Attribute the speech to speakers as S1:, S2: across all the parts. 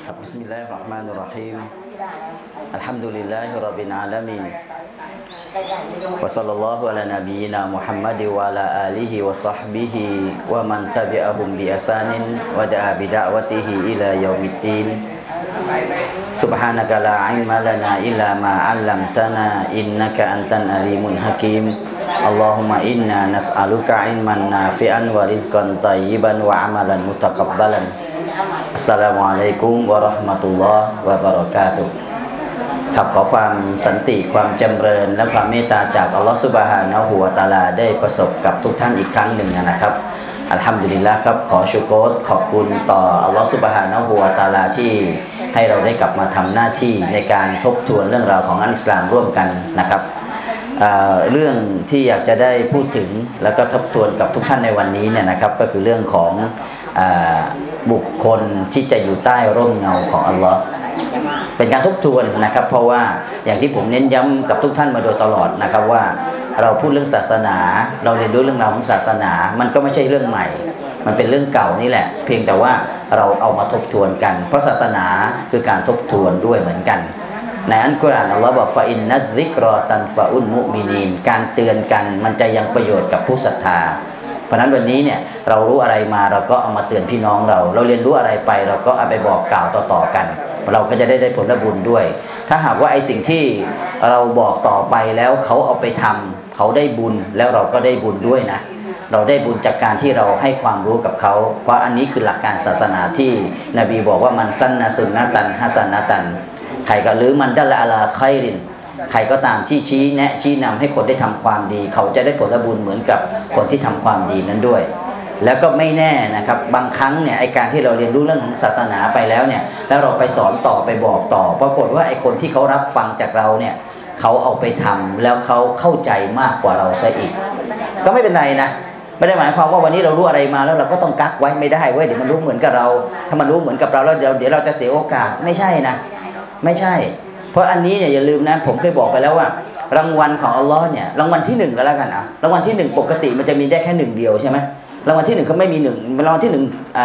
S1: Bismillahirrahmanirrahim. Alhamdulillahirabbil alamin. Wa sallallahu ala nabiyyina Muhammad wa ala alihi wa sahbihi wa man tabi'ahum bi ihsanin wa da'a bi da'watihi ila yaumiddin. Subhanaka la ilma lana illa ma 'allamtana innaka antal alimul hakim. Allahumma inna nas'aluka ilman nafi'an wa rizqan thayyiban wa amalan mutaqabbalan. Assalamualaikum warahmatullahi wabarakatuh ครับขอความสันติความจำเริญและความเมตตาจากอัลลอฮฺซุบฮานะฮูวะตะอาลาได้ประสบกับทุกท่านอีกครั้งหนึ่งนะครับอัลฮัมดุลิลละห์ครับขอชุกรขอบคุณต่ออัลลอฮฺซุบฮานะฮูวะตะอาลาที่ให้เราได้กลับมาทำหน้าที่ในการทบทวนเรื่องราวของอัลอิสลามร่วมกันนะครับเรื่องที่อยากจะได้พูดถึงแล้วก็ทบทวนกับทุกท่านในวันนี้เนี่ยนะครับก็คือเรื่องของบุคคลที่จะอยู่ใต้ร่มเงาของอัลลอฮ์เป็นการทบทวนนะครับเพราะว่าอย่างที่ผมเน้นย้ำกับทุกท่านมาโดยตลอดนะครับว่าเราพูดเรื่องศาสนาเราเรียนรู้เรื่องราวของศาสนามันก็ไม่ใช่เรื่องใหม่มันเป็นเรื่องเก่านี่แหละเพียงแต่ว่าเราเอามาทบทวนกันเพราะศาสนาคือการทบทวนด้วยเหมือนกันในอัลกุรอานอัลลอฮ์บอกฟาอินนัซซิกรอตันฟาอุลมุมินีนการเตือนกันมันจะยังประโยชน์กับผู้ศรัทธาเพราะนั้นวันนี้เนี่ยเรารู้อะไรมาเราก็เอามาเตือนพี่น้องเราเรียนรู้อะไรไปเราก็เอาไปบอกกล่าวต่อกันเราก็จะได้ผลบุญด้วยถ้าหากว่าไอ้สิ่งที่เราบอกต่อไปแล้วเขาเอาไปทำเขาได้บุญแล้วเราก็ได้บุญด้วยนะเราได้บุญจากการที่เราให้ความรู้กับเขาเพราะอันนี้คือหลักการศาสนาที่นบีบอกว่ามันซันนะซุนนะตันฮัสนะตันใครก็หรือมันดัลละอะลาไครินใครก็ตามที่ชี้แนะชี้นำให้คนได้ทำความดีเขาจะได้ผลบุญเหมือนกับคนที่ทำความดีนั้นด้วยแล้วก็ไม่แน่นะครับบางครั้งเนี่ยไอการที่เราเรียนรู้เรื่องของศาสนาไปแล้วเนี่ยแล้วเราไปสอนต่อไปบอกต่อปรากฏว่าไอคนที่เขารับฟังจากเราเนี่ยเขาเอาไปทำแล้วเขาเข้าใจมากกว่าเราซะอีกก็ไม่เป็นไรนะไม่ได้หมายความว่าวันนี้เรารู้อะไรมาแล้วเราก็ต้องกักไว้ไม่ได้เว้ยเดี๋ยวมันรู้เหมือนกับเราถ้ามันรู้เหมือนกับเราแล้วเดี๋ยวเราจะเสียโอกาสไม่ใช่นะไม่ใช่เพราะอันนี้เนี่ยอย่าลืมนะผมเคยบอกไปแล้วว่ารางวัลของอัลลอฮ์เนี่ยรางวัลที่1ก็แล้วกันรางวัลที่1ปกติมันจะมีได้แค่1เดียวใช่ไหมรางวัลที่1เขาไม่มี1รางวัลที่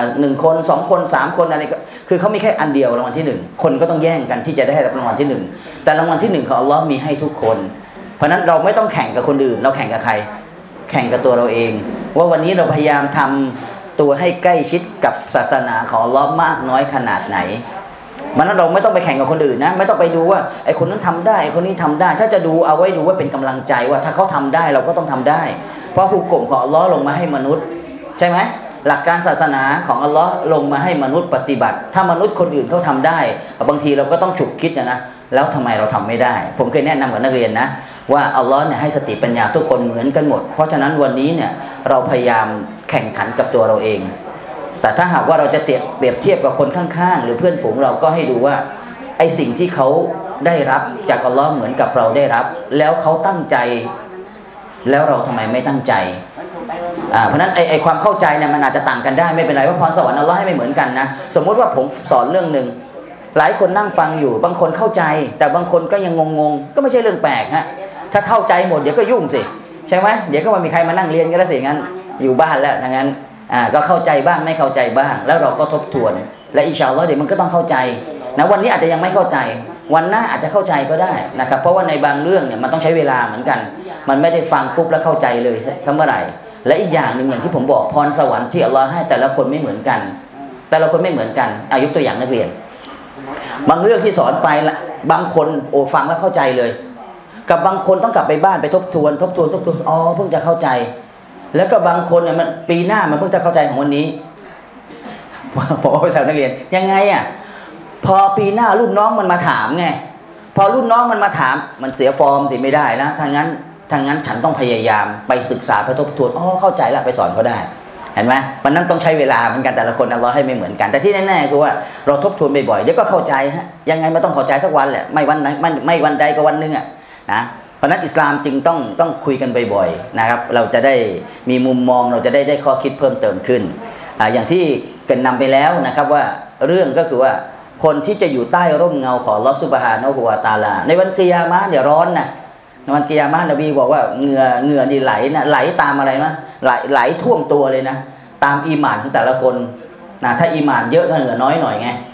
S1: 1คน2คน3คนอะไรคือเขามีแค่อันเดียวรางวัลที่1คนก็ต้องแย่งกันที่จะได้รับรางวัลที่1แต่รางวัลที่1ของอัลลอฮ์มีให้ทุกคนเพราะนั้นเราไม่ต้องแข่งกับคนอื่นเราแข่งกับใครแข่งกับตัวเราเองว่าวันนี้เราพยายามทำตัวให้ใกล้ชิดกับศาสนาของอัลลอฮ์มากน้อยขนาดไหนมันนั้นเราไม่ต้องไปแข่งกับคนอื่นนะไม่ต้องไปดูว่าไอ้คนนั้นทำได้ไอ้คนนี้ทำได้ถ้าจะดูเอาไว้ดูว่าเป็นกำลังใจว่าถ้าเขาทำได้เราก็ต้องทำได้เพราะฮุกมของอัลลอฮ์ลงมาให้มนุษย์ใช่ไหมหลักการศาสนาของอัลลอฮ์ลงมาให้มนุษย์ปฏิบัติถ้ามนุษย์คนอื่นเขาทำได้บางทีเราก็ต้องฉุกคิดนะแล้วทำไมเราทำไม่ได้ผมเคยแนะนำกับนักเรียนนะว่าอัลลอฮ์เนี่ยให้สติปัญญาทุกคนเหมือนกันหมดเพราะฉะนั้นวันนี้เนี่ยเราพยายามแข่งขันกับตัวเราเองแต่ถ้าหากว่าเราจะเปรียบเทียบกับคนข้างๆหรือเพื่อนฝูงเราก็ให้ดูว่าไอสิ่งที่เขาได้รับจากอัลลอฮ์เหมือนกับเราได้รับแล้วเขาตั้งใจแล้วเราทำไมไม่ตั้งใจเพราะนั้นไอความเข้าใจเนี่ยมันอาจจะต่างกันได้ไม่เป็นไรว่าพรสวรรค์อัลลอฮ์ให้ไม่เหมือนกันนะสมมุติว่าผมสอนเรื่องหนึ่งหลายคนนั่งฟังอยู่บางคนเข้าใจแต่บางคนก็ยังงงๆก็ไม่ใช่เรื่องแปลกฮะถ้าเข้าใจหมดเดี๋ยวก็ยุ่งสิใช่ไหมเดี๋ยวก็ไม่มีใครมานั่งเรียนกันแล้วสิงั้นอยู่บ้านแล้วทั้งนั้นก็เข้าใจบ้างไม่เข้าใจบ้างแล้วเราก็ทบทวนและอินชาอัลลอฮ์เดี๋ยวมันก็ต้องเข้าใจนะวันนี้อาจจะยังไม่เข้าใจวันหน้าอาจจะเข้าใจก็ได้นะครับเพราะว่าในบางเรื่องเนี่ยมันต้องใช้เวลาเหมือนกันมันไม่ได้ฟังปุ๊บแล้วเข้าใจเลยสักเมื่อไหร่และอีกอย่างหนึ่งอย่างที่ผมบอกพรสวรรค์ที่อัลลอฮ์ให้แต่ละคนไม่เหมือนกันแต่ละคนไม่เหมือนกันยกตัวอย่างนักเรียนบางเรื่องที่สอนไปบางคนฟังแล้วเข้าใจเลยกับบางคนต้องกลับไปบ้านไปทบทวนอ๋อเพิ่งจะเข้าใจแล้วก็บางคนเนี่ยมันปีหน้ามันเพิ่งจะเข้าใจของวันนี้ผมเอาไปสอนนักเรียนยังไงพอปีหน้ารุ่นน้องมันมาถามไงพอรุ่นน้องมันมาถามมันเสียฟอร์มสิไม่ได้นะทางนั้นฉันต้องพยายามไปศึกษาไปทบทวนเข้าใจแล้วไปสอนเขาได้เห็นไหมมันนั้นต้องใช้เวลาเหมือนกันแต่ละคนอัลลอฮ์ให้ไม่เหมือนกันแต่ที่แน่ๆคือว่าเราทบทวนบ่อยๆเดี๋ยวก็เข้าใจยังไงมันต้องเข้าใจสักวันแหละไม่วันไหนไม่วันใดก็วันนึงนะเพราะนั้นอิสลามจึงต้องคุยกันบ่อยๆนะครับเราจะได้มีมุมมองเราจะได้ข้อคิดเพิ่มเติมขึ้นอย่างที่เกิดนำไปแล้วนะครับว่าเรื่องก็คือว่าคนที่จะอยู่ใต้ร่มเงาของอัลเลาะห์ซุบฮานะฮูวะตะอาลาในวันกิยามะห์เนี่ยร้อนนะในวันกิยามะห์นบีบอกว่าเหงื่อนี่ไหลนะไหลตามอะไรนะไหลท่วมตัวเลยนะตามอีหม่านของแต่ละคนนะถ้าอีหม่านเยอะก็เหงื่อน้อยหน่อยไง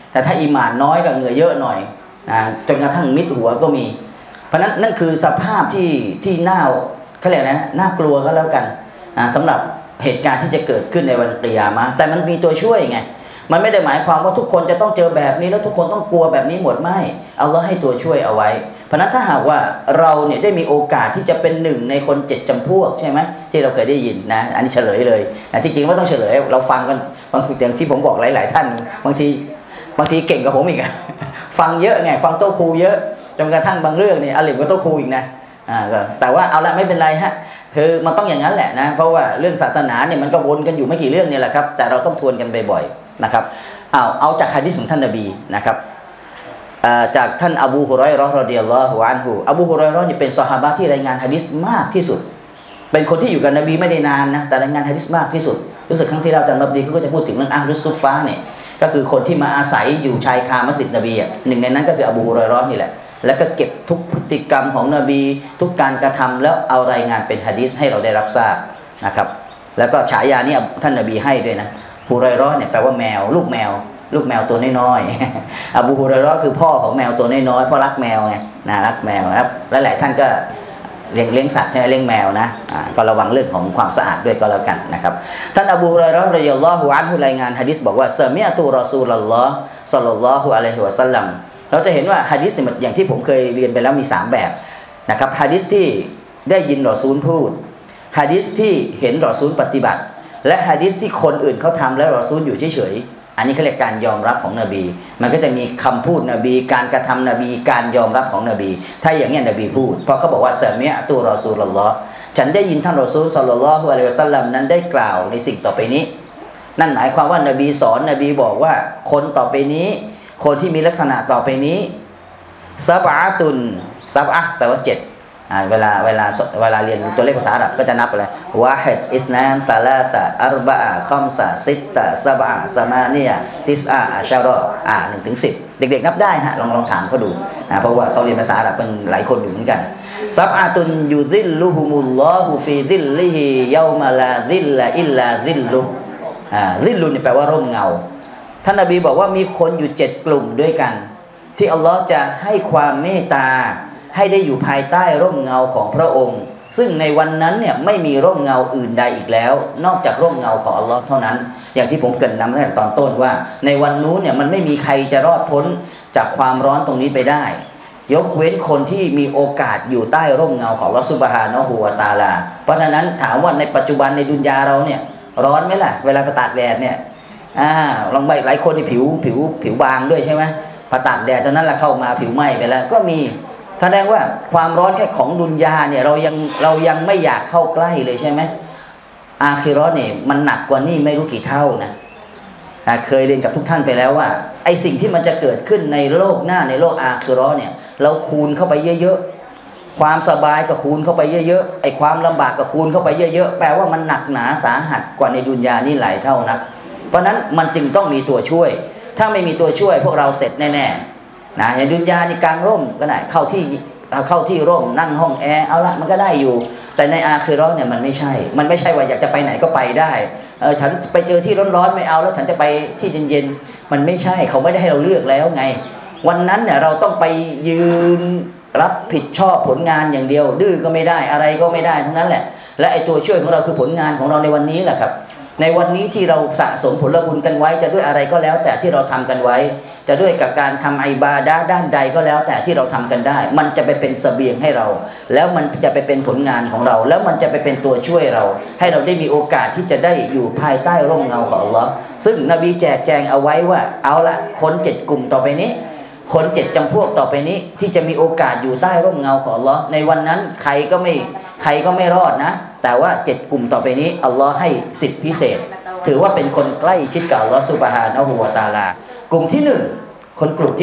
S1: แต่ถ้าอีหม่านน้อยก็เหงื่อเยอะหน่อยจนกระทั่งมิดหัวก็มีเพราะนั้นนั่นคือสภาพที่น่าเขาเรียกนะน่ากลัวก็แล้วกันสำหรับเหตุการณ์ที่จะเกิดขึ้นในวันกิยามะห์แต่มันมีตัวช่วยไงมันไม่ได้หมายความว่าทุกคนจะต้องเจอแบบนี้แล้วทุกคนต้องกลัวแบบนี้หมดไม่อัลลอฮ์ให้ตัวช่วยเอาไว้เพราะนั้นถ้าหากว่าเราเนี่ยได้มีโอกาสที่จะเป็นหนึ่งในคน7 จำพวกใช่ไหมที่เราเคยได้ยินนะอันนี้เฉลยเลยที่จริงว่าต้องเฉลยเราฟังกันบางทีอย่างที่ผมบอกหลายๆท่านบางทีเก่งกว่าผมอีกฟังเยอะไงฟังโต๊ะครูเยอะจนกระทั่งบางเรื่องเนี่ยอาลิมก็โต๊ะครูอีกนะแต่ว่าเอาละไม่เป็นไรฮะคือมันต้องอย่างนั้นแหละนะเพราะว่าเรื่องศาสนาเนี่ยมันก็วนกันอยู่ไม่กี่เรื่องเนี่ยแหละครับแต่เราต้องทวนกันบ่อยๆนะครับเอาจากหะดีษของท่านนบีนะครับจากท่านอบูฮุรอยเราะห์รอฎิยัลลอฮุอันฮุอบูฮุรอยเราะห์นี่เป็นซอฮาบะห์ที่รายงานหะดีษมากที่สุดเป็นคนที่อยู่กับนบีไม่ได้นานนะแต่รายงานหะดีษมากที่สุดรู้สึกครั้งที่เราอาจารย์มับดีก็จะพูดถึงเรื่องอะห์ลุสซุฟฟาเนี่ยก็คือคนที่มาอาศัยอยู่ชายคามัสยิดนบีหนึ่งในนั้นก็คืออบูฮุรอยเราะห์นี่แหละแล้วก็เก็บทุกพฤติกรรมของนบีทุกการกระทำแล้วเอารายงานเป็นหะดีษให้เราได้รับทราบนะครับแล้วก็ฉายานี้ท่านนบีให้ด้วยนะฮุรอยเราะห์เนี่ยแปลว่าแมวลูกแมวตัวน้อยๆอบูฮุรอยเราะห์คือพ่อของแมวตัวน้อยๆเพราะรักแมวไงนะรักแมวนะครับและหลายท่านก็เลี้ยงสัตว์ใช่ไหมเลี้ยงแมวนะก็ระวังเรื่องของความสะอาดด้วยก็แล้วกันนะครับท่านอบูฮุรอยเราะห์รอฎิยัลลอฮุอันฮุรายงานหะดีษบอกว่าซะมิอะตุรอซูลุลลอฮ์ศ็อลลัลลอฮุอะลัยฮิวะซัลลัมเราจะเห็นว่าหะดีษอย่างที่ผมเคยเรียนไปแล้วมี3แบบนะครับหะดีษที่ได้ยินรอซูลพูดหะดีษที่เห็นรอซูลปฏิบัติและหะดีษที่คนอื่นเขาทำแล้วรอซูลอยู่เฉยๆอันนี้เขาเรียกการยอมรับของนบีมันก็จะมีคำพูดนบีการกระทำนบีการยอมรับของนบีถ้าอย่างนี้นบีพูดเพราะเขาบอกว่าซะมิอะตุรอซูลุลลอฮ์ฉันได้ยินท่านรอซูลศ็อลลัลลอฮุอะลัยฮิวะซัลลัมนั้นได้กล่าวในสิ่งต่อไปนี้นั่นหมายความว่านบีสอนนบีบอกว่าคนต่อไปนี้คนที่มีลักษณะต่อไปนี้ซับอะตุนซับอะแปลว่า7เวลาเรียนตัวเลขภาษาอาหรับก็จะนับอะไรวะฮิดอิสนานซาลาซะอัรบะอะคัมซะซิตตะซะบะอะซะมานียะติสอะอัชเราะห์1 ถึง 10เด็กๆนับได้ฮะลองถามเขาดูเพราะว่าเขาเรียนภาษาอาหรับกันหลายคนอยู่เหมือนกันซับอะตุนยูซิลลุฮุมุลลอฮุฟีซิลลิฮิยอมะลาซิลละอิลลาซิลลุซิลลุนี่แปลว่าร่มเงาท่านนบีบอกว่ามีคนอยู่7 กลุ่มด้วยกันที่อัลลอฮ์จะให้ความเมตตาให้ได้อยู่ภายใต้ร่มเงาของพระองค์ซึ่งในวันนั้นเนี่ยไม่มีร่มเงาอื่นใดอีกแล้วนอกจากร่มเงาของอัลลอฮ์เท่านั้นอย่างที่ผมเกริ่นนำตั้งแต่ตอนต้นว่าในวันนู้นเนี่ยมันไม่มีใครจะรอดพ้นจากความร้อนตรงนี้ไปได้ยกเว้นคนที่มีโอกาสอยู่ใต้ร่มเงาของอัลลอฮ์ซุบฮานะฮูวะตะอาลาเพราะฉะนั้นถามว่าในปัจจุบันในดุนยาเราเนี่ยร้อนไหมล่ะเวลาไปตากแดดเนี่ยลองไปหลายคนที่ผิวบางด้วยใช่ไหมพอตากแดดตอนนั้นละเข้ามาผิวไหม้ไปแล้วก็มีแสดงว่าความร้อนแค่ของดุนยาเนี่ยเรายังไม่อยากเข้าใกล้เลยใช่ไหมอาคิเราะห์เนี่ยมันหนักกว่านี่ไม่รู้กี่เท่านะเคยเรียนกับทุกท่านไปแล้วว่าไอสิ่งที่มันจะเกิดขึ้นในโลกหน้าในโลกอาคิเราะห์เนี่ยเราคูณเข้าไปเยอะๆความสบายก็คูณเข้าไปเยอะๆไอความลำบากก็คูณเข้าไปเยอะๆแปลว่ามันหนักหนาสาหัสกว่าในดุนยานี่หลายเท่านักเพราะนั้นมันจึงต้องมีตัวช่วยถ้าไม่มีตัวช่วยพวกเราเสร็จแน่ๆนะอย่างดุนยานี่กลางร่มก็ได้เข้าที่ร่มนั่งห้องแอร์เอาละมันก็ได้อยู่แต่ในอาคิเราะห์เนี่ยมันไม่ใช่ว่าอยากจะไปไหนก็ไปได้ฉันไปเจอที่ร้อนๆไม่เอาแล้วฉันจะไปที่เย็นๆมันไม่ใช่เขาไม่ได้ให้เราเลือกแล้วไงวันนั้นเนี่ยเราต้องไปยืนรับผิดชอบผลงานอย่างเดียวดื้อก็ไม่ได้อะไรก็ไม่ได้ทั้งนั้นแหละและไอ้ตัวช่วยของเราคือผลงานของเราในวันนี้แหละครับในวันนี้ที่เราสะสมผลบุญกันไว้จะด้วยอะไรก็แล้วแต่ที่เราทำกันไว้จะด้วยกับการทำอิบาดะห์ด้านใดก็แล้วแต่ที่เราทำกันได้มันจะไปเป็นเสบียงให้เราแล้วมันจะไปเป็นผลงานของเราแล้วมันจะไปเป็นตัวช่วยเราให้เราได้มีโอกาสที่จะได้อยู่ภายใต้ร่มเงาของอัลลอฮ์ซึ่งนบีแจกแจงเอาไว้ว่าเอาละคน7 กลุ่มต่อไปนี้คน7 จำพวกต่อไปนี้ที่จะมีโอกาสอยู่ใต้ร่มเงาของอัลลอฮ์ในวันนั้นใครก็ไม่รอดนะแต่ว่า7 กลุ่มต่อไปนี้อัลลอฮ์ให้สิทธิพิเศษถือว่าเป็นคนใกล้ชิดกับอัลลอฮ์ซุบฮานะฮูวะตะอาลากลุ่มที่1คนกลุ่มที่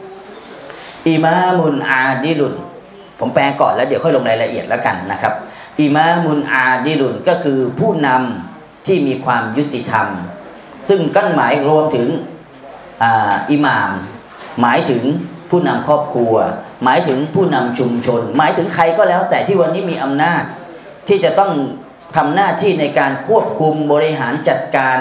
S1: 1อิมามุนอาดิลุนผมแปลก่อนแล้วเดี๋ยวค่อยลงรายละเอียดแล้วกันนะครับอิมามุนอาดิลุนก็คือผู้นำที่มีความยุติธรรมซึ่งก็หมายรวมถึงอิหม่ามหมายถึงผู้นำครอบครัวหมายถึงผู้นำชุมชนหมายถึงใครก็แล้วแต่ที่วันนี้มีอำนาจที่จะต้องทำหน้าที่ในการควบคุมบริหารจัดการ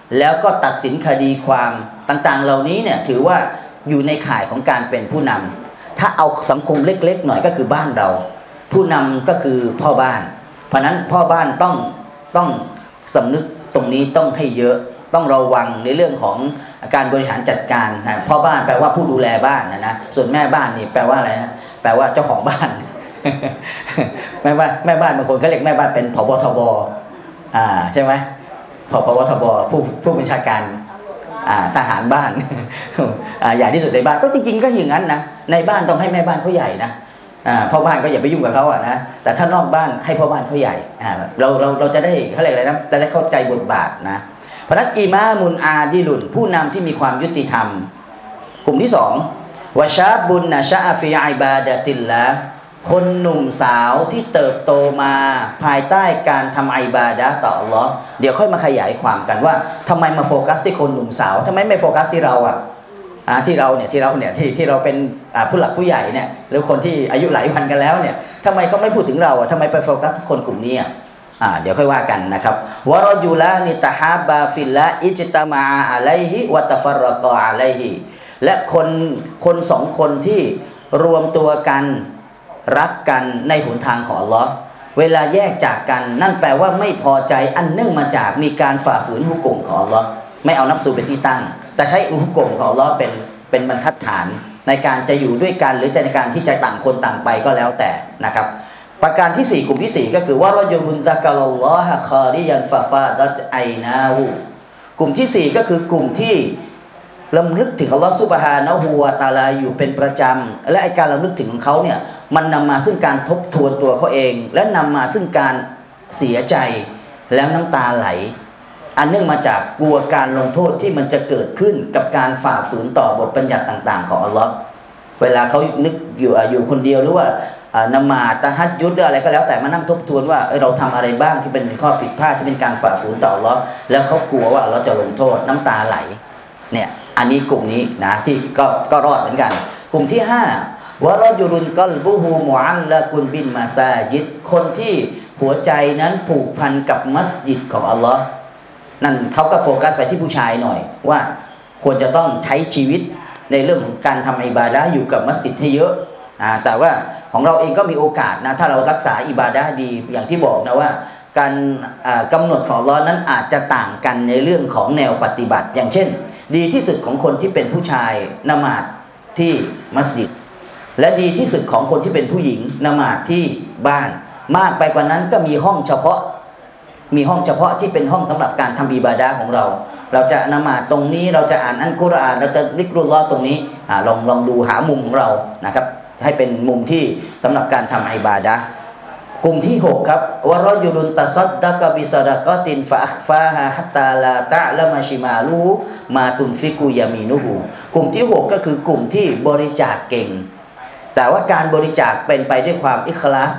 S1: แล้วก็ตัดสินคดีความต่างๆเหล่านี้เนี่ยถือว่าอยู่ในข่ายของการเป็นผู้นำถ้าเอาสังคมเล็กๆหน่อยก็คือบ้านเราผู้นำก็คือพ่อบ้านเพราะนั้นพ่อบ้านต้องสำนึกตรงนี้ต้องให้เยอะต้องระวังในเรื่องของการบริหารจัดการนะพ่อบ้านแปลว่าผู้ดูแลบ้านนะส่วนแม่บ้านนี่แปลว่าอะไรนะแปลว่าเจ้าของบ้าน แม่บ้านบางคนเขาเรียกแม่บ้านเป็นผบ.ทบ.ใช่ไหมผบ.ทบ.ผู้บัญชาการทหารบ้าน ใหญ่ที่สุดในบ้านก็จริงๆก็อย่างนั้นนะในบ้านต้องให้แม่บ้านเขาใหญ่นะพ่อบ้านก็อย่าไปยุ่งกับเขานะแต่ถ้านอกบ้านให้พ่อบ้านเขาใหญ่เราจะได้เขาเรียกอะไรนะจะได้เข้าใจบทบาทนะเพราะนั้นอิมามุนอาดิลุนผู้นำที่มีความยุติธรรมกลุ่มที่สองวะชาบุนนะชาฟิอิบาดะติลละคนหนุ่มสาวที่เติบโตมาภายใต้การทำอิบาดะห์ต่ออัลลอฮ์เดี๋ยวค่อยมาขยายความกันว่าทำไมมาโฟกัสที่คนหนุ่มสาวทำไมไม่โฟกัสที่เราที่เราเป็นผู้หลักผู้ใหญ่เนี่ยหรือคนที่อายุหลายวันกันแล้วเนี่ยทำไมเขาไม่พูดถึงเราทำไมไปโฟกัสคนกลุ่มนี้เดี๋ยวค่อยว่ากันนะครับวะรอจุลานิตะฮาบาฟิลละอิจตามะอะลัยฮิวะตะฟัรรกออะลัยฮิและคนสองคนที่รวมตัวกันรักกันในหนทางของอัลลอฮ์เวลาแยกจากกันนั่นแปลว่าไม่พอใจอันเนื่องมาจากมีการฝ่าฝืนฮุกมของอัลลอฮ์ไม่เอานับสูเป็นที่ตั้งแต่ใช้ฮุกมของอัลลอฮ์เป็นบรรทัดฐานในการจะอยู่ด้วยกันหรือในการที่จะต่างคนต่างไปก็แล้วแต่นะครับประการที่4กลุ่มที่4ก็คือว่ารอจุลุนซะกะลัลลอฮะคอริยันฟะฟาดัตไอนาฮูกลุ่มที่4ก็คือกลุ่มที่รำลึกถึงอัลลอฮฺซุบฮานะฮูวะตะอาลาอยู่เป็นประจำและไอการรำลึกถึงของเขาเนี่ยมันนำมาซึ่งการทบทวนตัวเขาเองและนำมาซึ่งการเสียใจแล้วน้ำตาไหลอันเนื่องมาจากกลัวการลงโทษที่มันจะเกิดขึ้นกับการฝ่าฝืนต่อบทบัญญัติต่างๆของอัลลอฮ์เวลาเขานึกอยู่คนเดียวหรือว่าละหมาดตะฮัจญุดอะไรก็แล้วแต่มานั่งทบทวนว่าเราทำอะไรบ้างที่เป็นข้อผิดพลาดที่เป็นการฝ่าฝืนต่ออัลลอฮ์แล้วเขากลัวว่าเราจะลงโทษน้ำตาไหลเนี่ยอันนี้กลุ่มนี้นะที่ก็รอดเหมือนกันกลุ่มที่5วะรอจุลุนกัลบุฮูมุอัลละกุนบินมาซาจิดคนที่หัวใจนั้นผูกพันกับมัสยิดของอัลลอฮ์นั่นเขาก็โฟกัสไปที่ผู้ชายหน่อยว่าควรจะต้องใช้ชีวิตในเรื่องของการทำอิบาดะห์อยู่กับมัสยิดให้เยอะแต่ว่าของเราเองก็มีโอกาสนะถ้าเรารักษาอิบาดะห์ดีอย่างที่บอกนะว่าการกำหนดของอัลลอฮ์นั้นอาจจะต่างกันในเรื่องของแนวปฏิบัติอย่างเช่นดีที่สุดของคนที่เป็นผู้ชายละหมาดที่มัสยิดและดีที่สุดของคนที่เป็นผู้หญิงละหมาดที่บ้านมากไปกว่านั้นก็มีห้องเฉพาะที่เป็นห้องสำหรับการทำอิบาดะห์ของเราจะละหมาดตรงนี้เราจะอ่านอัลกุรอานเราจะซิกรุลลอฮ์ตรงนี้ลองดูหามุมของเรานะครับให้เป็นมุมที่สำหรับการทำอิบาดะห์กลุ่มที่6ครับวะรอจุลุนตัซัดดะกะบิซะดะกอตินฟะอัคฟาฮาฮัตตาลาตะละมาชิมาลูมาตุนฟิกุยามีนุฮูกลุ่มที่6ก็คือกลุ่มที่บริจาคเก่งแต่ว่าการบริจาคเป็นไปด้วยความอิคลาส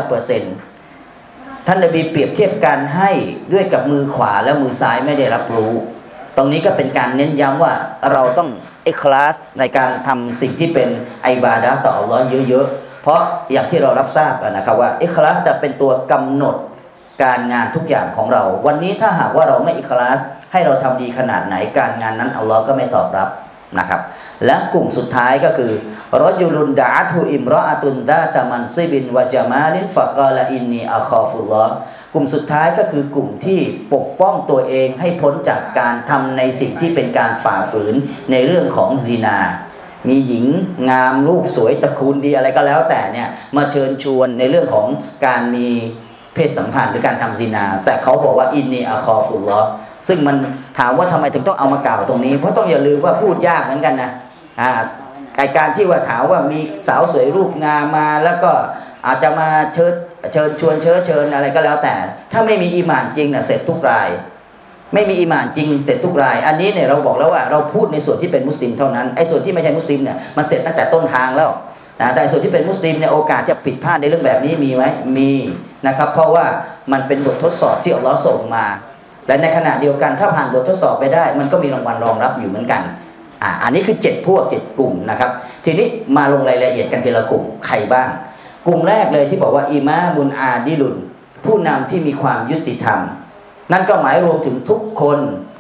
S1: 100%ท่านนบีเปรียบเทียบการให้ด้วยกับมือขวาและมือซ้ายไม่ได้รับรู้ตรงนี้ก็เป็นการเน้นย้ำว่าเราต้องอิคลาสในการทำสิ่งที่เป็นอิบาดะห์ต่ออัลเลาะห์เยอะๆเพราะอย่างที่เรารับทราบนะครับว่าอิคลาสจะเป็นตัวกำหนดการงานทุกอย่างของเราวันนี้ถ้าหากว่าเราไม่อิคลาสให้เราทำดีขนาดไหนการงานนั้นอัลเลาะห์ก็ไม่ตอบรับนะครับและกลุ่มสุดท้ายก็คือรอจุลุนดะอะตุอิมรออะตุนดาตะมันซิบินวะญะมาลินฟะกาลาอินนีอะคอฟุลลอฮ์กลุ่มสุดท้ายก็คือกลุ่มที่ปกป้องตัวเองให้พ้นจากการทำในสิ่งที่เป็นการฝ่าฝืนในเรื่องของซินามีหญิงงามรูปสวยตระกูลดีอะไรก็แล้วแต่เนี่ยมาเชิญชวนในเรื่องของการมีเพศสัมพันธ์หรือการทำซินาแต่เขาบอกว่าอินนีอะคอฟุลลอฮ์ซึ่งมันถามว่าทำไมถึงต้องเอามากล่าวตรงนี้เพราะต้องอย่าลืมว่าพูดยากเหมือนกันนะการที่ว่าถามว่ามีสาวสวยรูปงามมาแล้วก็อาจจะมาเชิญอะไรก็แล้วแต่ถ้าไม่มีอีหม่านจริงเสร็จทุกรายไม่มีอีหม่านจริงเสร็จทุกรายอันนี้เนี่ยเราบอกแล้วว่าเราพูดในส่วนที่เป็นมุสลิมเท่านั้นไอ้ส่วนที่ไม่ใช่มุสลิมเนี่ยมันเสร็จตั้งแต่ต้นทางแล้วแต่ส่วนที่เป็นมุสลิมเนี่ยโอกาสจะผิดพลาดในเรื่องแบบนี้มีไหมมีนะครับเพราะว่ามันเป็นบททดสอบที่อัลเลาะห์ส่งมาและในขณะเดียวกันถ้าผ่านบททดสอบไปได้มันก็มีรางวัลรองรับอยู่เหมือนกันอันนี้คือ7 พวก 7 กลุ่มนะครับทีนี้มาลงรายละเอียดกันทีละกลุ่มใครบ้างกลุ่มแรกเลยที่บอกว่าอิมามุนอาดิลุนผู้นำที่มีความยุติธรรมนั่นก็หมายรวมถึงทุกคน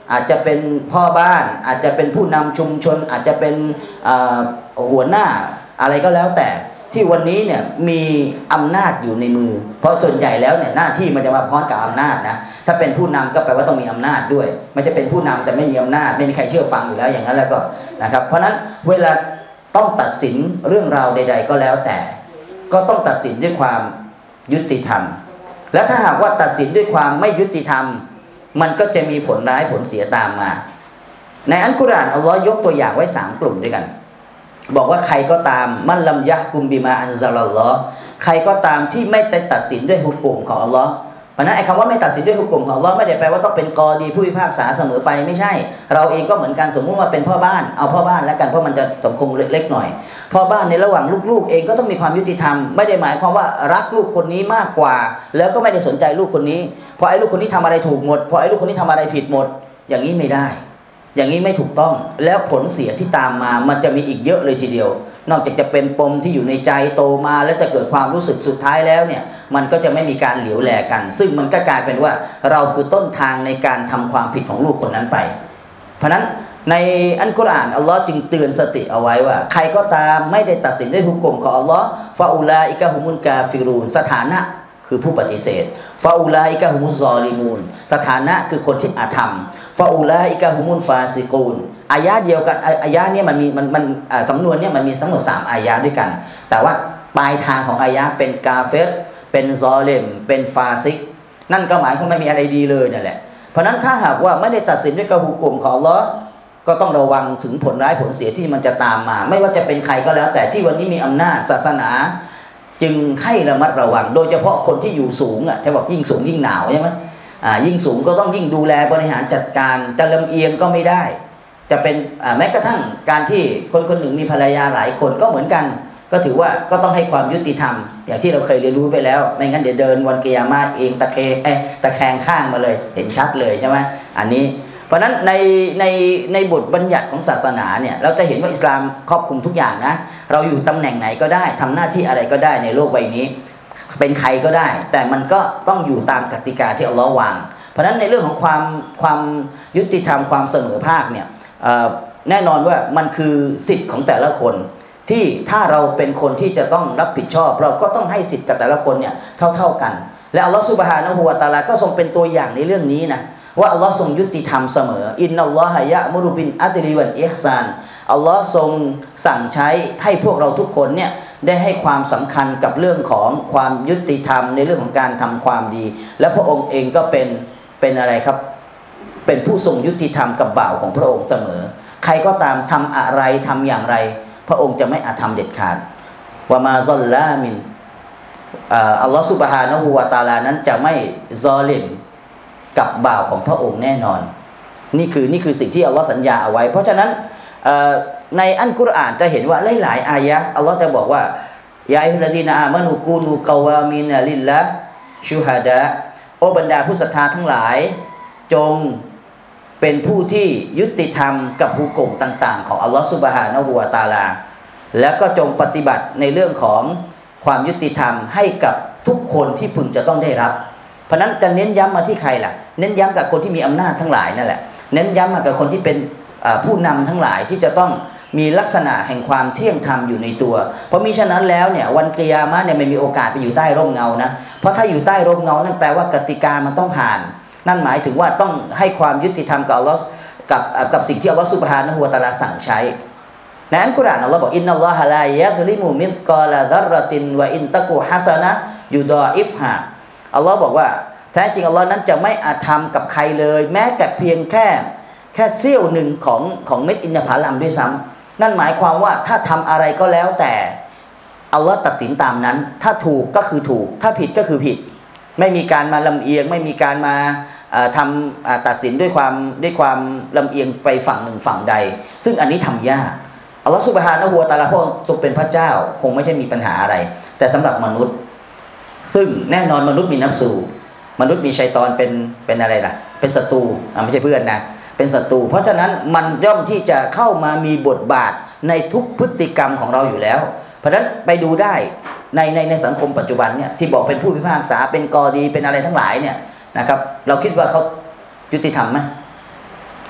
S1: อาจจะเป็นพ่อบ้านอาจจะเป็นผู้นำชุมชนอาจจะเป็นหัวหน้าอะไรก็แล้วแต่ที่วันนี้เนี่ยมีอำนาจอยู่ในมือเพราะส่วนใหญ่แล้วเนี่ยหน้าที่มันจะมาพร้อมกับอำนาจนะถ้าเป็นผู้นำก็แปลว่าต้องมีอำนาจด้วยมันจะเป็นผู้นำแต่ไม่มีอำนาจไม่มีใครเชื่อฟังอยู่แล้วอย่างนั้นแล้วก็นะครับเพราะนั้นเวลาต้องตัดสินเรื่องราวใดๆก็แล้วแต่ก็ต้องตัดสินด้วยความยุติธรรมและถ้าหากว่าตัดสินด้วยความไม่ยุติธรรมมันก็จะมีผลร้ายผลเสียตามมาในอัลกุรอานอัลลอฮ์ยกตัวอย่างไว้3กลุ่มด้วยกันบอกว่าใครก็ตามมันลัมยะกุมบิมาอันซาลัลลอฮ์ใครก็ตามที่ไม่ได้ตัดสินด้วยฮุกกุมของอัลลอฮ์เพราะนั้นไอ้คำว่าไม่ตัดสินด้วยฮุกกุมของอัลลอฮ์ไม่ได้แปลว่าต้องเป็นกอดีผู้พิพากษาเสมอไปไม่ใช่เราเองก็เหมือนกันสมมุติว่าเป็นพ่อบ้านเอาพ่อบ้านแล้วกันเพราะมันจะสังคมเล็กหน่อยพ่อบ้านในระหว่างลูกๆเองก็ต้องมีความยุติธรรมไม่ได้หมายความว่ารักลูกคนนี้มากกว่าแล้วก็ไม่ได้สนใจลูกคนนี้เพราะไอ้ลูกคนนี้ทำอะไรถูกหมดเพราะไอ้ลูกคนนี้ทำอะไรผิดหมดอย่างนี้ไม่ได้อย่างนี้ไม่ถูกต้องแล้วผลเสียที่ตามมามันจะมีอีกเยอะเลยทีเดียวนอกจากจะเป็นปมที่อยู่ในใจโตมาแล้วจะเกิดความรู้สึกสุดท้ายแล้วเนี่ยมันก็จะไม่มีการเหลียวแลกันซึ่งมันก็กลายเป็นว่าเราคือต้นทางในการทำความผิดของลูกคนนั้นไปเพราะนั้นในอัลกุรอานอัลลอฮ์จึงเตือนสติเอาไว้ว่าใครก็ตามไม่ได้ตัดสินด้วยฮุกมของอัลลอฮ์ฟาอูลาอิกะฮุมุลกาฟิรูนสถานะคือผู้ปฏิเสธฟาอูลาอิกะฮุมุซอลิมูนสถานะคือคนที่อาธรรมฟาอูลาอิกะฮุมุลฟาซิกูนอายะเดียวกันอายะเนี่ยมันสำนวนเนี่ยมันมีทั้งหมด3อายะด้วยกันแต่ว่าปลายทางของอายะเป็นกาเฟรเป็นซอเลมเป็นฟาซิกนั่นก็หมายความไม่มีอะไรดีเลยนั่นแหละเพราะนั้นถ้าหากว่าไม่ได้ตัดสินด้วยกะฮุกมของอัลลอฮ์ก็ต้องระวังถึงผลร้ายผลเสียที่มันจะตามมาไม่ว่าจะเป็นใครก็แล้วแต่ที่วันนี้มีอำนาจศาสนาจึงให้ระมัดระวังโดยเฉพาะคนที่อยู่สูงอ่ะที่บอกยิ่งสูงยิ่งหนาวใช่ไหมยิ่งสูงก็ต้องยิ่งดูแลบริหารจัดการจะลำเอียงก็ไม่ได้จะเป็นแม้กระทั่งการที่คนคนหนึ่งมีภรรยาหลายคนก็เหมือนกันก็ถือว่าก็ต้องให้ความยุติธรรมอย่างที่เราเคยเรียนรู้ไปแล้วไม่งั้นเดี๋ยวเดินวันกิยามะห์เองตะแคงข้างมาเลยเห็นชัดเลยใช่ไหมอันนี้เพราะฉะนั้นในบทบัญญัติของศาสนาเนี่ยเราจะเห็นว่าอิสลามครอบคลุมทุกอย่างนะเราอยู่ตำแหน่งไหนก็ได้ทำหน้าที่อะไรก็ได้ในโลกใบนี้เป็นใครก็ได้แต่มันก็ต้องอยู่ตามกติกาที่อัลลอฮ์วางเพราะฉะนั้นในเรื่องของความยุติธรรมความเสมอภาคเนี่ยแน่นอนว่ามันคือสิทธิ์ของแต่ละคนที่ถ้าเราเป็นคนที่จะต้องรับผิดชอบเราก็ต้องให้สิทธิ์กับแต่ละคนเนี่ยเท่ากันและอัลลอฮฺซุบฮานะฮูวะตะอาลาก็ทรงเป็นตัวอย่างในเรื่องนี้นะว่าอัลลอฮ์ทรงยุติธรรมเสมออินนัลลอฮะยะมุรุบินอัตลิวันอิห์ซานอัลลอฮ์ทรงสั่งใช้ให้พวกเราทุกคนเนี่ยได้ให้ความสำคัญกับเรื่องของความยุติธรรมในเรื่องของการทำความดีและพระองค์เองก็เป็นอะไรครับเป็นผู้ทรงยุติธรรมกับบ่าวของพระองค์เสมอใครก็ตามทำอะไรทำอย่างไรพระองค์จะไม่อาธรรมเด็ดขาดวะมาซอลลามินอัลลอฮฺซุบฮานะฮูวะตะอาลานั้นจะไม่ซอลิมกับบ่าวของพระองค์แน่นอนนี่คือสิ่งที่อัลลอฮ์สัญญาเอาไว้เพราะฉะนั้นในอัลกุรอานจะเห็นว่าหลายๆอายะอัลลอฮ์จะบอกว่ายาอัยยุลลดีนอามานูกูนูกาวามินลิลละชูฮาดะโอบรรดาผู้ศรัทธาทั้งหลายจงเป็นผู้ที่ยุติธรรมกับฮุกมต่างๆของอัลลอฮ์ซุบฮานะฮูวะตะอาลาแล้วก็จงปฏิบัติในเรื่องของความยุติธรรมให้กับทุกคนที่พึงจะต้องได้รับเพราะนั้นจะเน้นย้ำมาที่ใครล่ะเน้นย้ำกับคนที่มีอำนาจทั้งหลายนั่นแหละเน้นย้ำมากับคนที่เป็นผู้นำทั้งหลายที่จะต้องมีลักษณะแห่งความเที่ยงธรรมอยู่ในตัวเพราะมิฉะนั้นแล้วเนี่ยวันกิยามะห์เนี่ยไม่มีโอกาสไปอยู่ใต้ร่มเงานะเพราะถ้าอยู่ใต้ร่มเงานั่นแปลว่ากติกามันต้องผ่านนั่นหมายถึงว่าต้องให้ความยุติธรรมกับอัลลอฮ์กับสิ่งที่อัลลอฮ์ซุบฮานะฮูวะตะอาลาสั่งใช้ในอัลกุรอานอัลลอฮ์บอกอินนัลลอฮะลายัซลิมุมิสกอลาซัรรตินวะอินตะกุฮัสนะยูดออิฟฮาอัลลอฮ์บอกว่าแท้จริงอัลลอฮ์นั้นจะไม่อาธรรมกับใครเลยแม้แต่เพียงแค่เสี้ยวหนึ่งของเม็ดอินทผลัมด้วยซ้ำนั่นหมายความว่าถ้าทำอะไรก็แล้วแต่อัลลอฮ์ตัดสินตามนั้นถ้าถูกก็คือถูกถ้าผิดก็คือผิดไม่มีการมาลำเอียงไม่มีการมาตัดสินด้วยความลำเอียงไปฝั่งหนึ่งฝั่งใดซึ่งอันนี้ทำยากอัลลอฮฺซุบฮานะฮูวะตะอาลาพระองค์ทรงเป็นพระเจ้าคงไม่ใช่มีปัญหาอะไรแต่สำหรับมนุษย์ซึ่งแน่นอนมนุษย์มีนัฟซูมนุษย์มีชัยฏอนเป็นอะไรล่ะเป็นศัตรูไม่ใช่เพื่อนนะเป็นศัตรูเพราะฉะนั้นมันย่อมที่จะเข้ามามีบทบาทในทุกพฤติกรรมของเราอยู่แล้วเพราะฉะนั้นไปดูได้ในสังคมปัจจุบันเนี่ยที่บอกเป็นผู้พิพากษาเป็นกอดีเป็นอะไรทั้งหลายเนี่ยนะครับเราคิดว่าเขายุติธรรมไหม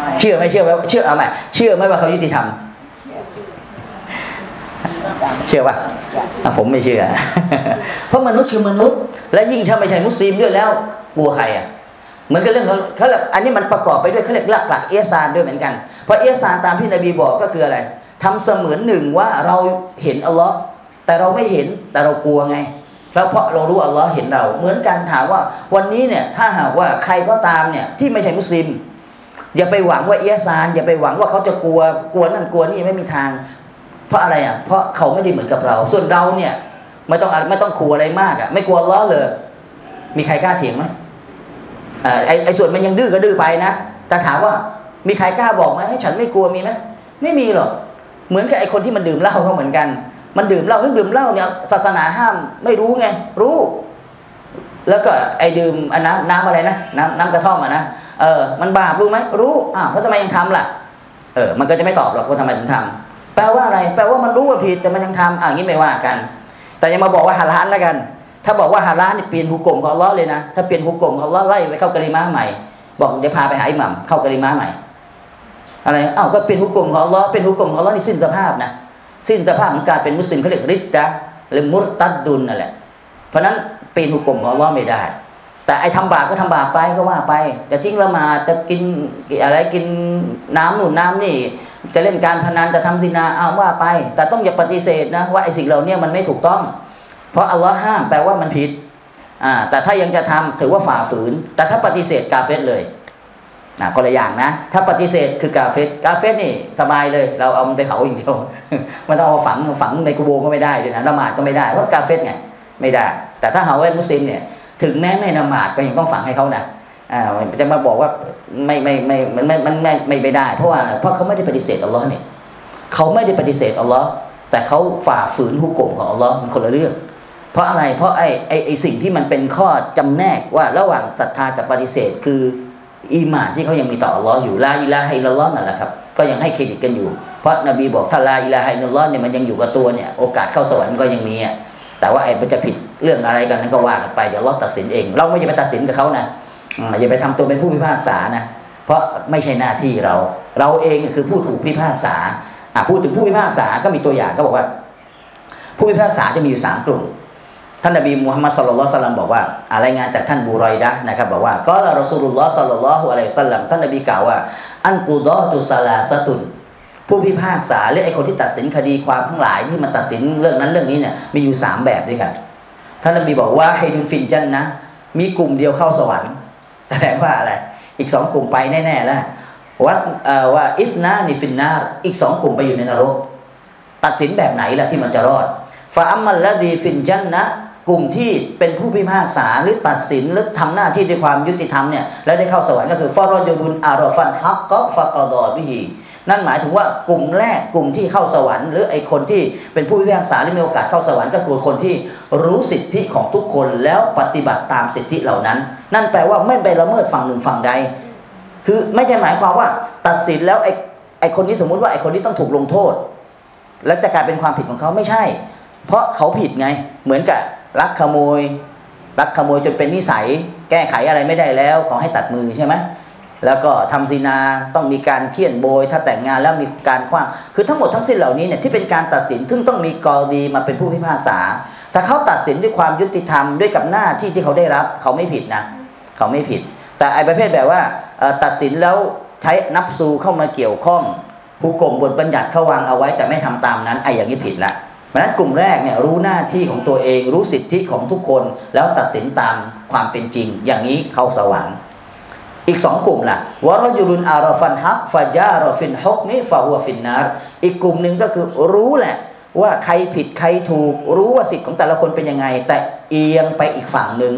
S1: เชื่อไหมเอาไหมเชื่อไหมว่าเขายุติธรรมเชื่อป่ะผมไม่เชื่อ เพราะมนุษย์คือมนุษย์และยิ่งถ้าไม่ใช่มุสลิมด้วยแล้วกลัวใครอ่ะเหมือนกับเรื่องเขาอันนี้มันประกอบไปด้วยเขาเรียกหลักเอซานด้วยเหมือนกันเพราะเอซานตามที่นบีบอกก็คืออะไรทำเสมือนหนึ่งว่าเราเห็นอัลลอฮ์แต่เราไม่เห็นแต่เรากลัวไงแล้วเพราะเรารู้อัลลอฮ์เห็นเราเหมือนกันถามว่าวันนี้เนี่ยถ้าหากว่าใครก็ตามเนี่ยที่ไม่ใช่มุสลิมอย่าไปหวังว่าเอซานอย่าไปหวังว่าเขาจะกลัวนั่นกลัวนี่ไม่มีทางเพราะอะไรอ่ะเพราะเขาไม่ได้เหมือนกับเราส่วนเราเนี่ยไม่ต้องกลัวอะไรมากอ่ะไม่กลัวอัลลอฮ์เลยมีใครกล้าเถียงไหมไอ้ส่วนมันยังดื้อก็ดื้อไปนะแต่ถามว่ามีใครกล้าบอกไหมให้ฉันไม่กลัวมีไหมไม่มีหรอกเหมือนกับไอ้คนที่มันดื่มเหล้าเขาเหมือนกันมันดื่มเหล้าเนี่ยศาสนาห้ามไม่รู้ไงรู้แล้วก็ไอ้ดื่มน้ำอะไรนะน้ำกระท่อมอ่ะนะมันบาปรู้ไหมรู้แล้วทำไมยังทำล่ะมันก็จะไม่ตอบหรอกว่าทำไมถึงทำแปลว่าอะไรแปลว่ามันรู้ว่าผิดแต่มันยังทำอย่างนี้ไม่ว่ากันแต่ยังมาบอกว่าฮาลาลแล้วกันถ้าบอกว่าฮาลาลนี่เปลี่ยนหุกกลมของอัลเลาะห์เลยนะถ้าเปลี่ยนหุกกลมของอัลเลาะห์ไล่ไปเข้ากะลิมาใหม่บอกจะพาไปหาอิหมัมเข้ากะลิมาใหม่อะไรก็เปลี่ยนหุกกลมของอัลเลาะห์เป็นหุกกลมของอัลเลาะห์นี่สิ้นสภาพนะสิ้นสภาพของการเป็นมุสลิมเขาเรียกริดดะหรือมุรตัดดุลนั่นแหละเพราะนั้นเป็นหุกกลมของอัลเลาะห์ไม่ได้แต่ไอ้ทำบาปก็ทำบาปไปก็ว่าไปจะทิ้งละหมาดจะกินอะไรกินน้ำนู่นน้ำนี่จะเล่นการพนันจะทำซินาว่าไปแต่ต้องอย่าปฏิเสธนะว่าไอ้สิ่งเหล่านี้มันไม่ถูกต้องเพราะอัลลอฮ์ห้ามแปลว่ามันผิดแต่ถ้ายังจะทำถือว่าฝ่าฝืนแต่ถ้าปฏิเสธกาเฟรเลยคนละอย่างนะถ้าปฏิเสธคือกาเฟรนี่สบายเลยเราเอามันไปเผาอย่างเดียวไม่ต้องเอาฝังในกุโบร์ก็ไม่ได้ด้วยนะละหมาดก็ไม่ได้เพราะกาเฟรไงไม่ได้แต่ถ้าหาว่ามุสลิมเนี่ยถึงแม้ไม่ละหมาดก็ยังต้องฝังให้เขานะจะมาบอกว่าไม่ได้เพราะว่าเพราะเขาไม่ได้ปฏิเสธอัลลอฮ์เนี่ยเขาไม่ได้ปฏิเสธอัลลอฮ์แต่เขาฝ่าฝืนหุกกลมของอัลลอฮ์มันคนละเรื่องเพราะอะไรเพราะไอ้สิ่งที่มันเป็นข้อจำแนกว่าระหว่างศรัทธากับปฏิเสธคืออีหม่านที่เขายังมีต่ออัลลอฮ์อยู่ลาอิลาฮะอิลลัลลอฮ์นั่นแหละครับก็ยังให้เครดิตกันอยู่เพราะนบีบอกถ้าลาอิลาฮะอิลลัลลอฮ์เนี่ยมันยังอยู่กับตัวเนี่ยโอกาสเข้าสวรรค์ก็ยังมีแต่ว่าไอ้มันจะผิดเรื่องอะไรกันนั้นก็ว่ากันไปเดี๋ยวอัลลอฮ์ตัดสินเองเราไม่จะไปตัดสินกับเขานะอย่าไปทำตัวเป็นผู้พิพากษานะเพราะไม่ใช่หน้าที่เราเองคือผู้ถูกพิพากษาพูดถึงผู้พิพากษาก็มีตัวอย่างก็บอกว่าผู้พิพากษาจะมีอยู่3กลุ่มท่านนบีมุฮัมมัดศ็อลลัลลอฮุอะลัยฮิวะซัลลัมบอกว่ารายงานจากท่านบูรอยดะห์นะครับบอกว่าก็ละรอซูลุลลอฮ์ศ็อลลัลลอฮุอะลัยฮิวะซัลลัมท่านนบีกล่าวว่าอันกุฎอตุซะลาซะตุนผู้พิพากษาหรือไอ้คนที่ตัดสินคดีความทั้งหลายที่มันตัดสินเรื่องนั้นเรื่องนี้เนี่ยมีอยู่3แบบด้วยกันท่านนบีบอกว่าให้ดุนฟินจันนะมีกลุ่มเดียวเข้าสวรรค์แสดงว่าอะไรอีก2กลุ่มไปแน่ๆแล้วว่าอิสนานิฟินนาร์อีก2กลุ่มไปอยู่ในนรกตัดสินแบบไหนล่ะที่มันจะรอดฟาอัมมัลละดีฟินจันนะกลุ่มที่เป็นผู้พิพากษาหรือตัดสินหรือทำหน้าที่ด้วยความยุติธรรมเนี่ยและได้เข้าสวรรค์ก็คือฟารอจุลุนอารอฟันฮักก็ฟะกอดอบิฮินั่นหมายถึงว่ากลุ่มแรกกลุ่มที่เข้าสวรรค์หรือไอ้คนที่เป็นผู้พิพากษาหรือมีโอกาสเข้าสวรรค์ก็คือคนที่รู้สิทธิของทุกคนแล้วปฏิบัติตามสิทธิเหล่านั้นนั่นแปลว่าไม่ไปละเมิดฝั่งหนึ่งฝั่งใดคือไม่ใช่หมายความว่าตัดสินแล้วไอ้คนนี้สมมุติว่าไอ้คนนี้ต้องถูกลงโทษแล้วจะกลายเป็นความผิดของเขาไม่ใช่เพราะเขาผิดไงเหมือนกับลักขโมยจนเป็นนิสัยแก้ไขอะไรไม่ได้แล้วขอให้ตัดมือใช่ไหมแล้วก็ทำซินาต้องมีการเคี่ยนโบยถ้าแต่งงานแล้วมีการขว้างคือทั้งหมดทั้งสิ้นเหล่านี้เนี่ยที่เป็นการตัดสินซึ่งต้องมีกอดีมาเป็นผู้พิพากษาแต่เขาตัดสินด้วยความยุติธรรมด้วยกับหน้าที่เขาได้รับเขาไม่ผิดนะเขาไม่ผิดแต่ไอ้ประเภทแบบว่าตัดสินแล้วใช้นับซูเข้ามาเกี่ยวข้องผู้กลมบทบัญญัติเขาวางเอาไว้แต่ไม่ทำตามนั้นไอ้อย่างนี้ผิดละเพราะฉะนั้นกลุ่มแรกเนี่ยรู้หน้าที่ของตัวเองรู้สิทธิของทุกคนแล้วตัดสินตามความเป็นจริงอย่างนี้เข้าสวรรค์อีก2กลุ่มล่ะวะรอจุลุนอารอฟันฮักฟะจารอฟินฮุกมิฟะฮุวะฟินนารอีกกลุ่มหนึ่งก็คือรู้แหละว่าใครผิดใครถูกรู้ว่าสิทธิของแต่ละคนเป็นยังไงแต่เอียงไปอีกฝั่งหนึ่ง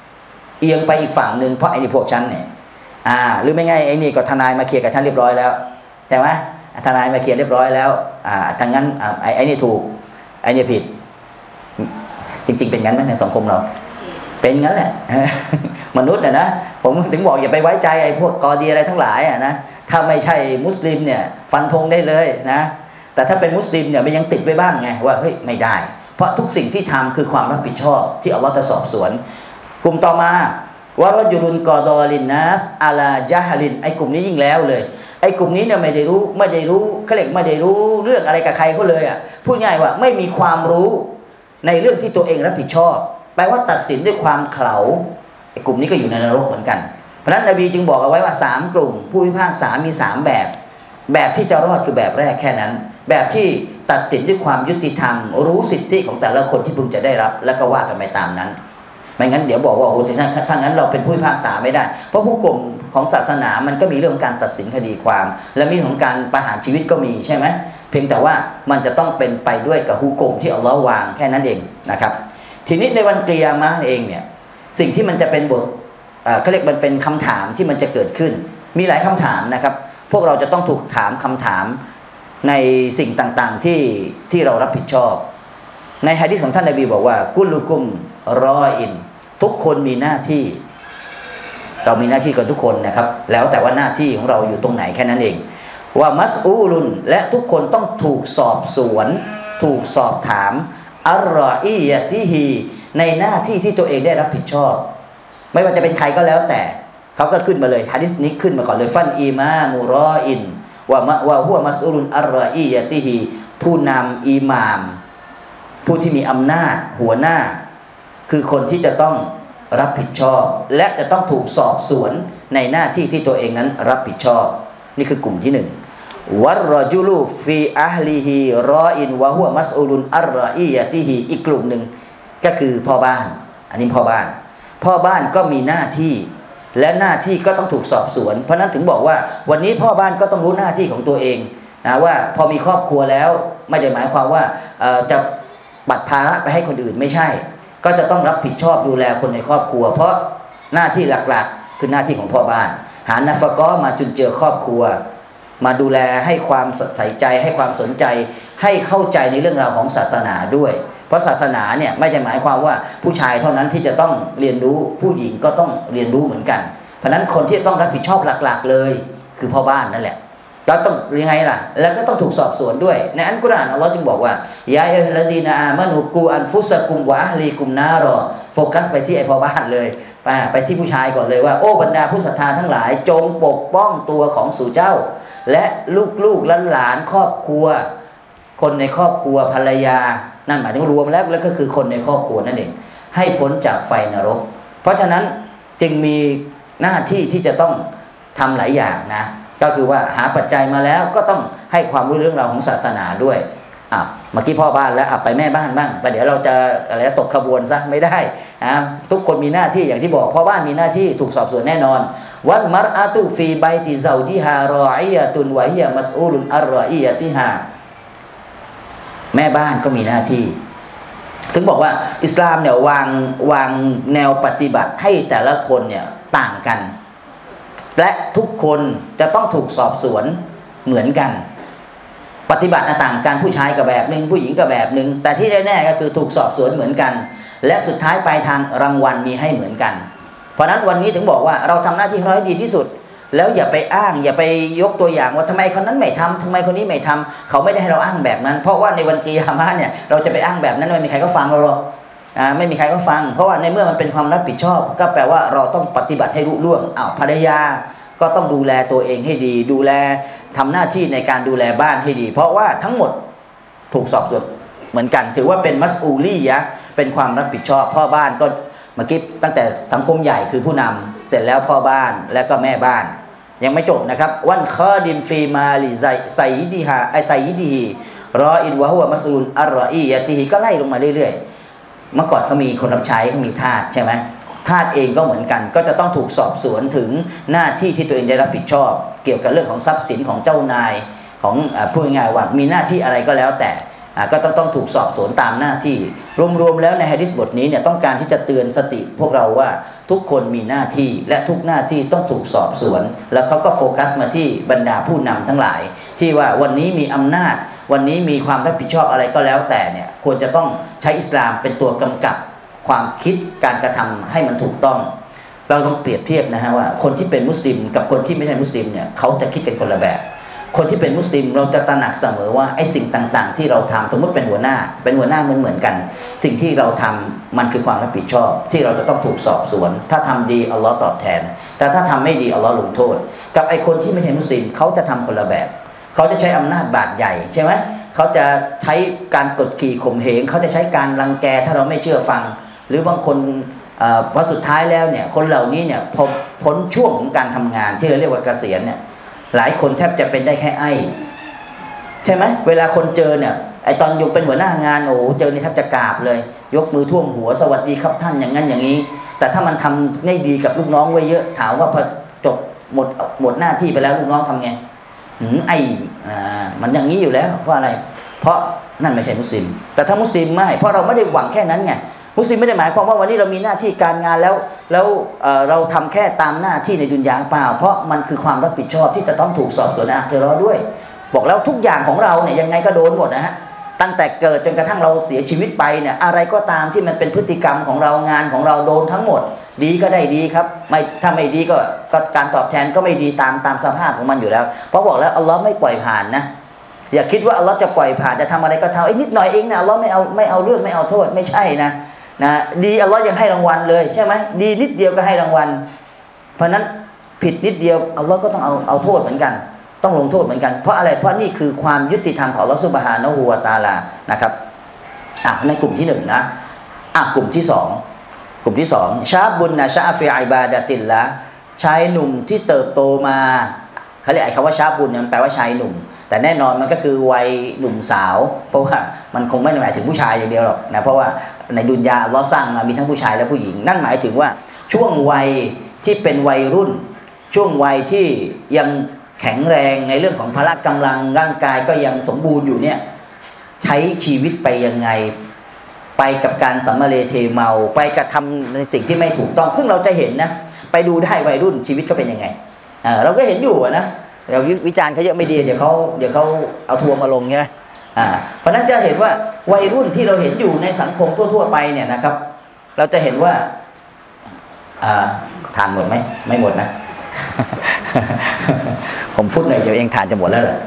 S1: เพราะไอ้นี่พวกฉันเนี่ยหรือไม่ไงไอ้นี่ก็ทนายมาเคลียร์กับฉันเรียบร้อยแล้วใช่ไหมทนายมาเคลียร์เรียบร้อยแล้วทางนั้นไอ้นี่ถูกไอ้นี่ผิดจริงๆเป็นงั้นไหมในสังคมเราเป็นงั้นแหละมนุษย์นะผมถึงบอกอย่าไปไว้ใจไอ้พวกกอดีอะไรทั้งหลายนะถ้าไม่ใช่มุสลิมเนี่ยฟันธงได้เลยนะแต่ถ้าเป็นมุสลิมเนี่ยมันยังติดไว้บ้างไงว่าเฮ้ยไม่ได้เพราะทุกสิ่งที่ทำคือความรับผิดชอบที่อัลลอฮฺจะสอบสวนกลุ่มต่อมาวะรอจุลุนกอดอลินนัสอาลาญะฮลินไอ้กลุ่มนี้ยิ่งแล้วเลยไอ้กลุ่มนี้เนี่ยไม่ได้รู้เขาเรียกไม่ได้รู้เรื่องอะไรกับใครเขาเลยพูดง่ายว่าไม่มีความรู้ในเรื่องที่ตัวเองรับผิดชอบแปลว่าตัดสินด้วยความเขลาไอ้กลุ่มนี้ก็อยู่ในนรกเหมือนกันเพราะฉะนั้นนบีจึงบอกเอาไว้ว่า3กลุ่มผู้พิพากษามี3แบบที่จะรอดคือแบบแรกแค่นั้นแบบที่ตัดสินด้วยความยุติธรรมรู้สิทธิของแต่ละคนที่พึงจะได้รับแล้วก็ว่ากันไปตามนั้นไม่งั้นเดี๋ยวบอกว่าโอ้ถ้างั้นเราเป็นผู้พิพากษาไม่ได้เพราะผู้กลุ่มของศาสนามันก็มีเรื่องการตัดสินคดีความและมีของการประหารชีวิตก็มีใช่ไหมเพียงแต่ว่ามันจะต้องเป็นไปด้วยกับฮุกมที่อัลลอฮ์วางแค่นั้นเองนะครับทีนี้ในวันกิยามะห์เองเนี่ยสิ่งที่มันจะเป็นบทเขาเรียกมันเป็นคำถามที่มันจะเกิดขึ้นมีหลายคำถามนะครับพวกเราจะต้องถูกถามคำถามในสิ่งต่างๆที่เรารับผิดชอบในหะดีษของท่านนบีบอกว่ากุลุกุมรออินทุกคนมีหน้าที่เรามีหน้าที่กันทุกคนนะครับแล้วแต่ว่าหน้าที่ของเราอยู่ตรงไหนแค่นั้นเองว่ามัสอูลุนและทุกคนต้องถูกสอบสวนถูกสอบถามอัลรออียะติฮีในหน้าที่ที่ตัวเองได้รับผิดชอบไม่ว่าจะเป็นใครก็แล้วแต่เขาก็ขึ้นมาเลยหะดีษนี้ขึ้นมาก่อนเลยฟันอีมามุรออินว่าหัวมัสอูลุนอัลรออียะติฮีผู้นำอิหม่ามผู้ที่มีอำนาจหัวหน้าคือคนที่จะต้องรับผิดชอบและจะต้องถูกสอบสวนในหน้าที่ที่ตัวเองนั้นรับผิดชอบนี่คือกลุ่มที่1วัรรอจุลูฟีอะฮลีฮีรออินวะฮุวมัสอูลุนอัรรออียะติฮีอีกกลุ่มหนึ่งก็คือพ่อบ้านอันนี้พ่อบ้านก็มีหน้าที่และหน้าที่ก็ต้องถูกสอบสวนเพราะนั้นถึงบอกว่าวันนี้พ่อบ้านก็ต้องรู้หน้าที่ของตัวเองนะว่าพอมีครอบครัวแล้วไม่ได้หมายความว่าจะปัดภาระไปให้คนอื่นไม่ใช่ก็จะต้องรับผิดชอบดูแลคนในครอบครัวเพราะหน้าที่หลักๆคือหน้าที่ของพ่อบ้านหานาฟะกอมาจุนเจือครอบครัวมาดูแลให้ความใส่ใจให้ความสนใจให้เข้าใจในเรื่องราวของศาสนาด้วยเพราะศาสนาเนี่ยไม่ได้หมายความว่าผู้ชายเท่านั้นที่จะต้องเรียนรู้ผู้หญิงก็ต้องเรียนรู้เหมือนกันเพราะนั้นคนที่ต้องรับผิดชอบหลักๆเลยคือพ่อบ้านนั่นแหละแล้วต้องยังไงล่ะแล้วก็ต้องถูกสอบสวนด้วยในอัลกุรอานอัลลอฮ์จึงบอกว่ายาอัยฮัลลดีนาอามานุกูอันฟุสกุมวะอะฮลีกุมนารอโฟกัสไปที่ไอ้พ่อบ้านเลยไปที่ผู้ชายก่อนเลยว่าโอ้บรรดาผู้ศรัทธาทั้งหลายจงปกป้องตัวของสู่เจ้าและลูกหลานครอบครัวคนในครอบครัวภรรยานั่นหมายถึงรวมแล้วก็คือคนในครอบครัวนั่นเองให้พ้นจากไฟนรกเพราะฉะนั้นจึงมีหน้าที่ที่จะต้องทำหลายอย่างนะก็คือว่าหาปัจจัยมาแล้วก็ต้องให้ความรู้เรื่องราวของศาสนาด้วยเมื่อกี้พ่อบ้านแล้วไปแม่บ้านบ้างเดี๋ยวเราจะอะไรตกขบวนซะไม่ได้นะทุกคนมีหน้าที่อย่างที่บอกพ่อบ้านมีหน้าที่ถูกสอบสวนแน่นอนวัดมัรอาตุฟีไบติซาอุดิฮารออียะตุนวะฮียมัสอูลุนอัรรออียะติฮาแม่บ้านก็มีหน้าที่ถึงบอกว่าอิสลามเนี่ยวางแนวปฏิบัติให้แต่ละคนเนี่ยต่างกันและทุกคนจะต้องถูกสอบสวนเหมือนกันปฏิบัติต่างกันผู้ชายก็แบบหนึ่งผู้หญิงก็แบบหนึ่งแต่ที่แน่ๆก็คือถูกสอบสวนเหมือนกันและสุดท้ายปลายทางรางวัลมีให้เหมือนกันเพราะนั้นวันนี้ถึงบอกว่าเราทำหน้าที่ของเราให้ดีที่สุดแล้วอย่าไปอ้างอย่าไปยกตัวอย่างว่าทำไมคนนั้นไม่ทำทำไมคนนี้ไม่ทำเขาไม่ได้ให้เราอ้างแบบนั้นเพราะว่าในวันกิยามะห์เนี่ยเราจะไปอ้างแบบนั้นไม่มีใครก็ฟังเราหรอกไม่มีใครก็ฟังเพราะว่าในเมื่อมันเป็นความรับผิดชอบก็แปลว่าเราต้องปฏิบัติให้รุ่งเรืองภรรยาก็ต้องดูแลตัวเองให้ดีดูแลทำหน้าที่ในการดูแลบ้านให้ดีเพราะว่าทั้งหมดถูกสอบสวนเหมือนกันถือว่าเป็นมัสอูลียะเป็นความรับผิดชอบพ่อบ้านก็เมื่อกี้ตั้งแต่สังคมใหญ่คือผู้นำเสร็จแล้วพ่อบ้านและก็แม่บ้านยังไม่จบนะครับวันคอดิมฟีมาลิไซยิฮาไอไซยิดีรออินวะฮุวมัสอูลอัรรออียะติฮีก็ไล่ลงมาเรื่อยๆเมื่อก่อนเขามีคนรับใช้เขามีทาสใช่ไหมทาสเองก็เหมือนกันก็จะต้องถูกสอบสวนถึงหน้าที่ที่ตัวเองได้รับผิดชอบเกี่ยวกับเรื่องของทรัพย์สินของเจ้านายของพูดง่ายๆว่ามีหน้าที่อะไรก็แล้วแต่ก็ต้องถูกสอบสวนตามหน้าที่รวมๆแล้วในหะดีษบทนี้เนี่ยต้องการที่จะเตือนสติพวกเราว่าทุกคนมีหน้าที่และทุกหน้าที่ต้องถูกสอบสวนแล้วเขาก็โฟกัสมาที่บรรดาผู้นำทั้งหลายที่ว่าวันนี้มีอำนาจวันนี้มีความรับผิดชอบอะไรก็แล้วแต่เนี่ยควรจะต้องใช้อิสลามเป็นตัวกำกับความคิดการกระทำให้มันถูกต้องเราต้องเปรียบเทียบนะฮะว่าคนที่เป็นมุสลิมกับคนที่ไม่ใช่มุสลิมเนี่ยเขาจะคิดกันคนละแบบคนที่เป็นมุสลิมเราจะตระหนักเสมอว่าไอ้สิ่งต่างๆที่เราทำสมมติเป็นหัวหน้าเหมือนกันสิ่งที่เราทำมันคือความรับผิดชอบที่เราจะต้องถูกสอบสวนถ้าทำดีอัลลอฮ์ตอบแทนแต่ถ้าทำไม่ดีอัลลอฮ์ลงโทษกับไอ้คนที่ไม่ใช่มุสลิมเขาจะทำคนละแบบเขาจะใช้อำนาจบาดใหญ่ใช่ไหมเขาจะใช้การกดขี่ข่มเหงเขาจะใช้การรังแกถ้าเราไม่เชื่อฟังหรือบางคนพอสุดท้ายแล้วเนี่ยคนเหล่านี้เนี่ยพอพ้นช่วงของการทำงานที่เราเรียกว่าเกษียณเนี่ยหลายคนแทบจะเป็นได้แค่ไอ้ใช่ไหมเวลาคนเจอเนี่ยไอตอนอยู่เป็นหัวหน้างานโอ้เจอนี่แทบจะกราบเลยยกมือท่วมหัวสวัสดีครับท่านอย่างนั้นอย่างนี้แต่ถ้ามันทำไม่ดีกับลูกน้องไว้เยอะถามว่าพอจบหมดหน้าที่ไปแล้วลูกน้องทำไงมันอย่างนี้อยู่แล้วเพราะอะไรเพราะนั่นไม่ใช่มุสลิมแต่ถ้ามุสลิมไม่เพราะเราไม่ได้หวังแค่นั้นไงมุสลิมไม่ได้หมายความว่าวันนี้เรามีหน้าที่การงานแล้วเราทำแค่ตามหน้าที่ในดุนยาเปล่าเพราะมันคือความรับผิดชอบที่จะต้องถูกสอบสวนอาคิเราะห์ด้วยบอกแล้วทุกอย่างของเราเนี่ยยังไงก็โดนหมดนะฮะตั้งแต่เกิดจนกระทั่งเราเสียชีวิตไปเนี่ยอะไรก็ตามที่มันเป็นพฤติกรรมของเรางานของเราโดนทั้งหมดดีก็ได้ดีครับไม่ถ้าไม่ดีก็การตอบแทนก็ไม่ดีตามสภาพของมันอยู่แล้วเพราะบอกแล้วอัลลอฮ์ไม่ปล่อยผ่านนะอย่าคิดว่าอัลลอฮ์จะปล่อยผ่านจะทำอะไรก็ทำไอ้นิดหน่อยเองนะอัลลอฮ์ไม่เอาเรื่องไม่เอาโทษไม่ใช่นะดีอัลลอฮ์ยังให้รางวัลเลยใช่ไหมดีนิดเดียวก็ให้รางวัลเพราะนั้นผิดนิดเดียวอัลลอฮ์ก็ต้องเอาโทษเหมือนกันต้องลงโทษเหมือนกันเพราะอะไรเพราะนี่คือความยุติธรรมของอัลลอฮ์ซุบฮานะฮูวะตะอาลานะครับในกลุ่มที่หนึ่งนะกลุ่มที่สองชาบุนนะชาฟิอิบาดะติลละชายหนุ่มที่เติบโตมาเขาเรียกไอ้คำว่าชาบุนเนี่ยมันแปลว่าชายหนุ่มแต่แน่นอนมันก็คือวัยหนุ่มสาวเพราะว่ามันคงไม่ได้หมายถึงผู้ชายอย่างเดียวหรอกนะเพราะว่าในดุนยาอัลเลาะห์สร้างมามีทั้งผู้ชายและผู้หญิงนั่นหมายถึงว่าช่วงวัยที่เป็นวัยรุ่นช่วงวัยที่ยังแข็งแรงในเรื่องของพละกำลังร่างกายก็ยังสมบูรณ์อยู่เนี่ยใช้ชีวิตไปยังไงไปกับการสัมมาเลเทเมาไปกระทำในสิ่งที่ไม่ถูกต้องซึ่งเราจะเห็นนะไปดูได้วัยรุ่นชีวิตก็เป็นยังไงเราก็เห็นอยู่นะเราวิจารณ์เขาเยอะไม่ดีเดี๋ยวเขาเอาทัวร์มาลงใช่ไหมเพราะนั้นจะเห็นว่าวัยรุ่นที่เราเห็นอยู่ในสังคมทั่วๆไปเนี่ยนะครับเราจะเห็นว่าทานหมดไหมไม่หมดนะ ผมพูดหน่อยเดี๋ยวเองทานจะหมดแล้วเหรอ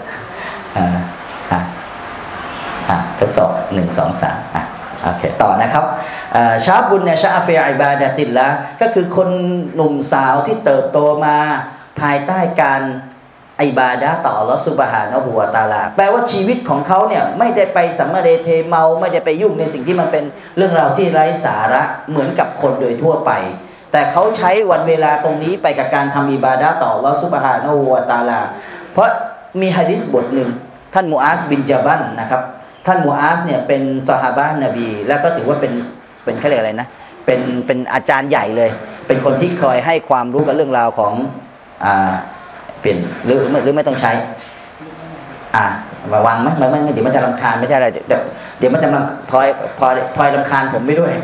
S1: ทดสอบ1 2 3โอเคต่อนะครับชาบุญเนี่ยชาฟิอิบาดะติลละก็คือคนหนุ่มสาวที่เติบโตมาภายใต้การอิบาดะห์ต่ออัลเลาะห์ซุบฮานะฮูวะตะอาลาแปลว่าชีวิตของเขาเนี่ยไม่ได้ไปสัมมาเรเทเมาไม่ได้ไปยุ่งในสิ่งที่มันเป็นเรื่องราวที่ไร้สาระเหมือนกับคนโดยทั่วไปแต่เขาใช้วันเวลาตรงนี้ไปกับการทำอิบาดะห์ต่ออัลเลาะห์ซุบฮานะฮูวะตะอาลาเพราะมีหะดีษบทหนึ่งท่านมูอาซบินญะบัลนะครับท่านมูอาซเนี่ยเป็นซอฮาบะห์นบีแล้วก็ถือว่าเป็นเขาเรียกอะไรนะเป็นอาจารย์ใหญ่เลยเป็นคนที่คอยให้ความรู้กับเรื่องราวของเปลี่ยนหรือไม่ต้องใช้วางไหมไม่เดี๋ยวมันจะรำคาญไม่ใช่อะไรเดี๋ยวมันจะพลอยรำคาญผมไม่ด้วย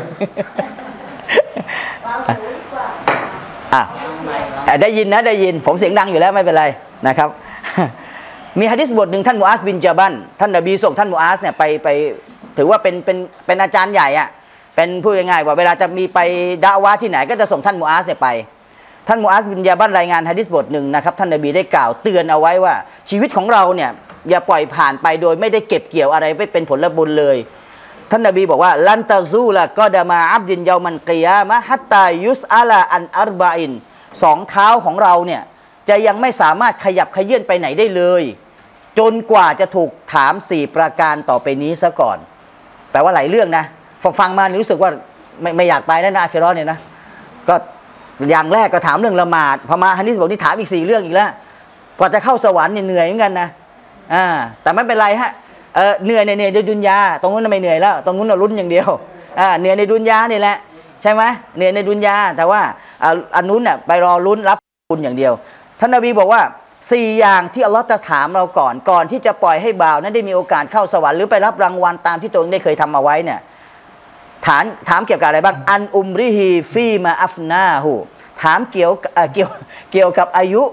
S1: ได้ยินนะได้ยินผมเสียงดังอยู่แล้วไม่เป็นไรนะครับมีหะดีษบทหนึ่งท่านมูอาซบินญะบัลท่านนบีส่งท่านมูอาซเนี่ยไปถือว่าเป็นอาจารย์ใหญ่อะเป็นพูดง่ายๆว่าเวลาจะมีไปดะอ์วะห์ที่ไหนก็จะส่งท่านมูอาซเนี่ยไปท่านมูอาซบินญะบัลรายงานหะดีษบทหนึ่งนะครับท่านนบีได้กล่าวเตือนเอาไว้ว่าชีวิตของเราเนี่ยอย่าปล่อยผ่านไปโดยไม่ได้เก็บเกี่ยวอะไรไม่เป็นผลบุญเลยท่านนบีบอกว่าลันตาซูละกอดามาอับดินยามันกิยามะฮัตตายุสอาลาอันอัรบะอิน2 เท้าของเราเนี่ยจะยังไม่สามารถขยับขยื่นไปไหนได้เลยจนกว่าจะถูกถาม4 ประการต่อไปนี้ซะก่อนแปลว่าหลายเรื่องนะฟังมารู้สึกว่าไม่อยากไปแล้วนะอาคิเราะห์เนี่ยนะก็อย่างแรกก็ถามเรื่องละหมาดพอมาหะดีษบอกนี่ถามอีก4 เรื่องอีกแล้วกว่าจะเข้าสวรรค์เนี่ยเหนื่อยเหมือนกันนะแต่ไม่เป็นไรฮะเหนื่อยในดุนยาตรงนู้นไม่เหนื่อยแล้วตรงนู้นลุ้นอย่างเดียวเหนื่อยในดุนยานี่แหละใช่ไหมเหนื่อยในดุนยาแต่ว่าอันนู้นเนี่ยไปรอลุ้นรับบุญอย่างเดียวท่านนบีบอกว่า4 อย่างที่อัลลอฮ์จะถามเราก่อนที่จะปล่อยให้บ่าวนั้นได้มีโอกาสเข้าสวรรค์หรือไปรับรางวัลตามที่ตัวเองได้เคยทำเอาไว้เนี่ยถามเกี่ยวกับอะไรบ้างอันอุมริฮีฟีมาอัฟนาหูถามเกี่ยวกับอายุ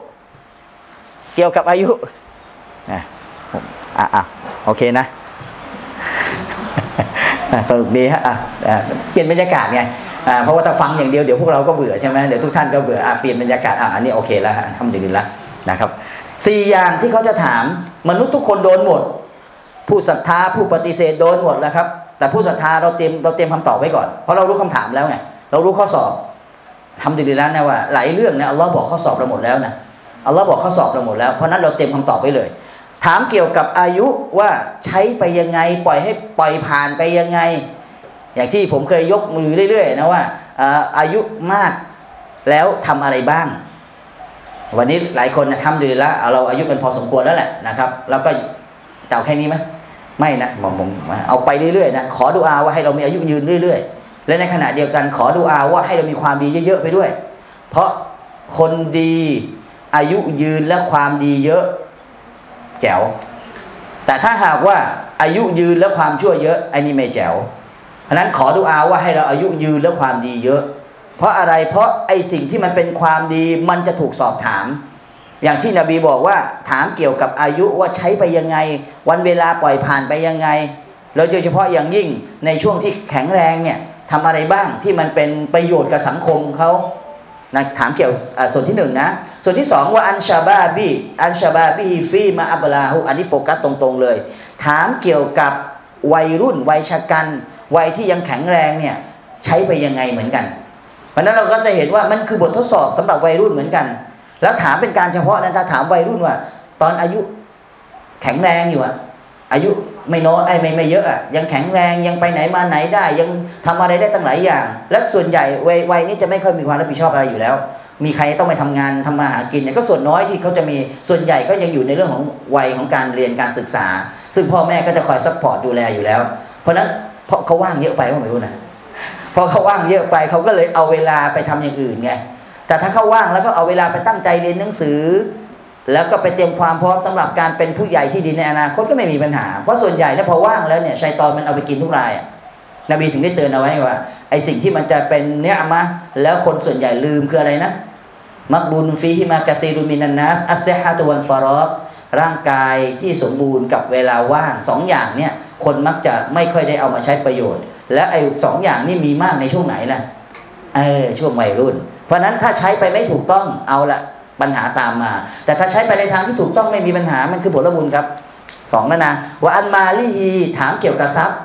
S1: โอเคนะสนุกดีฮะเปลี่ยนบรรยากาศไงเพราะว่าถ้าฟังอย่างเดียวเดี๋ยวพวกเราก็เบื่อใช่ไหมเดี๋ยวทุกท่านก็เบื่อเปลี่ยนบรรยากาศอันนี้โอเคแล้วทำดีแล้วนะครับ4 อย่างที่เขาจะถามมนุษย์ทุกคนโดนหมดผู้ศรัทธาผู้ปฏิเสธโดนหมดแล้วครับแต่ผู้ศรัทธาเราเตรียมคำตอบไว้ก่อนเพราะเรารู้คำถามแล้วไงเรารู้ข้อสอบทำดีแล้วนะว่าหลายเรื่องนะอัลลอฮ์บอกข้อสอบเราหมดแล้วนะอัลลอฮ์บอกข้อสอบเราหมดแล้วเพราะนั้นเราเตรียมคำตอบไว้เลยถามเกี่ยวกับอายุว่าใช้ไปยังไงปล่อยผ่านไปยังไงอย่างที่ผมเคยยกมือเรื่อยๆนะว่าอายุมากแล้วทำอะไรบ้างวันนี้หลายคนนะทำดีแล้วเราอายุกันพอสมควรแล้วแหละนะครับแล้วก็เต่าแค่นี้ไหมไม่นะผมเอาไปเรื่อยๆนะขอดุอาว่าให้เรามีอายุยืนเรื่อยๆและในขณะเดียวกันขอดุอาว่าให้เรามีความดีเยอะๆไปด้วยเพราะคนดีอายุยืนและความดีเยอะแจ๋วแต่ถ้าหากว่าอายุยืนและความชั่วเยอะอันนี้ไม่แจ๋วเพราะนั้นขอดุอาว่าให้เราอายุยืนและความดีเยอะเพราะอะไรเพราะไอ้สิ่งที่มันเป็นความดีมันจะถูกสอบถามอย่างที่นบีบอกว่าถามเกี่ยวกับอายุว่าใช้ไปยังไงวันเวลาปล่อยผ่านไปยังไงแล้วโดยเฉพาะอย่างยิ่งในช่วงที่แข็งแรงเนี่ยทำอะไรบ้างที่มันเป็นประโยชน์กับสังคมเขานะถามเกี่ยวส่วนที่หนึ่งนะส่วนที่สองว่าอันชาบาบีฟีมาอับลาหูอันนี้โฟกัสตรงๆเลยถามเกี่ยวกับวัยรุ่นวัยชะกันวัยที่ยังแข็งแรงเนี่ยใช้ไปยังไงเหมือนกันเพราะนั้นเราก็จะเห็นว่ามันคือบททดสอบสำหรับวัยรุ่นเหมือนกันแล้วถามเป็นการเฉพาะนะถ้าถามวัยรุ่นว่าตอนอายุแข็งแรงอยู่อะอายุไม่น้อยไม่เยอะอะยังแข็งแรงยังไปไหนมาไหนได้ยังทำอะไรได้ตั้งหลายอย่างและส่วนใหญ่วัยนี้จะไม่ค่อยมีความรับผิดชอบอะไรอยู่แล้วมีใครต้องไปทำงานทำมาหากินเนี่ยก็ส่วนน้อยที่เขาจะมีส่วนใหญ่ก็ยังอยู่ในเรื่องของวัยของการเรียนการศึกษาซึ่งพ่อแม่ก็จะคอยซัพพอร์ตดูแลอยู่แล้วเพราะนั้นเพราะเขาว่างเยอะไปก็ไม่รู้นะพอเขาว่างเยอะไปเขาก็เลยเอาเวลาไปทำอย่างอื่นไงแต่ถ้าเขาว่างแล้วก็เอาเวลาไปตั้งใจเรียนหนังสือแล้วก็ไปเตรียมความพร้อมสำหรับการเป็นผู้ใหญ่ที่ดีในอนาคตก็ไม่มีปัญหาเพราะส่วนใหญ่เนี่ยพอว่างแล้วเนี่ยชัยฏอนมันเอาไปกินทุกรายนบีถึงได้เตือนเอาไว้ว่าไอ้สิ่งที่มันจะเป็นเนี่ยมะแล้วคนส่วนใหญ่ลืมคืออะไรนะมักบุญฟีฮิมากะซีรุมินันนัสอัสซิฮะตุวัลฟารอกร่างกายที่สมบูรณ์กับเวลาว่างสองอย่างเนี่ยคนมักจะไม่ค่อยได้เอามาใช้ประโยชน์และไอ้สองอย่างนี่มีมากในช่วงไหนล่ะช่วงวัยรุ่นเพราะนั้นถ้าใช้ไปไม่ถูกต้องเอาละปัญหาตามมาแต่ถ้าใช้ไปในทางที่ถูกต้องไม่มีปัญหามันคือผลบุญครับสองแล้วนะว่าอันมาลีฮีถามเกี่ยวกับทรัพย์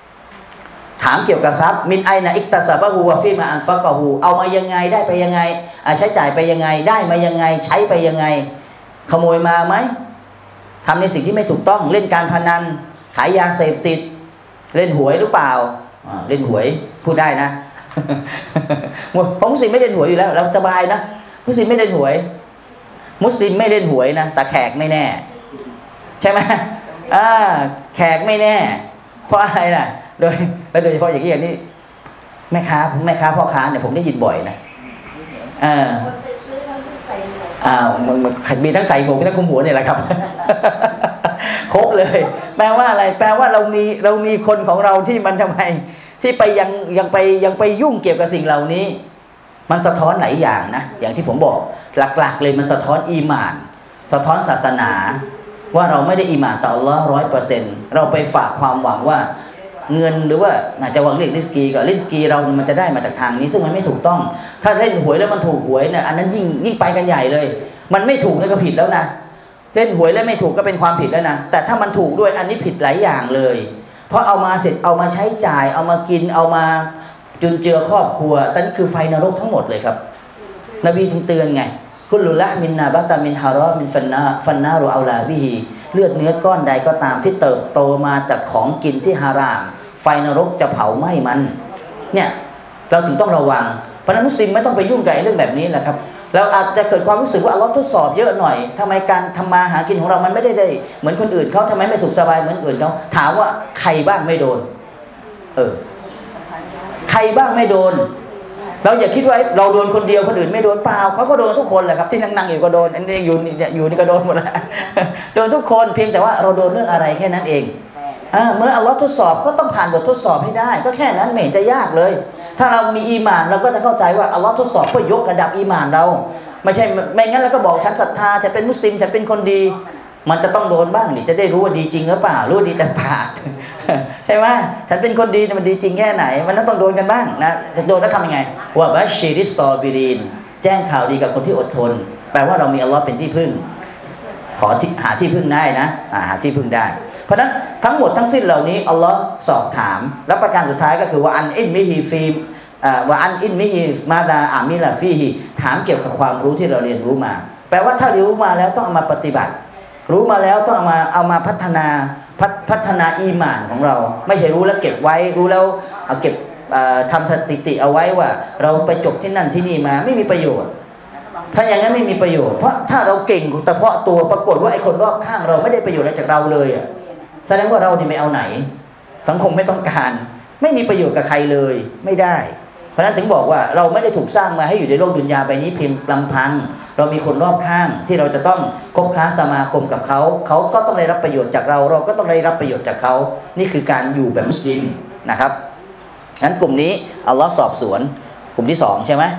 S1: มินไอนะอิกตัสบะฮูวะฟีมาอันฟะกะฮูเอามายังไงได้ไปยังไงใช้จ่ายไปยังไงได้มายังไงใช้ไปยังไงขโมยมาไหมทำในสิ่งที่ไม่ถูกต้องเล่นการพนันขายยาเสพติดเล่นหวยหรือเปล่าเล่นหวยพูดได้นะเพราะมุสลิมไม่เล่นหวยอยู่แล้วเราสบายนะมุสลิมไม่เล่นหวยนะแต่แขกไม่แน่ใช่ไหมแขกไม่แน่เพราะอะไรล่ะโดยเฉพาะอย่างนี้แม่ค้าพ่อค้าเนี่ยผมได้ยินบ่อยนะมันมีทั้งใส่หมวกมีทั้งคุมหัวเนี่ยแหละครับครบเลยแปลว่าอะไรแปลว่าเรามีคนของเราที่มันทำไมที่ไปยังไปยุ่งเกี่ยวกับสิ่งเหล่านี้มันสะท้อนหลายอย่างนะอย่างที่ผมบอกหลักๆเลยมันสะท้อนอีหม่านสะท้อนศาสนาว่าเราไม่ได้อีหม่านต่ออัลเลาะห์ 100% เราไปฝากความหวังว่าเงินหรือว่าอาจจะหวังเรียกริสกีกับริสกีเรามันจะได้มาจากทางนี้ซึ่งมันไม่ถูกต้องถ้าเล่นหวยแล้วมันถูกหวยเนี่ยอันนั้นยิ่งไปกันใหญ่เลยมันไม่ถูกนี่ก็ผิดแล้วนะเล่นหวยแล้วไม่ถูกก็เป็นความผิดแล้วนะแต่ถ้ามันถูกด้วยอันนี้ผิดหลายอย่างเลยเพราะเอามาเสร็จเอามาใช้จ่ายเอามากินเอามาจุนเจือครอบครัวแต่นี่คือไฟนรกทั้งหมดเลยครับนบีถึงเตือนไงคุลลุละมินนาบะตามินฮารอมินฟันนารุเอาลาบิฮีเลือดเนื้อก้อนใดก็ตามที่เติบโตมาจากของกินที่ฮารามไฟนรกจะเผาไหม้มันเนี่ยเราถึงต้องระวังเพราะนั้นมุสลิมไม่ต้องไปยุ่งกับเรื่องแบบนี้แหละครับเราอาจจะเกิดความรู้สึกว่าอัลเลาะห์ทดสอบเยอะหน่อยทำไมการทำมาหากินของเรามันไม่ได้เหมือนคนอื่นเขาทำไมไม่สุขสบายเหมือนอื่นเขาถามว่าใครบ้างไม่โดนใครบ้างไม่โดนเราอย่าคิดว่าเราโดนคนเดียวคนอื่นไม่โดนเปล่าเขาก็โดนทุกคนแหละครับที่นั่งอยู่ก็โดนอันนี้อยู่นี่ก็โดนหมดแล้วโดนทุกคนเพียงแต่ว่าเราโดนเรื่องอะไรแค่นั้นเองเมื่ออัลลอฮ์ทดสอบก็ต้องผ่านบททดสอบให้ได้ก็แค่นั้นไม่เห็นจะยากเลยถ้าเรามีอีหม่านเราก็จะเข้าใจว่าอัลลอฮ์ทดสอบเพื่อยกระดับอีหม่านเราไม่งั้นเราก็บอกฉันศรัทธาฉันเป็นมุสลิมฉันเป็นคนดีมันจะต้องโดนบ้างนี่จะได้รู้ว่าดีจริงหรือเปล่ารู้ดีแต่ปากใช่ไหมฉันเป็นคนดีมันดีจริงแค่ไหนมันต้องโดนกันบ้างนะโดนแล้วทำยังไงว่าบัชชีริสซอบิรินแจ้งข่าวดีกับคนที่อดทนแปลว่าเรามีอัลลอฮ์เป็นที่พึ่งขอหาที่พึ่งได้นะหาที่พึ่งได้เพราะนั้นทั้งหมดทั้งสิ้นเหล่านี้อัลลอฮ์สอบถามและประการสุดท้ายก็คือว่าอันอินมิฮีฟีว่าอันอินมิฮิมาดาอามิลาฟีฮิถามเกี่ยวกับความรู้ที่เราเรียนรู้มาแปลว่าถ้ารู้มาแล้วต้องเอามาปฏิบัติรู้มาแล้วต้องเอามาพัฒนาอีหม่านของเราไม่ใช่รู้แล้วเก็บไว้รู้แล้วเอาเก็บทำสถิติเอาไว้ว่าเราไปจบที่นั่นที่นี่มาไม่มีประโยชน์ถ้าอย่างนั้นไม่มีประโยชน์เพราะถ้าเราเก่งแต่เพาะตัวปรากฏว่าไอ้คนรอบข้างเราไม่ได้ประโยชน์อะไรจากเราเลยแสดงว่าเรานี่ไม่เอาไหนสังคมไม่ต้องการไม่มีประโยชน์กับใครเลยไม่ได้เพราะนั้นถึงบอกว่าเราไม่ได้ถูกสร้างมาให้อยู่ในโลกดุนยาใบนี้เพียงลำพังเรามีคนรอบข้างที่เราจะต้องคบค้าสมาคมกับเขาเขาก็ต้องได้รับประโยชน์จากเราเราก็ต้องได้รับประโยชน์จากเขานี่คือการอยู่แบบมุสลิมนะครับงั้นกลุ่มนี้อัลลอฮ์สอบสวนกลุ่มที่2ใช่ไหม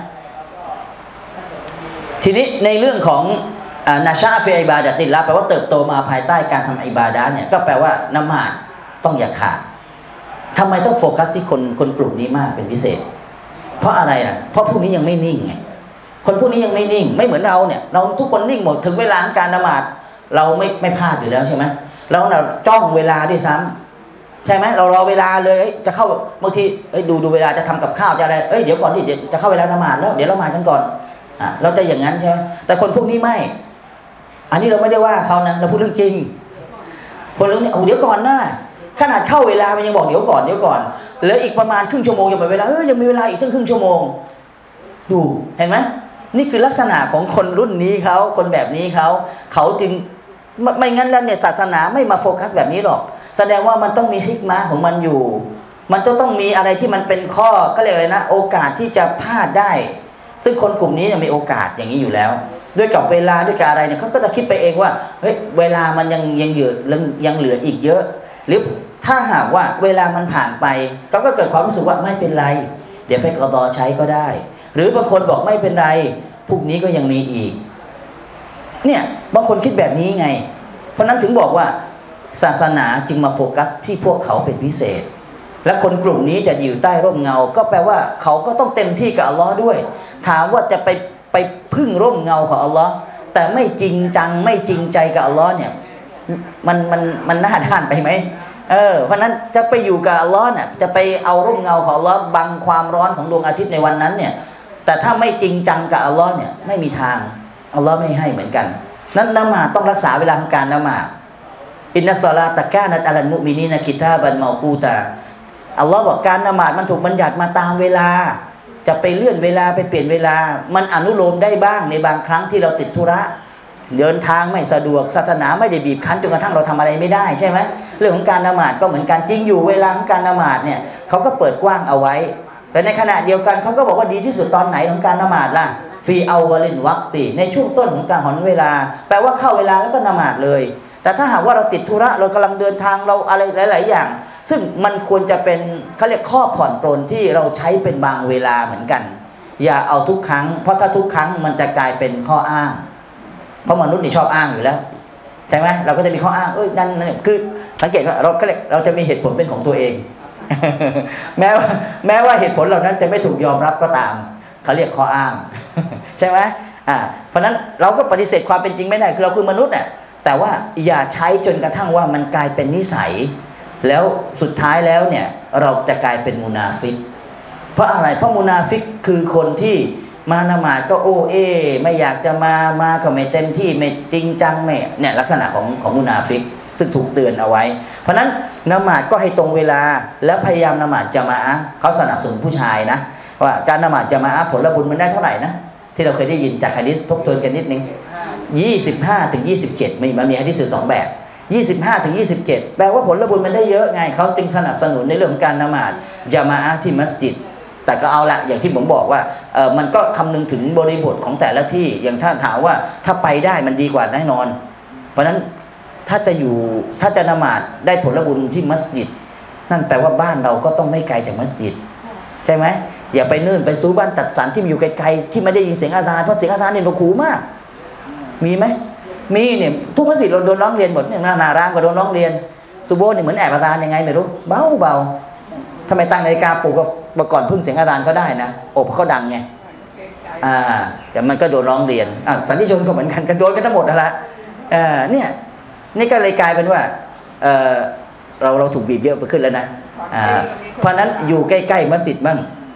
S1: ทีนี้ในเรื่องของนาชาฟิอิบาดะติลละแปลว่าเติบโตมาภายใต้การทำอิบาดะห์เนี่ยก็แปลว่าละหมาดต้องอย่าขาดทำไมต้องโฟกัสที่คนกลุ่มนี้มากเป็นพิเศษเพราะอะไรล่ะเพราะพวกนี้ยังไม่นิ่งไงคนพวกนี้ยังไม่นิ่งไม่เหมือนเราเนี่ยเราทุกคนนิ่งหมดถึงเวลาการละหมาดเราไม่พลาดอยู่แล้วใช่ไหมเราจ้องเวลาด้วยซ้ำใช่ไหมเรารอเวลาเลยจะเข้าบางทีดูเวลาจะทำกับข้าวจะอะไรเดี๋ยวก่อนดิจะเข้าเวลาละหมาดแล้วเดี๋ยวละหมาดกันก่อนเราจะอย่างนั้นใช่ไหมแต่คนพวกนี้ไม่อันนี้เราไม่ได้ว่าเขานะเราพูดเรื่องจริงคนเรื่องนี้เดี๋ยวก่อนนะขนาดเข้าเวลามันยังบอกเดี๋ยวก่อนเหลืออีกประมาณครึ่งชั่วโมงจะหมดเวลายังมีเวลาอีกตั้งครึ่งชั่วโมงดูเห็นไหมนี่คือลักษณะของคนรุ่นนี้เขาคนแบบนี้เขาจึงไม่งั้นแล้วเนี่ยศาสนาไม่มาโฟกัสแบบนี้หรอกแสดงว่ามันต้องมีฮิกมะของมันอยู่มันต้องมีอะไรที่มันเป็นข้อก็เรียกอะไรนะโอกาสที่จะพลาดได้ซึ่งคนกลุ่มนี้มีโอกาสอย่างนี้อยู่แล้วด้วยกับเวลาด้วยกับอะไรเนี่ยเขาก็จะคิดไปเองว่าเฮ้ยเวลามันยังเหลืออีกเยอะหรือถ้าหากว่าเวลามันผ่านไปเขาก็เกิดความรู้สึกว่าไม่เป็นไรเดี๋ยวไปกฎใช้ก็ได้หรือบางคนบอกไม่เป็นไรพรุ่งนี้ก็ยังมีอีกเนี่ยบางคนคิดแบบนี้ไงเพราะนั้นถึงบอกว่าศาสนาจึงมาโฟกัสที่พวกเขาเป็นพิเศษและคนกลุ่มนี้จะอยู่ใต้ร่มเงาก็แปลว่าเขาก็ต้องเต็มที่กับอัลลอฮ์ด้วยถามว่าจะไปพึ่งร่มเงาของอัลลอฮ์แต่ไม่จริงจังไม่จริงใจกับอัลลอฮ์เนี่ยมันน่าด้านไปไหมเพราะนั้นจะไปอยู่กับอัลลอฮ์เนี่ยจะไปเอาร่มเงาของอัลลอฮ์บังความร้อนของดวงอาทิตย์ในวันนั้นเนี่ยแต่ถ้าไม่จริงจังกับอัลลอฮ์เนี่ยไม่มีทางอัลลอฮ์ไม่ให้เหมือนกันนั้นละหมาดต้องรักษาเวลาของการละหมาดอินนัสศอลาตะกานัตอะลัลมุมินีนกิตาบันเมากูตาอัลลอฮ์บอกการละหมาดมันถูกบัญญัติมาตามเวลาจะไปเลื่อนเวลาไปเปลี่ยนเวลามันอนุโลมได้บ้างในบางครั้งที่เราติดธุระเดินทางไม่สะดวกศาสนาไม่ได้บีบคั้นจนกระทั่งเราทำอะไรไม่ได้ใช่ไหมเรื่องของการละหมาดก็เหมือนกันจริงอยู่เวลาของการละหมาดเนี่ยเขาก็เปิดกว้างเอาไว้แต่ในขณะเดียวกันเขาก็บอกว่าดีที่สุดตอนไหนของการละหมาดล่ะฟีเอาวะลินวักตีในช่วงต้นของการหอนเวลาแปลว่าเข้าเวลาแล้วก็ละหมาดเลยแต่ถ้าหากว่าเราติดธุระเรากำลังเดินทางเราอะไรหลายๆอย่างซึ่งมันควรจะเป็นเขาเรียกข้อผ่อนปรนที่เราใช้เป็นบางเวลาเหมือนกันอย่าเอาทุกครั้งเพราะถ้าทุกครั้งมันจะกลายเป็นข้ออ้างเพราะมนุษย์นี่ชอบอ้างอยู่แล้วใช่ไหมเราก็จะมีข้ออ้างนั่นคือสังเกตว่าเราจะมีเหตุผลเป็นของตัวเอง แม้ว่าเหตุผลเหล่านั้นจะไม่ถูกยอมรับก็ตามเขาเรียกข้ออ้าง ใช่ไหมเพราะนั้นเราก็ปฏิเสธความเป็นจริงไม่ได้คือเราคือมนุษย์น่ะแต่ว่าอย่าใช้จนกระทั่งว่ามันกลายเป็นนิสัยแล้วสุดท้ายแล้วเนี่ยเราจะกลายเป็นมุนาฟิกเพราะอะไรเพราะมุนาฟิกคือคนที่มาละหมาดก็ไม่อยากจะมาก็ไม่เต็มที่ไม่จริงจังไม่เนี่ยลักษณะของมุนาฟิกซึ่งถูกเตือนเอาไว้เพราะนั้นละหมาดก็ให้ตรงเวลาและพยายามละหมาดญะมาอะห์เขาสนับสนุนผู้ชายนะว่าการละหมาดญะมาอะห์ผลบุญมันได้เท่าไหร่นะที่เราเคยได้ยินจากหะดีษทบทวนกันนิดนึง25 ถึง 27มันมีหะดีษ2แบบ25 ถึง 27แปลว่าผลบุญมันได้เยอะไงเขาจึงสนับสนุนในเรื่องของการละหมาดญะมาอะห์ที่มัสยิดแต่ก็เอาละอย่างที่ผมบอกว่ามันก็คำนึงถึงบริบทของแต่ละที่อย่างถ้าถามว่าถ้าไปได้มันดีกว่าแน่นอนเพราะฉะนั้นถ้าจะละหมาดได้ผลบุญที่มัสยิดนั่นแปลว่าบ้านเราก็ต้องไม่ไกลจากมัสยิดใช่ไหมอย่าไปนู่นไปสู้บ้านตัดสันที่อยู่ไกลๆที่ไม่ได้ยินเสียงอาซานเพราะเสียงอาซานเนี่ยโขมากมีไหมมีเนี่ยทุกมัสยิดเราโดนร้องเรียนหมดเนี่ยนาร้างก็โดนร้องเรียนซุโบเนี่ยเหมือนแอบอาซานยังไงไม่รู้เบาทำไมตั้งนาฬิกาปลุกก็เมื่อก่อนพึ่งเสียงอาซานก็ได้นะอบเขาดังไงแต่มันก็โดนร้องเรียนสันติชนก็เหมือนกันโดนกันทั้งหมดละเนี่ยนี่ก็เลยกลายเป็นว่าเราถูกบีบเยอะไปขึ้นแล้วนะเพราะนั้นอยู่ใกล้ๆมัสยิดบ้าง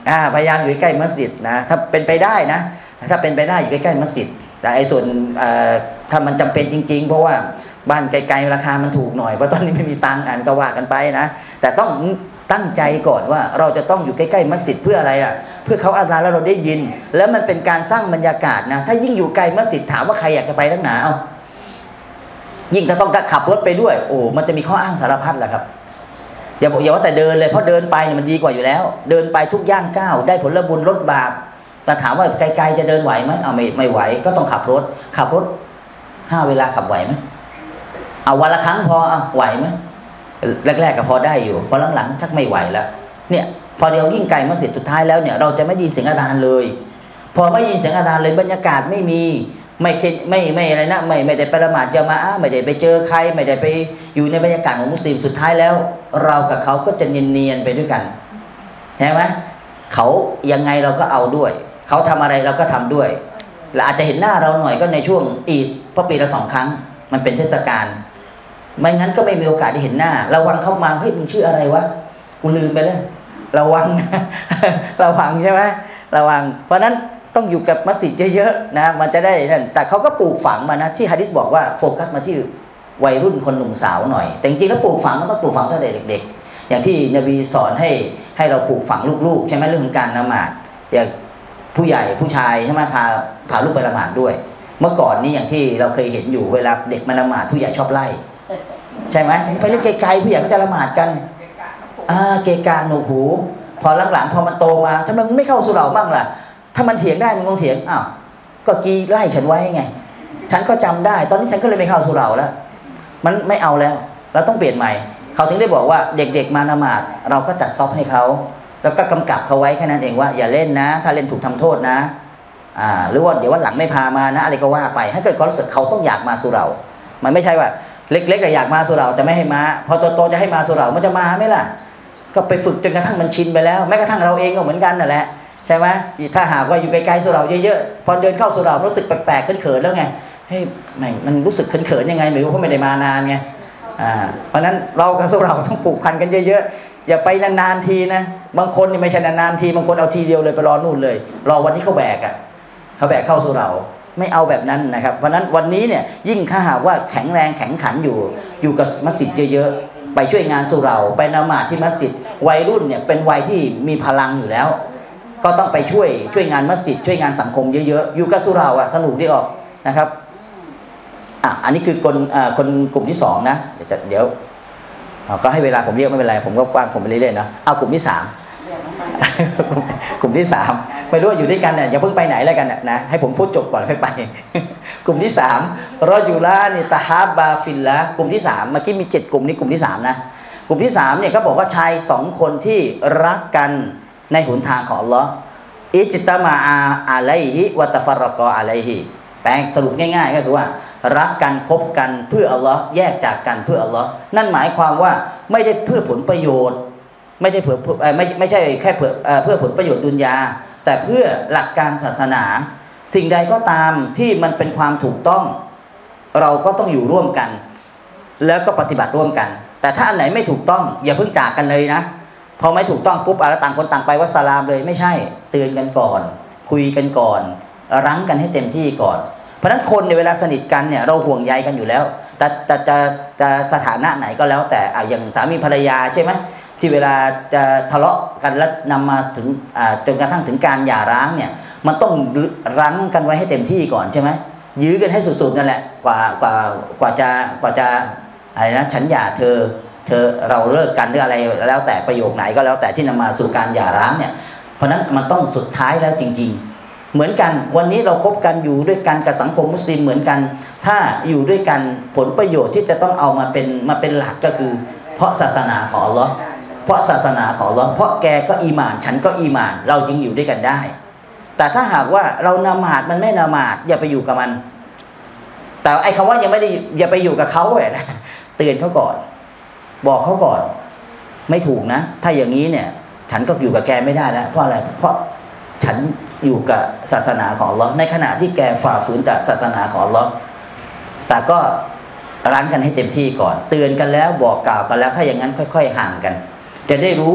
S1: พยายามอยู่ใกล้มัสยิดนะถ้าเป็นไปได้นะถ้าเป็นไปได้อยู่ใกล้ๆมัสยิดแต่ไอ้ส่วนถ้ามันจำเป็นจริงๆเพราะว่าบ้านไกลๆราคามันถูกหน่อยเพราะตอนนี้ไม่มีตังค์ก็ว่ากันไปนะแต่ต้องตั้งใจก่อนว่าเราจะต้องอยู่ใกล้ๆมัสยิดเพื่ออะไรอ่ะเพื่อเขาอาซานแล้วเราได้ยินแล้วมันเป็นการสร้างบรรยากาศนะถ้ายิ่งอยู่ไกลมัสยิดถามว่าใครอยากจะไปทั้งหนาเอายิ่งถ้าต้องขับรถไปด้วยโอ้มันจะมีข้ออ้างสารพัดแหละครับอย่าบอกอย่าว่าแต่เดินเลยเพราะเดินไปเนี่ยมันดีกว่าอยู่แล้วเดินไปทุกย่างก้าวได้ผลบุญลดบาปแต่ถามว่าไกลๆจะเดินไหวไหมเอาไม่ไหวก็ต้องขับรถ5 เวลาขับไหวไหมเอาวันละครั้งพอไหวไหมแรกๆก็พอได้อยู่พอหลังๆชักไม่ไหวแล้วเนี่ยพอเดียวยิ่งไกลมัสยิดสุดท้ายแล้วเนี่ยเราจะไม่ยินเสียงอาซานเลยพอไม่ยินเสียงอาซานเลยบรรยากาศไม่มีไม่อะไรนะไม่ได้ไปละหมาดญะมาอะห์ไม่ได้ไปเจอใครไม่ได้ไปอยู่ในบรรยากาศของมุสลิมสุดท้ายแล้วเรากับเขาก็จะเนียนๆไปด้วยกันใช่ไหมเขายังไงเราก็เอาด้วยเขาทำอะไรเราก็ทำด้วยและอาจจะเห็นหน้าเราหน่อยก็ในช่วงอีดเพราะปีละ2 ครั้งมันเป็นเทศกาลไม่งั้นก็ไม่มีโอกาสได้เห็นหน้าระวังเข้ามาเฮ้ยมึงชื่ออะไรวะกูลืมไปแล้วระวังระวังใช่ไหมระวังเพราะนั้นต้องอยู่กับมัสยิดเยอะๆนะมันจะได้นั่นแต่เขาก็ปลูกฝังมานะที่หะดีษบอกว่าโฟกัสมาที่วัยรุ่นคนหนุ่มสาวหน่อยแต่จริงๆแล้วปลูกฝังมันต้องปลูกฝังตั้งแต่เด็กๆอย่างที่นบีสอนให้เราปลูกฝังลูกๆใช่ไหมเรื่องของการละหมาดอย่างผู้ใหญ่ผู้ชายใช่ไหมพาลูกไปละหมาดด้วยเมื่อก่อนนี้อย่างที่เราเคยเห็นอยู่เวลาเด็กมาละหมาดผู้ใหญ่ชอบไล่ใช่ไหมไปเล่นไกลๆผู้ใหญ่ก็จะละหมาดกันเกกาหนวกหูพอหลังๆพอมันโตมาทำไมมันไม่เข้าสู่เราบ้างล่ะถ้ามันเถียงได้มันคงเถียงอ้าวก็กีไล่ฉันไว้ไงฉันก็จำได้ตอนนี้ฉันก็เลยไม่เข้าสู่เราแล้วมันไม่เอาแล้วเราต้องเปลี่ยนใหม่เขาถึงได้บอกว่าเด็กๆมาละหมาดเราก็จัดซอฟให้เขาแล้วก็กำกับเขาไว้แค่นั้นเองว่าอย่าเล่นนะถ้าเล่นถูกทำโทษนะหรือว่าเดี๋ยววันหลังไม่พามานะอะไรก็ว่าไปให้เกิดความรู้สึกเขาต้องอยากมาสู่เรามันไม่ใช่ว่าเล็กๆอยากมาสู่เราแต่ไม่ให้มาพอโตๆจะให้มาสู่เรามันจะมาไหมล่ะก็ไปฝึกจนกระทั่งมันชินไปแล้วแม้กระทั่งเราเองก็เหมือนกันนั่นแหละใช่ไหมถ้าหากว่าอยู่ไกลๆสู่เราเยอะๆพอเดินเข้าสู่เรารู้สึกแปลกๆเขินๆแล้วไงเฮ้ยมันรู้สึกเขินๆยังไงไม่รู้เพราะไม่ได้มานานไงเพราะนั้นเรากับสู่เราต้องปลูกพันกันเยอะๆอย่าไปนานๆทีนะบางคนนี่ไม่ใช่นานๆทีบางคนเอาทีเดียวเลยไปรอนู่นเลยรอวันที่เขาแบกเขาแบกเข้าสู่เราไม่เอาแบบนั้นนะครับเพราะนั้นวันนี้เนี่ยยิ่งถ้าหากว่าแข็งแรงแข็งขันอยู่กับมัสยิดเยอะๆไปช่วยงานสู่เราไปละหมาดที่มัสยิดวัยรุ่นเนี่ยเป็นวัยที่มีพลังอยู่แล้วก็ต้องไปช่วยงานมัสยิดช่วยงานสังคมเยอะๆอยู่กับสู่เราสนุกดีออกนะครับอันนี้คือคนกลุ่มที่2นะเดี๋ยวก็ให้เวลาผมเรียกไม่เป็นไรผมก็กว้างผมไปเรื่อยๆเนาะเอากลุ่มที่3กลุ่มที่3ไม่รู้อยู่ด้วยกันเนี่ยอย่าเพิ่งไปไหนแล้วกันนะให้ผมพูดจบก่อนค่อยไปกลุ่มที่3รอยูลานิตาฮาบาฟิลละกลุ่มที่3เมื่อกี้มี7กลุ่มนี้กลุ่มที่3นะกลุ่มที่3เนี่ยก็บอกว่าชาย2 คนที่รักกันในหนทางของอัลลอฮ์อิจตะมาอะลัยฮิวะตะฟัรรกออะลัยฮิแปลสรุปง่ายๆก็คือว่ารักกันคบกันเพื่ออัลลอฮ์แยกจากกันเพื่ออัลลอฮ์นั่นหมายความว่าไม่ได้เพื่อผลประโยชน์ไม่ใช่แค่เพื่อผลประโยชน์ดุนยาแต่เพื่อหลักการศาสนาสิ่งใดก็ตามที่มันเป็นความถูกต้องเราก็ต้องอยู่ร่วมกันแล้วก็ปฏิบัติร่วมกันแต่ถ้าอันไหนไม่ถูกต้องอย่าเพิ่งจากกันเลยนะพอไม่ถูกต้องปุ๊บแล้วต่างคนต่างไปวัสสลามเลยไม่ใช่เตือนกันก่อนคุยกันก่อนรั้งกันให้เต็มที่ก่อนเพราะฉะนั้นคนในเวลาสนิทกันเนี่ยเราห่วงใยกันอยู่แล้วแต่จะสถานะไหนก็แล้วแต่อย่างสามีภรรยาใช่ไหมที่เวลาจะทะเลาะกันแล้วนำมาถึงจนกระทั่งถึงการหย่าร้างเนี่ยมันต้องรั้งกันไว้ให้เต็มที่ก่อนใช่ไหมยื้อกันให้สุดๆนั่นแหละกว่าจะอะไรนะฉันหย่าเธอเราเลิกกันหรืออะไรแล้วแต่ประโยคไหนก็แล้วแต่ที่นำมาสู่การหย่าร้างเนี่ยเพราะนั้นมันต้องสุดท้ายแล้วจริงๆเหมือนกันวันนี้เราคบกันอยู่ด้วยกันกับสังคมมุสลิมเหมือนกันถ้าอยู่ด้วยกันผลประโยชน์ที่จะต้องเอามาเป็นหลักก็คือเพราะศาสนาของอัลเลาะห์เพราะศาสนาของอัลเลาะห์เพราะแกก็อีหม่านฉันก็อีหม่านเราจึงอยู่ด้วยกันได้แต่ถ้าหากว่าเราละหมาดมันไม่ละหมาดอย่าไปอยู่กับมันแต่ไอ้คำว่ายังไม่ได้อย่าไปอยู่กับเขาเลยนะเตือนเขาก่อนบอกเขาก่อนไม่ถูกนะถ้าอย่างนี้เนี่ยฉันก็อยู่กับแกไม่ได้แล้วเพราะอะไรเพราะฉันอยู่กับศาสนาของอัลเลาะห์ในขณะที่แกฝ่าฝืนจากศาสนาของอัลเลาะห์แต่ก็รั้งกันให้เต็มที่ก่อนเตือนกันแล้วบอกกล่าวกันแล้วถ้าอย่างนั้นค่อยๆห่างกันจะได้รู้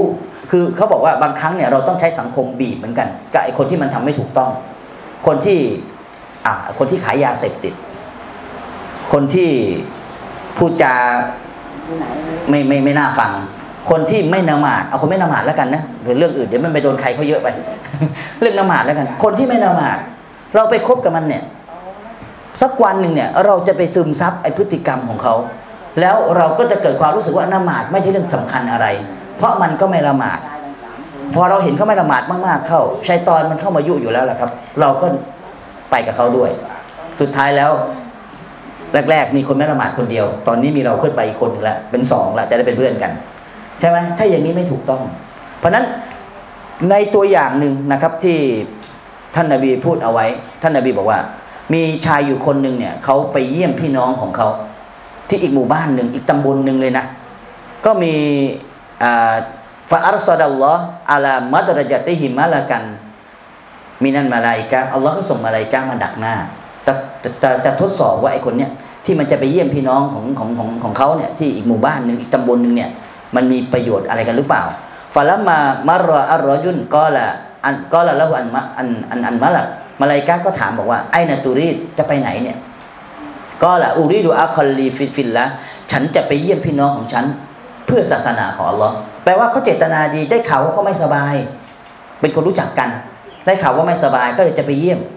S1: คือเขาบอกว่าบางครั้งเนี่ยเราต้องใช้สังคมบีบเหมือนกันกับไอ้คนที่มันทำไม่ถูกต้อง คนที่ขายยาเสพติดคนที่พูดจาไม่น่าฟังคนที่ไม่ละหมาดเอาคนไม่ละหมาดแล้วกันนะหรือเรื่องอื่นเดี๋ยวมันไปโดนใครเขาเยอะไป เรื่องละหมาดแล้วกันคนที่ไม่ละหมาดเราไปคบกับมันเนี่ยสักวันหนึ่งเนี่ยเราจะไปซึมซับไอ้พฤติกรรมของเขาแล้วเราก็จะเกิดความรู้สึกว่าละหมาดไม่ใช่เรื่องสำคัญอะไรเพราะมันก็ไม่ละหมาดพอเราเห็นเขาไม่ละหมาดมากๆเข้าชัยฏอนมันเข้ามายุอยู่แล้วแหละครับเราก็ไปกับเขาด้วยสุดท้ายแล้วแรกๆมีคนไม่ละหมาดคนเดียวตอนนี้มีเราขึ้นไปอีกคนหนึ่งแล้วเป็น2ละจะได้เป็นเพื่อนกันใช่ไหมถ้าอย่างนี้ไม่ถูกต้องเพราะนั้นในตัวอย่างหนึ่งนะครับที่ท่านนบีพูดเอาไว้ท่านนบีบอกว่ามีชายอยู่คนหนึ่งเนี่ยเขาไปเยี่ยมพี่น้องของเขาที่อีกหมู่บ้านหนึ่งอีกตำบลหนึ่งเลยนะก็มีฟาอัลซอดัลลอฮ์อาลามัดรจัติฮิมะละกันมีนั่นมาลาอิกะอัลลอฮ์ก็ส่งมาลาอิกะมาดักหน้าจะทดสอบว่าไอ้คนเนี้ยที่มันจะไปเยี่ยมพี่น้องของเขาเนี่ยที่อีกหมู่บ้านหนึ่งอีกตำบลหนึ่งเนี่ยมันมีประโยชน์อะไรกันหรือเปล่าฟาละมารออัลรอยุนก็ละละอันมะละมาลาอิกะก็ถามบอกว่าไอ้นาตูรีดจะไปไหนเนี่ยก็ละอูรีดูอัคอลีฟิลละฉันจะไปเยี่ยมพี่น้องของฉันเพื่อศาสนาของอัลลอฮ์แปลว่าเขาเจตนาดีได้ข่าวว่าเขาไม่สบายเป็นคนรู้จักกันได้ข่าวว่าไม่สบายก็เลยจะไปเยี่ยม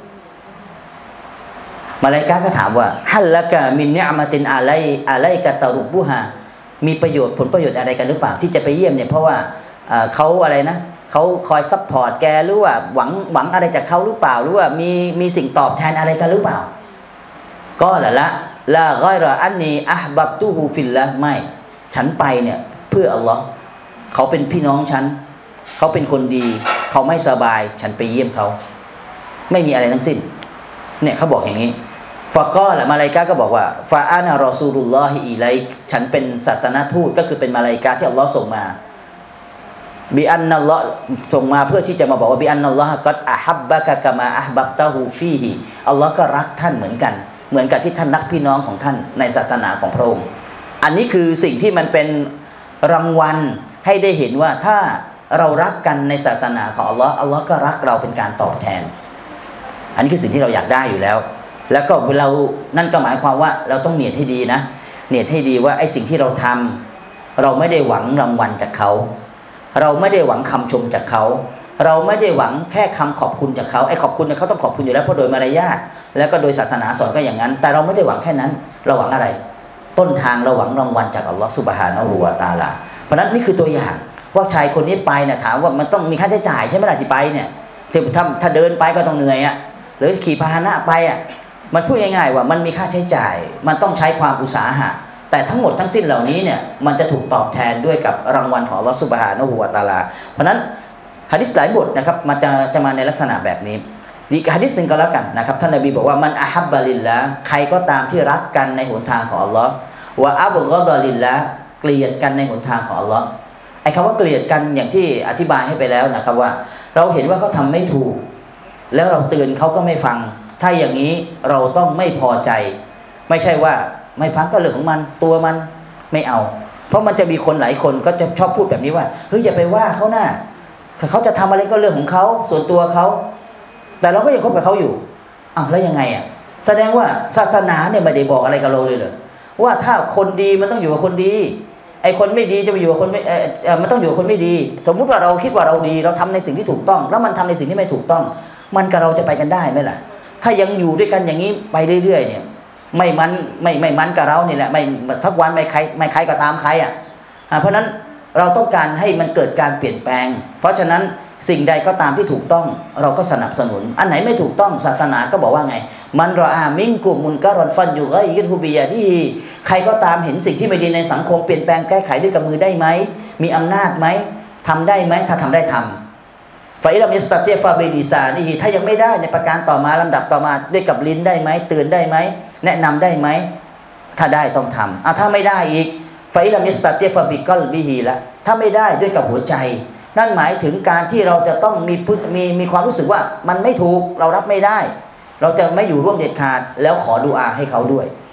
S1: มาลาอิกะก็ถามว่าฮัลละกะมินนิอ์มะตินอะลัยกะตะรุบุฮามีประโยชน์ผลประโยชน์อะไรกันหรือเปล่าที่จะไปเยี่ยมเนี่ยเพราะว่าเขาอะไรนะเขาคอยซัพพอร์ตแกหรือว่าหวังอะไรจากเขาหรือเปล่าหรือว่ามีสิ่งตอบแทนอะไรกันหรือเปล่าก็ละกอยรออันนีอะห์บับตุฮูฟิลละไม่ฉันไปเนี่ยเพื่ออัลลอฮ์เขาเป็นพี่น้องฉันเขาเป็นคนดีเขาไม่สบายฉันไปเยี่ยมเขาไม่มีอะไรทั้งสิ้นเนี่ยเขาบอกอย่างนี้ฟะกอละมาลาอิกะก็บอกว่าฟาอานะรอซูลุลลอฮิอิลัยฉันเป็นศาสนทูตก็คือเป็นมาลาอิกะที่อัลลอฮ์ส่งมาบิอันนัลลอฮ์ส่งมาเพื่อที่จะมาบอกว่าบิอันนัลลอฮ์กัดอะฮับบะกะกะมาอะห์บับตะฮูฟีฮิอัลลอฮ์ก็รักท่านเหมือนกันเหมือนกับที่ท่านรักพี่น้องของท่านในศาสนาของพระองค์อันนี้คือสิ่งที่มันเป็นรางวัลให้ได้เห็นว่าถ้าเรารักกันในศาสนาของอัลลอฮ์อัลลอฮ์ก็รักเราเป็นการตอบแทนอันนี้คือสิ่งที่เราอยากได้อยู่แล้วแล้วก็เรานั่นก็หมายความว่าเราต้องเนียดให้ดีนะเนียดให้ดีว่าไอ้สิ่งที่เราทำเราไม่ได้หวังรางวัลจากเขาเราไม่ได้หวังคำชมจากเขาเราไม่ได้หวังแค่คำขอบคุณจากเขาไอ้ขอบคุณเนี่ยเขาต้องขอบคุณอยู่แล้วเพราะโดยมารยาทแล้วก็โดยศาสนาสอนก็อย่างนั้นแต่เราไม่ได้หวังแค่นั้นเราหวังอะไรต้นทางเราหวังรางวัลจากอัลลอฮฺซุบฮานะฮูวะตะอาลาเพราะนั้นนี่คือตัวอย่างว่าชายคนนี้ไปเนี่ยถามว่ามันต้องมีค่าใช้จ่ายใช่ไหมล่ะที่ไปเนี่ยถ้าเดินไปก็ต้องเหนื่อยอ่ะหรือขี่พาหนะไปอ่ะมันพูดง่ายๆว่ามันมีค่าใช้จ่ายมันต้องใช้ความอุตสาหะแต่ทั้งหมดทั้งสิ้นเหล่านี้เนี่ยมันจะถูกตอบแทนด้วยกับรางวัลของอัลลอฮฺซุบฮานะฮูวะตะอาลาเพราะนั้นหะดีษหลายบทนะครับมันจะมาในลักษณะแบบนี้อีกหะดีษหนึ่งก็แล้วกันนะครับท่านนบีบอกว่ามันอะฮับบะลิลละใครก็ตามที่รักกันในหนทางของอัลลอฮ์วะอับฆอฎอลิลละเกลียดกันในหนทางของอัลลอฮ์ไอ้คำว่าเกลียดกันอย่างที่อธิบายให้ไปแล้วนะครับว่าเราเห็นว่าเขาทำไม่ถูกแล้วเราเตือนเขาก็ไม่ฟังถ้าอย่างนี้เราต้องไม่พอใจไม่ใช่ว่าไม่ฟังก็เรื่องของมันตัวมันไม่เอาเพราะมันจะมีคนหลายคนก็จะชอบพูดแบบนี้ว่าเฮ้ยอย่าไปว่าเขานะเขาจะทำอะไรก็เรื่องของเขาส่วนตัวเขาแต่เราก็ยังคบกับเขาอยู่อ้าวแล้วยังไงอ่ะแสดงว่าศาสนาเนี่ยไม่ได้บอกอะไรกับเราเลยเหรอว่าถ้าคนดีมันต้องอยู่กับคนดีไอ้คนไม่ดีจะไปอยู่กับคนไม่มันต้องอยู่กับคนไม่ดีสมมุติว่าเราคิดว่าเราดีเราทำในสิ่งที่ถูกต้องแล้วมันทำในสิ่งที่ไม่ถูกต้องมันกับเราจะไปกันได้ไหมล่ะถ้ายังอยู่ด้วยกันอย่างนี้ไปเรื่อยๆเนี่ยไม่มันกับเรานี่แหละไม่ทักวันไม่ใครก็ตามใครอ่ะเพราะนั้นเราต้องการให้มันเกิดการเปลี่ยนแปลงเพราะฉะนั้นสิ่งใดก็ตามที่ถูกต้องเราก็สนับสนุนอันไหนไม่ถูกต้องศาสนาก็บอกว่าไงมันรออามิงกุมุนกะรอนฟันอยู่ก็ยึดฮูบียะที่ใครก็ตามเห็นสิ่งที่ไม่ดีในสังคมเปลี่ยนแปลงแก้ไขด้วยกับมือได้ไหมมีอำนาจไหมทำได้ไหมถ้าทำได้ทำฟาอิลัมยัสตัติฟาบิลิซานี่ถ้ายังไม่ได้ในประการต่อมาลำดับต่อมาด้วยกับลิ้นได้ไหมเตือนได้ไหมแนะนำได้ไหมถ้าได้ต้องทำถ้าไม่ได้อีกฟาอิลัมยัสตัติฟาบิกัลบิฮีละถ้าไม่ได้ด้วยกับหัวใจนั่นหมายถึงการที่เราจะต้องมีความรู้สึกว่ามันไม่ถูกเรารับไม่ได้เราจะไม่อยู่ร่วมเด็ดขาดแล้วขอดุอาให้เขาด้วย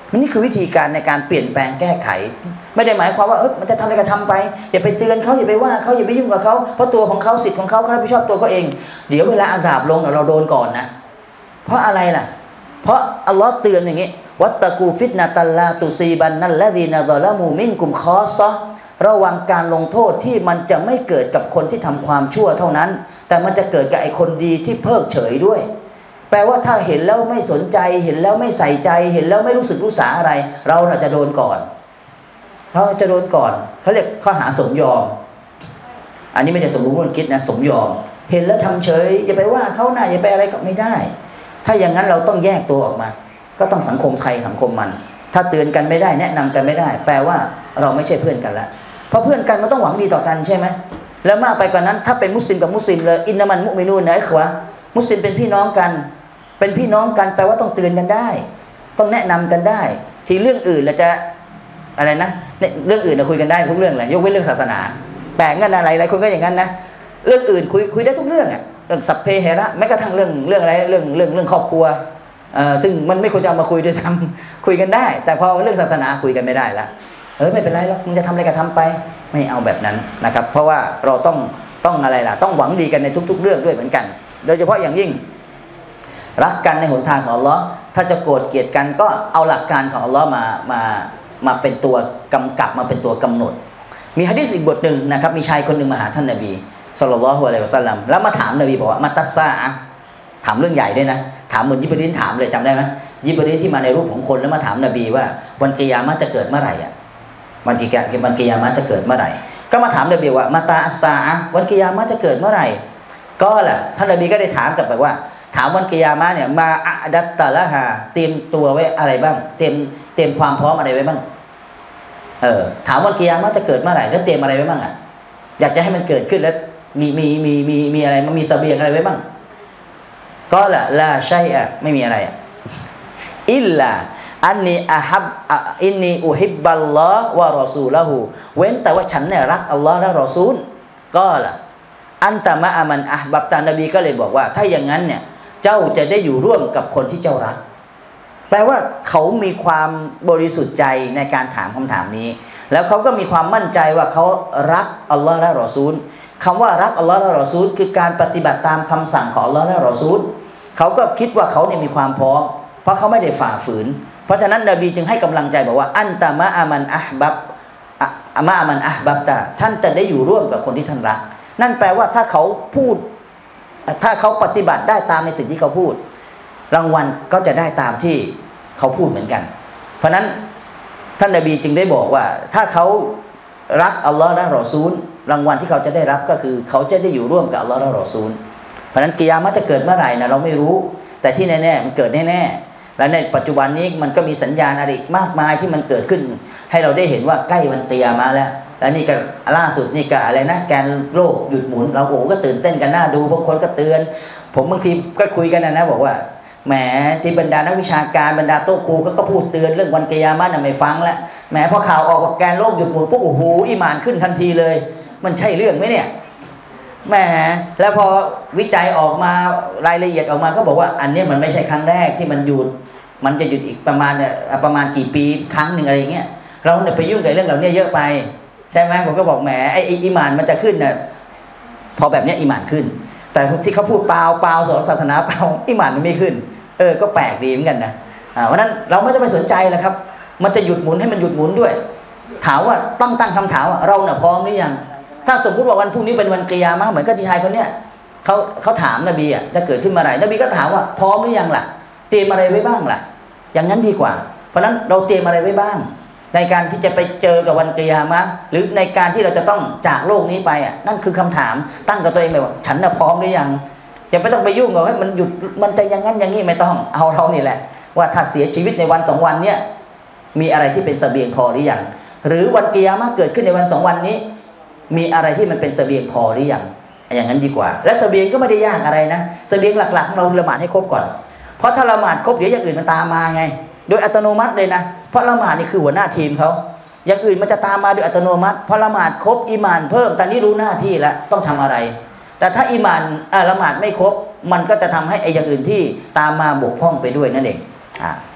S1: นี่คือวิธีการในการเปลี่ยนแปลงแก้ไขไม่ได้หมายความว่ามันจะทำอะไรก็ทำไปอย่าไปเตือนเขาอย่าไปว่าเขาอย่าไปยุ่งกับเขาเพราะตัวของเขาสิทธิ์ของเขาเขารับผิดชอบตัวเขาเองเดี๋ยวเวลาอาสาบลงเราโดนก่อนนะเพราะอะไรล่ะเพราะอัลลอฮ์เตือนอย่างนี้วัตตะกูฟิตนะตัลลาตุซีบันนัลลดีนะซอละมูมินกุมคอซะระวังการลงโทษที่มันจะไม่เกิดกับคนที่ทำความชั่วเท่านั้นแต่มันจะเกิดกับไอ้คนดีที่เพิกเฉยด้วยแปลว่าถ้าเห็นแล้วไม่สนใจเห็นแล้วไม่ใส่ใจเห็นแล้วไม่รู้สึกรู้สาอะไรเราจะโดนก่อนเราจะโดนก่อนเขาเรียกข้อหาสมยอมอันนี้ไม่ใช่สมรู้ร่วมคิดนะสมยอมเห็นแล้วทำเฉยอย่าไปว่าเขาหน้าอย่าไปอะไรก็ไม่ได้ถ้าอย่างนั้นเราต้องแยกตัวออกมาก็ต้องสังคมใครสังคมมันถ้าเตือนกันไม่ได้แนะนำกันไม่ได้แปลว่าเราไม่ใช่เพื่อนกันละเพราะเพื่อนกันมันต้องหวังดีต่อกันใช่ไหมแล้วมากไปกว่านั้นถ้าเป็นมุสลิมกับมุสลิมเลยอินนามันมุมินูนนะไอ้ขวามุสลิมเป็นพี่น้องกันเป็นพี่น้องกันแปลว่าต้องเตือนกันได้ต้องแนะนำกันได้ที่เรื่องอื่นเราจะอะไรนะเรื่องอื่นเราคุยกันได้ทุกเรื่องเลยยกเว้นเรื่องศาสนาแปลงกันอะไรคนก็อย่างนั้นนะเรื่องอื่นคุยได้ทุกเรื่องอ่ะเรื่องสัพเพเหระแม้กระทั่งเรื่องอะไรเรื่องครอบครัวซึ่งมันไม่ควรจะเอามาคุยด้วยซ้ำคุยกันได้แต่พอเรื่องศาสนาคุยกันไม่ได้ละไม่เป็นไรหรอกมึงจะทำอะไรก็ทำไปไม่เอาแบบนั้นนะครับเพราะว่าเราต้องอะไรล่ะต้องหวังดีกันในทุกๆเรื่องด้วยเหมือนกันโดยเฉพาะอย่างยิ่งรักกันในหนทางของอัลลอฮ์ถ้าจะโกรธเกลียดกันก็เอาหลักการของอัลลอฮ์มาเป็นตัวกำกับมาเป็นตัวกำหนดมีหะดีษอีกบทหนึ่งนะครับมีชายคนหนึ่งมาหาท่านนบีศ็อลลัลลอฮุอะลัยฮิวะซัลลัมแล้วมาถามนบีบอกว่ามาตัสซาอะถามเรื่องใหญ่ด้วยนะถามเหมือนยิบรีลถามเลยจำได้ไหมยิบรีลที่มาในรูปของคนแล้วมาถามนบีว่าวันกิยามะห์จะเกิดเมื่อไหร่อ่ะวันกิยามะห์จะเกิดเมื่อไหร่ก็มาถามนบีว่ามาตาอัสซาอะวันกิยามะห์จะเกิดเมื่อไหร่ก็ล่ะท่านนบีก็ได้ถามกลับไปว่าถามวันกิยามะห์เนี่ยมาอะดัตตะละฮาเตรียมตัวไว้อะไรบ้างเตรียมความพร้อมอะไรไว้บ้างถามวันกิยามะห์จะเกิดเมื่อไหร่แล้วเตรียมอะไรไว้บ้างอ่ะอยากจะให้มันเกิดขึ้นแล้วมีอะไรมันมีเสบียงอะไรไว้บ้างก็ละลาชัยอะไม่มีอะไรอิลลาอันนี้อินนีอุฮิบบัลลอฮ์วะรอซูละฮูเว้นแต่ว่าฉันเนี่ยรักอัลลอฮ์และรอซูลก็ละอันตะมะอามันอะบับตานบีก็เลยบอกว่าถ้าอย่างนั้นเนี่ยเจ้าจะได้อยู่ร่วมกับคนที่เจ้ารักแปลว่าเขามีความบริสุทธิ์ใจในการถามคำถามนี้แล้วเขาก็มีความมั่นใจว่าเขารักอัลลอฮ์และรอซูลคำว่ารักอัลลอฮ์และรอซูลคือการปฏิบัติตามคำสั่งของอัลลอฮ์และรอซูลเขาก็คิดว่าเขาเนี่ยมีความพร้อมเพราะเขาไม่ได้ฝ่าฝืนเพราะฉะนั้นนบีจึงให้กำลังใจบอกว่าอันตะมะอามันอะบับมะอามันอะบับตาท่านจะได้อยู่ร่วมกับคนที่ท่านรักนั่นแปลว่าถ้าเขาพูดถ้าเขาปฏิบัติได้ตามในสิ่งที่เขาพูดรางวัลก็จะได้ตามที่เขาพูดเหมือนกันเพราะนั้นท่านนบีจึงได้บอกว่าถ้าเขารักอัลลอฮ์และรอซูลรางวัลที่เขาจะได้รับก็คือเขาจะได้อยู่ร่วมกับอัลลอฮ์และรอซูลเพราะนั้นกิยามะห์จะเกิดเมื่อไหร่นะเราไม่รู้แต่ที่แน่ๆมันเกิดแน่ๆและในปัจจุบันนี้มันก็มีสัญญาณอะไรมากมายที่มันเกิดขึ้นให้เราได้เห็นว่าใกล้วันกิยามะห์แล้วและนี่ก็ล่าสุดนี่ก็อะไรนะแกนโลกหยุดหมุนเราโอ้ก็ตื่นเต้นกันน่าดูบางคนก็เตือนผมบางทีก็คุยกันนะบอกว่าแหมที่บรรดานักวิชาการบรรดาโต๊ะครูเขาก็พูดเตือนเรื่องวันกิยามะห์น่ะไม่ฟังแล้วแหมพอข่าวออกว่าแกนโลกหยุดหมุนปุ๊บโอ้โหอีหม่านขึ้นทันทีเลยมันใช่เรื่องไหมเนี่ยแหมแล้วพอวิจัยออกมารายละเอียดออกมาเขาบอกว่าอันนี้มันไม่ใช่ครั้งแรกที่มันหยุดมันจะหยุดอีกประมาณกี่ปีครั้งหนึ่งอะไรเงี้ยเราเนี่ยไปยุ่งกับเรื่องเหล่านี้เยอะไปใช่ไหมผมก็บอกแหมไอ้อีหม่านมันจะขึ้นน่ะพอแบบนี้อีหม่านขึ้นแต่ที่เขาพูดเปล่าสอนศาสนาเปล่าอีหม่านมันไม่ขึ้นก็แปลกดีเหมือนกันนะเพราะนั้นเราไม่ต้องไปสนใจนะครับมันจะหยุดหมุนให้มันหยุดหมุนด้วยถามว่าต้องตั้งคำถามว่าเราเนี่ยพร้อมหรือยังถ้าสมมติว่าวันพรุ่งนี้เป็นวันกิยามะห์เหมือนกับที่ชายคนเนี้ยเขาถามนบีอ่ะจะเกิดขึ้นเมื่อไหร่นบีก็ถามว่าพร้อมหรือยังล่ะเตรียมอะไรไว้บ้างล่ะอย่างนั้นดีกว่าเพราะนั้นเราเตรียมอะไรไว้บ้างในการที่จะไปเจอกับวันกิยามะห์หรือในการที่เราจะต้องจากโลกนี้ไปอ่ะนั่นคือคำถามตั้งกับตัวเองเลยว่าฉันน่ะพร้อมหรือยังอย่าไม่ต้องไปยุ่งกับให้มันหยุดมันจะอย่างนั้นอย่างนี้ไม่ต้องเอาเรานี่แหละว่าถ้าเสียชีวิตในวัน2 วันเนี้ยมีอะไรที่เป็นเสบียงพอหรือยังหรือวันกิยามะห์เกิดขึ้นในวัน2 วันนี้มีอะไรที่มันเป็นเสบียงพอหรือยังอย่างนั้นดีกว่าและเสบียงก็ไม่ได้ยากอะไรนะเสบียงหลักๆเราละหมาดให้ครบก่อนเพราะถ้าละหมาดครบเดี๋ยวอย่างอื่นมันตามมาไงโดยอัตโนมัติเลยนะเพราะละหมาดนี่คือหัวหน้าทีมเขาอย่างอื่นมันจะตามมาโดยอัตโนมัติพอละหมาดครบอีหม่านเพิ่มตอนนี้รู้หน้าที่แล้วต้องทำอะไรแต่ถ้าอีหม่านละหมาดไม่ครบมันก็จะทำให้ไอ้อย่างอื่นที่ตามมาบกพร่องไปด้วยนั่นเอง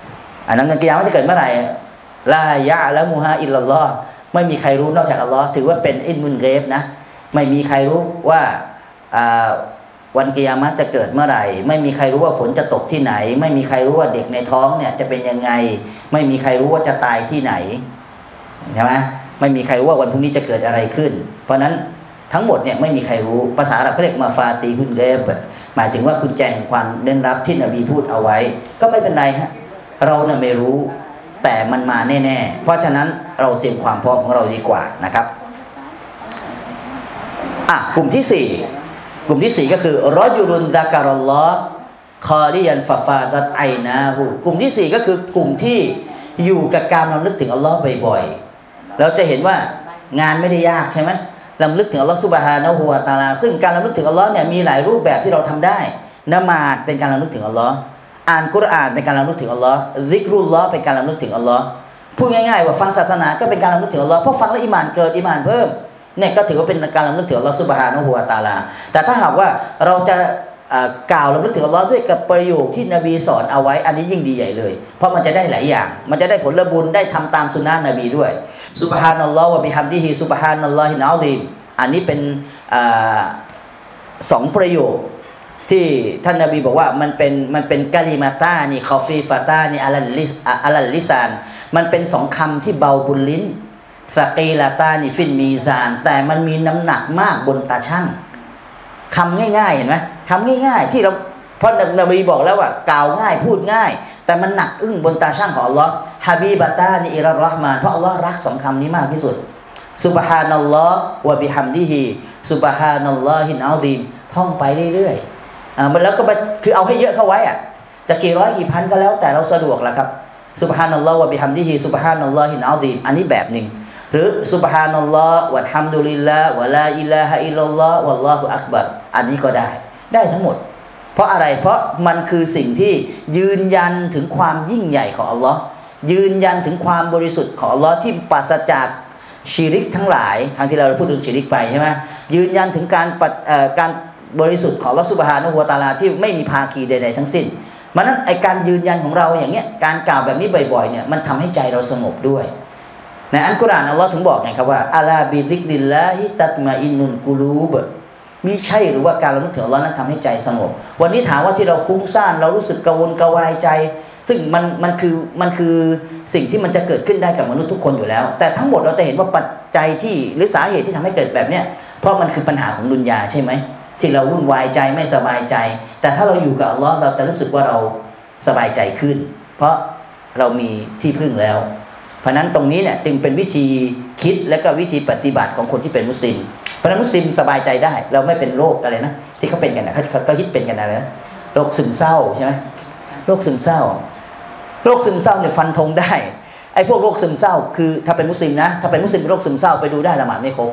S1: อันนั้นวันกิยามะฮ์จะเกิดเมื่อไหร่ลายะละมุฮาอิลลัลลอฮ์ไม่มีใครรู้นอกจากอัลลอฮ์ถือว่าเป็นอิลมุลเกฟนะไม่มีใครรู้ว่าวันกิยามะฮ์จะเกิดเมื่อไหร่ไม่มีใครรู้ว่าฝนจะตกที่ไหนไม่มีใครรู้ว่าเด็กในท้องเนี่ยจะเป็นยังไงไม่มีใครรู้ว่าจะตายที่ไหนใช่ไหมไม่มีใครรู้ว่าวันพรุ่งนี้จะเกิดอะไรขึ้นเพราะนั้นทั้งหมดเนี่ยไม่มีใครรู้ภาษาอาหรับเขาเรียกมาฟาตีฮุนเกฟหมายถึงว่ากุญแจแห่งความเร้นลับที่นบีพูดเอาไว้ก็ไม่เป็นไรฮะเราเนี่ยไม่รู้แต่มันมาแน่ๆเพราะฉะนั้นเราเตรียมความพร้อมของเราดีกว่านะครับกลุ่มที่4ก็คือรอจุลุนซะกะรัลลอฮ์คอลิยันฟาฟาดัตไอนาหูกลุ่มที่4ก็คือกลุ่มที่อยู่กับการรำลึกถึงอัลลอฮ์บ่อยๆเราจะเห็นว่างานไม่ได้ยากใช่ไหมรำลึกถึงอัลลอฮ์ซุบฮานะฮูวะตะอาลาซึ่งการรำลึกถึงอัลลอฮ์เนี่ยมีหลายรูปแบบที่เราทำได้ละหมาดเป็นการรำลึกถึงอัลลอฮ์อ่านกุรอานเป็นการรำลึกถึงอัลลอฮ์ซิกรุลลอฮ์เป็นการรำลึกถึงอัลลอฮ์พูดง่ายๆว่าฟังศาสนาก็เป็นการรำลึกถึงอัลลอฮ์เพราะฟังแล้วอีหม่านเกิดอีหม่านเพิ่มเนี่ยก็ถือว่าเป็นการรำลึกถึงอัลลอฮ์ซุบฮานะฮูวะตะอาลาแต่ถ้าหากว่าเราจะกล่าวรำลึกถึงอัลลอฮ์ด้วยกับประโยคที่นบีสอนเอาไว้อันนี้ยิ่งดีใหญ่เลยเพราะมันจะได้หลายอย่างมันจะได้ผลบุญได้ทำตามสุนนะนบีด้วยซุบฮานัลลอฮ์วะบิฮัมดิฮิซุบฮานัลลอฮิลอะซีมอันนี้เป็น2ประโยคที่ท่านนบีบอกว่ามันเป็นกะลิมาตานี่คอฟีฟาตานี่อัลลิซานมันเป็น2คำที่เบาบนลิ้นสกีลาตานี่ฟินมีซานแต่มันมีน้ำหนักมากบนตาช่างคำง่ายๆเห็นไหมคำง่ายๆที่เราเพราะนบีบอกแล้วว่ากล่าวง่ายพูดง่ายแต่มันหนักอึ้งบนตาช่างของอัลลอฮ์ฮะบีบะตานี่อิรเราะห์มานเพราะอัลลอฮ์รัก2คำนี้มากที่สุดซุบฮานัลลอฮ์วะบิฮัมดิฮิซุบฮานัลลอฮิลอะซีมท่องไปเรื่อยๆมันแล้วก็คือเอาให้เยอะเข้าไว้จะกี่ร้อยกี่พันก็แล้วแต่เราสะดวกแหละครับซุบฮานัลลอฮ์วะบิฮัมดิฮิซุบฮานัลลอฮิลอะซีมอันนี้แบบหนึ่งหรือซุบฮานัลลอฮ์วัลฮัมดุลิลลาฮ์วะลาอิลาฮะอิลลัลลอฮ์วัลลอฮุอักบัรอันนี้ก็ได้ทั้งหมดเพราะอะไรเพราะมันคือสิ่งที่ยืนยันถึงความยิ่งใหญ่ของอัลลอฮ์ยืนยันถึงความบริสุทธิ์ของอัลลอฮ์ที่ปราศจากชิริกทั้งหลายครั้งที่เราพูดถึงชิริกไปใช่ไหมยืนยันถึงการบริสุทธิ์ของอัลลอฮ์ซุบฮานะฮูวะตะอาลาที่ไม่มีภาคีใดๆทั้งสิ้นมันนั้นไอการยืนยันของเราอย่างเงี้ยการกล่าวแบบนี้บ่อยๆเนี่ยมันทำให้ใจเราสงบด้วยในอัลกุรอานอัลลอฮ์ถึงบอกไงครับว่าอะลาบิซิกริลลาฮิตัตมาอินนุลกุลูบมิใช่หรือว่าการรำลึกถึงอัลลอฮ์นั้นทำให้ใจสงบวันนี้ถามว่าที่เราฟุ้งซ่านเรารู้สึกกระวนกระวายใจซึ่งมันคือสิ่งที่มันจะเกิดขึ้นได้กับมนุษย์ทุกคนอยู่แล้วแต่ทั้งหมดเราจะเห็นว่าปัจจัยที่หรือสาเหตุที่ทำให้เกิดแบบเนี้ยเพราะมันคือปัญหาของดุนยาใช่ไหมที่เราวุ่นวายใจไม่สบายใจแต่ถ้าเราอยู่กับอัลลอฮ์เราจะรู้สึกว่าเราสบายใจขึ้นเพราะเรามีที่พึ่งแล้วเพราะนั้นตรงนี้เนี่ยจึงเป็นวิธีคิดและก็วิธีปฏิบัติของคนที่เป็นมุสลิมเพราะนั้นมุสลิมสบายใจได้เราไม่เป็นโรคอะไรนะที่เขาเป็นกันนะเขาก็ฮิตเป็นกันอะไรนะโรคซึมเศร้าใช่ไหมโรคซึมเศร้าเนี่ยฟันธงได้ไอ้พวกโรคซึมเศร้าคือถ้าเป็นมุสลิมนะถ้าเป็นมุสลิมเป็นโรคซึมเศร้าไปดูได้ละหมาดไม่ครบ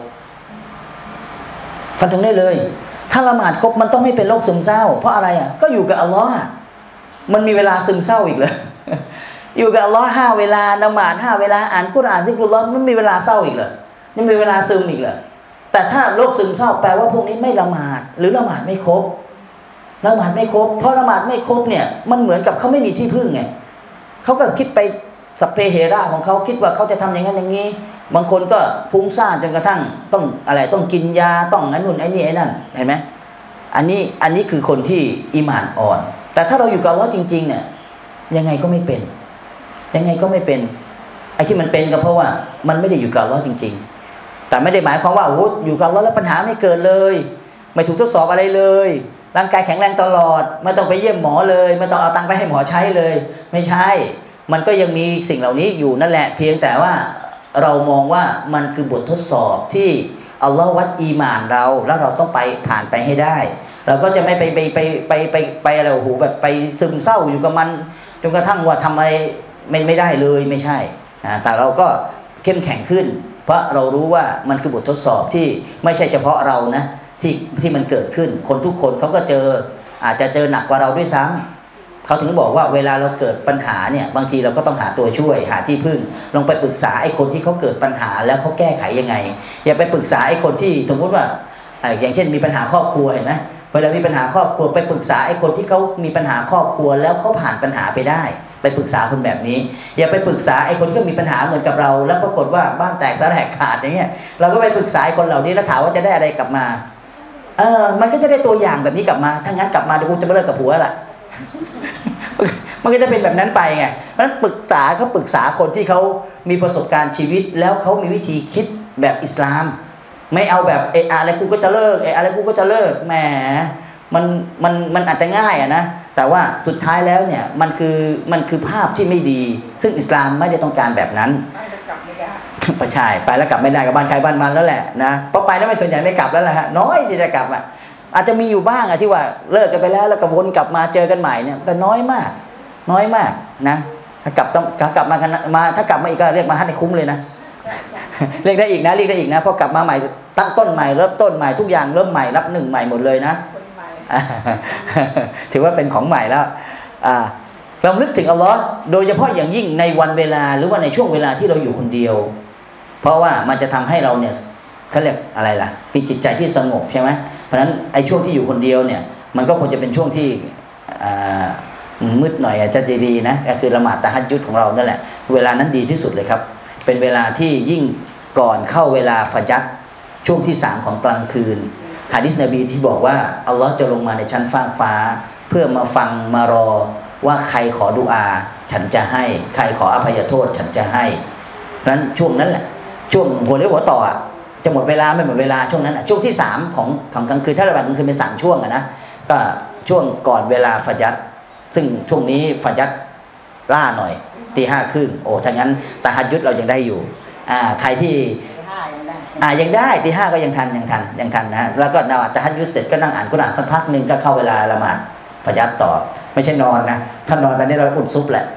S1: ฟันธงได้เลยถ้าละหมาดครบมันต้องไม่เป็นโรคซึมเศร้าเพราะอะไรก็อยู่กับอัลลอฮ์มันมีเวลาซึมเศร้าอีกเลยอยู่กับอัลลอฮ์5เวลาละหมาด5เวลาอ่านกุรอานซิกรุลลอฮ์มันมีเวลาเศร้าอีกเหรอยังมีเวลาซึมอีกเหรอแต่ถ้าโรคซึมเศร้าแปลว่าพวกนี้ไม่ละหมาดหรือละหมาดไม่ครบละหมาดไม่ครบเพราะละหมาดไม่ครบเนี่ยมันเหมือนกับเขาไม่มีที่พึ่งไงเขาก็คิดไปสัพเพเหระของเขาคิดว่าเขาจะทำอย่างนั้นอย่างนี้บางคนก็ฟุ้งซ่านจนกระทั่งต้องอะไรต้องกินยาต้องนั้นนู่นไอ้นี่ไอ้นั่นเห็นไหมอันนี้คือคนที่อีหม่านอ่อนแต่ถ้าเราอยู่กับอัลเลาะห์จริงๆเนี่ยยังไงก็ไม่เป็นไอ้ที่มันเป็นก็เพราะว่ามันไม่ได้อยู่กับอัลเลาะห์จริงๆแต่ไม่ได้หมายความว่าโอ้อยู่กับอัลเลาะห์แล้วปัญหาไม่เกิดเลยไม่ถูกทดสอบอะไรเลยร่างกายแข็งแรงตลอดไม่ต้องไปเยี่ยมหมอเลยไม่ต้องเอาตังค์ไปให้หมอใช้เลยไม่ใช่มันก็ยังมีสิ่งเหล่านี้อยู่นั่นแหละเพียงแต่ว่าเรามองว่ามันคือบททดสอบที่อัลลอฮ์วัดอีหม่านเราแล้วเราต้องไปผ่านไปให้ได้เราก็จะไม่ไปอะไรโอ้โหแบบไปซึมเศร้าอยู่กับมันจนกระทั่งว่าทำอะไรไม่ได้เลยไม่ใช่แต่เราก็เข้มแข็งขึ้นเพราะเรารู้ว่ามันคือบททดสอบที่ไม่ใช่เฉพาะเรานะที่มันเกิดขึ้นคนทุกคนเขาก็อาจจะเจอหนักกว่าเราด้วยซ้ำเขาถึงบอกว่าเวลาเราเกิดปัญหาเนี่ยบางทีเราก็ต้องหาตัวช่วยหาที่พึ่งลองไปปรึกษาไอ้คนที่เขาเกิดปัญหาแล้วเขาแก้ไขยังไงอย่าไปปรึกษาไอ้คนที่สมมติว่าอย่างเช่นมีปัญหาครอบครัวเห็นไหมเวลามีปัญหาครอบครัวไปปรึกษาไอ้คนที่เขามีปัญหาครอบครัวแล้วเขาผ่านปัญหาไปได้
S2: ไปปรึกษาคนแบบนี้อย่าไปปรึกษาไอ้คนที่มีปัญหาเหมือนกับเราแล้วปรากฏว่าบ้านแตกสลายขาดอย่างเงี้ยเราก็ไปปรึกษาคนเหล่านี้แล้วถามว่าจะได้อะไรกลับมามันก็จะได้ตัวอย่างแบบนี้กลับมาถ้างั้นกลับมาเดี๋ยวกูจะไปเลิกกับผัวละมันก็จะเป็นแบบนั้นไปไงเพราะฉะนั้นปรึกษาคนที่เขามีประสบการณ์ชีวิตแล้วเขามีวิธีคิดแบบอิสลามไม่เอาแบบอะไรกูก็จะเลิกอะไรกูก็จะเลิกแหมมันอาจจะง่ายนะแต่ว่าสุดท้ายแล้วเนี่ยมันคือภาพที่ไม่ดีซึ่งอิสลามไม่ได้ต้องการแบบนั้นประชายไปแล้วกลับไม่ได้กับบ้านใครบ้านมันแล้วแหละนะเพราะไปแล้วไม่ส่วนใหญ่ไม่กลับแล้วแหละฮะน้อยที่จะกลับอาจจะมีอยู่บ้างที่ว่าเลิกกันไปแล้วก็วนกลับมาเจอกันใหม่เนี่ยแต่น้อยมากนะถ้ากลับมาถ้ากลับมาอีกก็เรียกมาฮัทให้คุ้มเลยนะเรียกได้อีกนะพอกลับมาใหม่ตั้งต้นใหม่เริ่มต้นใหม่ทุกอย่างเริ่มใหม่รับหนึ่งใหม่หมดเลยนะถือว่าเป็นของใหม่แล้วเรานึกถึงอัลลอฮ์โดยเฉพาะอย่างยิ่งในวันเวลาหรือว่าในช่วงเวลาที่เราอยู่คนเดียวเพราะว่ามันจะทำให้เราเนี่ยเขาเรียกอะไรล่ะมีจิตใจที่สงบใช่ไหมเพราะฉะนั้นไอ้ช่วงที่อยู่คนเดียวเนี่ยมันก็ควรจะเป็นช่วงที่มืดหน่อยจะดีนะก็คือละหมาดตะฮัจญุดของเรานั่นแหละเวลานั้นดีที่สุดเลยครับเป็นเวลาที่ยิ่งก่อนเข้าเวลาฟัจญ์ช่วงที่3ของกลางคืนหะดีษนบีที่บอกว่าอัลลอฮ์จะลงมาในชั้นฟากฟ้าเพื่อมาฟังมารอว่าใครขอดุอาฉันจะให้ใครขออภัยโทษฉันจะให้นั้นช่วงนั้นแหละช่วงหัวเลี้ยวหัวต่อจะหมดเวลาไม่หมดเวลาช่วงนั้นช่วงที่3ของกลางคืนถ้าระหว่างกลางคืนเป็น3ช่วงนะก็ช่วงก่อนเวลาฟัจญ์ซึ่งช่วงนี้ฟัจญ์ล่าหน่อยตีห้าครึ่งโอ้ถ้างั้นตะฮัจญุดเรายังได้อยู่ใครที่ยังได้ตีห้าก็ยังทันนะแล้วก็นาวะตะฮัจญุดเสร็จก็นั่งอ่านกุรอานสักพักหนึ่งก็เข้าเวลาละหมาดฟัจญ์ต่อไม่ใช่นอนนะถ้านอนตอนนี้เราอุ่นซุปแหละ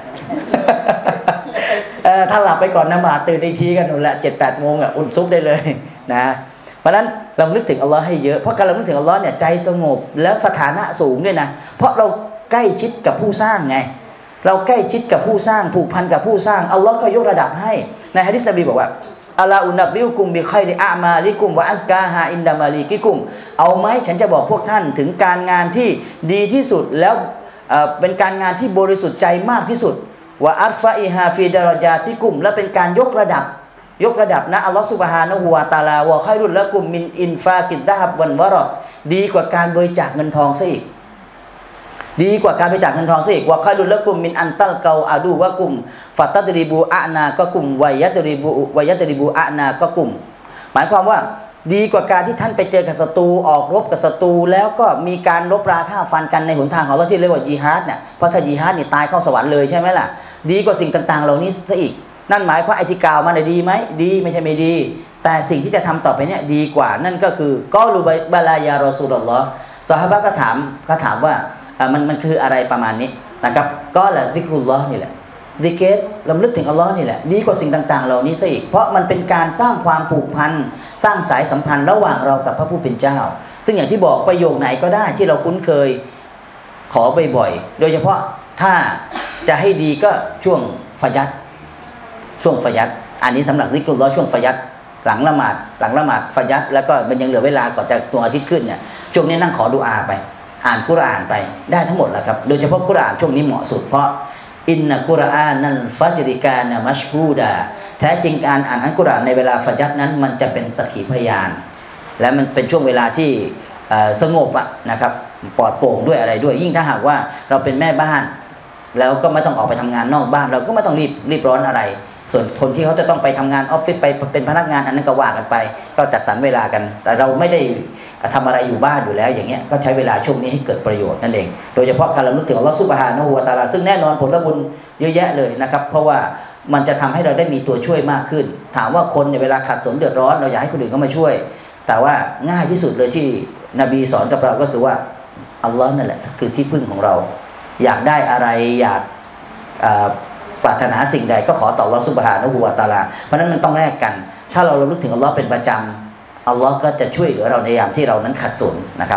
S2: ถ้าหลับไปก่อนละหมาดตื่นอีกทีกันนู่นแหละ7-8 โมงอุ่นซุปได้เลยนะเพราะฉะนั้นเรานึกถึงอัลลอฮ์ให้เยอะเพราะการเรานึกถึงอัลลอฮ์เนี่ยใจสงบแล้วสถานะสูงด้วยนะเพราะเราใกล้ชิดกับผู้สร้างไงเราใกล้ชิดกับผู้สร้างผูกพันกับผู้สร้างอัลลอฮ์ก็ยกระดับให้ในหะดีษนบีบอกว่าอัลลอฮุนับบิอุกุมบิค็อยริอามาลิกุมวะอัสกาฮาอินดามาลิกิกุมเอาไหมฉันจะบอกพวกท่านถึงการงานที่ดีที่สุดแล้วเป็นการงานที่บริสุทธิ์ใจมากที่สุดวะอัลฟาอิฮาฟีดารญาติกุมและเป็นการยกระดับนะอัลลอฮฺซุบฮานะฮูวะตะอาลาวะค็อยรุลละกุมมินอินฟากิซซะฮับวันวะรอดีกว่าการบริจาคเงินทองซะอีกดีกว่าการบริจาคเงินทองซะอีกว่าค็อยรุลละกุมมินอันตัลเกาอาดูวะกุมฟัตตัดริบูอะนาก็กุมวะยัตริบูอะนาก็กุมหมายความว่าดีกว่าการที่ท่านไปเจอกับศัตรูออกรบกับศัตรูแล้วก็มีการรบราฆ่าฟันกันในหนทางของเราที่เรียกว่าญิฮาดเนี่ยเพราะถ้าญิฮาดนี่ตายเข้าสวรรค์เลยใช่ไหมล่ะดีกว่าสิ่งต่างๆเหล่านี้ซะอีกนั่นหมายความไอ้ที่กล่าวมาดีไหมดีไม่ใช่ไม่ดีแต่สิ่งที่จะทำต่อไปเนี่ยดีกว่านั่นก็คือกอลูบะลายารอซูลุลลอฮ์ซอฮาบะห์ก็ถามว่ามันคืออะไรประมาณนี้นะครับก็แหละซิกรุลลอฮ์นี่แหละซิกเกตรำลึกถึงอัลลอฮ์นี่แหละดีกว่าสิ่งต่างๆเหล่านี้ซะอีกเพราะมันเป็นการสร้างความผูกพันสร้างสายสัมพันธ์ระหว่างเรากับพระผู้เป็นเจ้าซึ่งอย่างที่บอกประโยคไหนก็ได้ที่เราคุ้นเคยขอบ่อยๆโดยเฉพาะถ้าจะให้ดีก็ช่วงฟัจญ์อันนี้สำหรับซิกรุลลอฮ์ช่วงฟัจญ์หลังละหมาดฟัจญ์แล้วก็มันยังเหลือเวลาก่อนจะดวงอาทิตย์ขึ้นเนี่ยช่วงนี้นั่งขอดุอาไปอ่านกุรอานไปได้ทั้งหมดแหละครับโดยเฉพาะกุรอานช่วงนี้เหมาะสุดเพราะอินนะกุรอานันฟัจริกานะมัชฮูดาแท้จริงการอ่านอัลกุรอานในเวลาฟัจญ์นั้นมันจะเป็นสักขีพยานและมันเป็นช่วงเวลาที่สงบนะครับปลอดโปร่งด้วยอะไรด้วยยิ่งถ้าหากว่าเราเป็นแม่บ้านแล้วก็ไม่ต้องออกไปทำงานนอกบ้านเราก็ไม่ต้องรีบร้อนอะไรส่วนคนที่เขาจะต้องไปทำงานออฟฟิศไปเป็นพนักงานอันนั้นก็ว่ากันไปก็จัดสรรเวลากันแต่เราไม่ได้ทำอะไรอยู่บ้านอยู่แล้วอย่างเงี้ยก็ใช้เวลาช่วงนี้ให้เกิดประโยชน์นั่นเองโดยเฉพาะการระลึกถึงอัลลอฮฺซุบฮานะฮูวะตะอาลาซึ่งแน่นอนผลบุญเยอะแยะเลยนะครับเพราะว่ามันจะทำให้เราได้มีตัวช่วยมากขึ้นถามว่าคนเนี่ยเวลาขัดสนเดือดร้อนเราอยากให้คนอื่นเข้ามาช่วยแต่ว่าง่ายที่สุดเลยที่นบีสอนกับเราก็คือว่าอัลลอฮ์นั่นแหละคือที่พึ่งของเราอยากได้อะไรอยากปรารถนาสิ่งใดก็ขอต่ออัลลอฮฺซุบฮานะฮูวะตะอาลาเพราะนั้นมันต้องแลกกันถ้าเราระลึกถึงอัลลอฮ์เป็นประจำอัลลอฮ์ก็จะช่วยเหลือเราในยามที่เรานั้นขัดสนนะครับ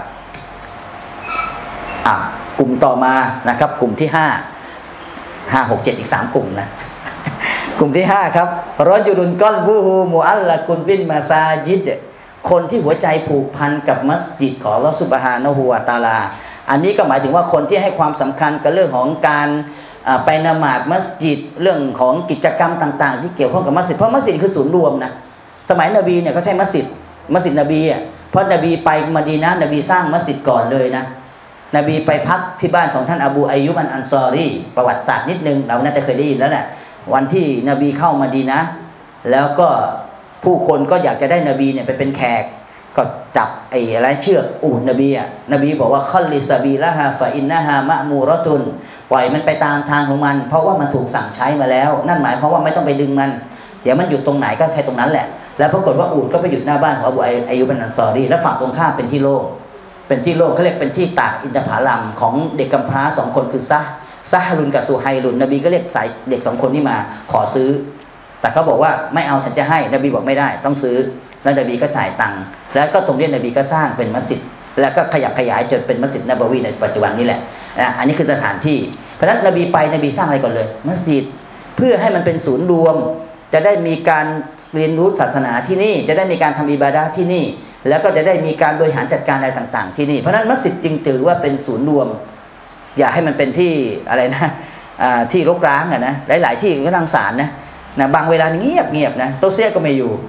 S2: กลุ่มต่อมานะครับกลุ่มที่5 6 7อีก3กลุ่มนะกลุ่มที่5ครับรอจุลุนกอลบูฮูมุอัลละกุนบินมาซาจิดคนที่หัวใจผูกพันกับมัสยิดของอัลลอฮฺซุบฮานะฮูวะตะอาลาอันนี้ก็หมายถึงว่าคนที่ให้ความสำคัญกับเรื่องของการไปละหมาดมัสยิดเรื่องของกิจกรรมต่างๆที่เกี่ยวข้องกับมัสยิดเพราะมัสยิดคือศูนย์รวมนะสมัยนบีเนี่ยเขาใช้มัสยิดนบีอ่ะเพราะนบีไปมะดีนะห์นบีสร้างมัสยิดก่อนเลยนะนบีไปพักที่บ้านของท่านอบูอัยยุบอันซอรีประวัติศาสตร์นิดนึงเราน่าจะเคยได้ยินแล้วแหละวันที่นบีเข้ามะดีนะห์แล้วก็ผู้คนก็อยากจะได้นบีเนี่ยไปเป็นแขกก็จับอะไรเชือกอูฐนบีอ่ะนบีบอกว่าคัลลิซาบีละฮาฟะอินนะฮามะมูรอตุนปล่อยมันไปตามทางของมันเพราะว่ามันถูกสั่งใช้มาแล้วนั่นหมายความว่าไม่ต้องไปดึงมันเดี๋ยวมันหยุดตรงไหนก็แค่ตรงนั้นแหละแล้วปรากฏว่าอูฐก็ไปหยุดหน้าบ้านของอบูอัยยุบอันซอรีแล้วฝั่งตรงข้ามเป็นที่โล่งเขาเรียกเป็นที่ตากอินทผลัมของเด็กกำพร้า2 คนคือซะฮลุนกับซูไฮลุนนบีก็เรียกสายเด็ก2 คนนี้มาขอซื้อแต่เขาบอกว่าไม่เอาฉันจะให้นบีบอกไม่ได้ต้องซื้อแล้วนบีก็จ่ายตังค์แล้วก็ตรงนี้นบีก็สร้างเป็นมัสยิดแล้วก็ขยับขยายจนเป็นมัสยิดนบวีในปัจจุบันนี้แหละอันนี้คือสถานที่เพราะฉะนั้นนบีไปนบีสร้างอะไรก่อนเลยมัสยิดเพื่อให้มันเป็นศูนย์รวมจะได้มีการเรียนรู้ศาสนาที่นี่จะได้มีการทำอิบาดะห์ที่นี่แล้วก็จะได้มีการบริหารจัดการอะไรต่างๆที่นี่เพราะฉะนั้นมัสยิดจึงถือว่าเป็นศูนย์รวมอย่าให้มันเป็นที่อะไรนะที่รกร้างนะหลายๆที่ก็น่าสงสารนะบางเวลาเงียบนะโต๊ะเสียก็ไม่อยู่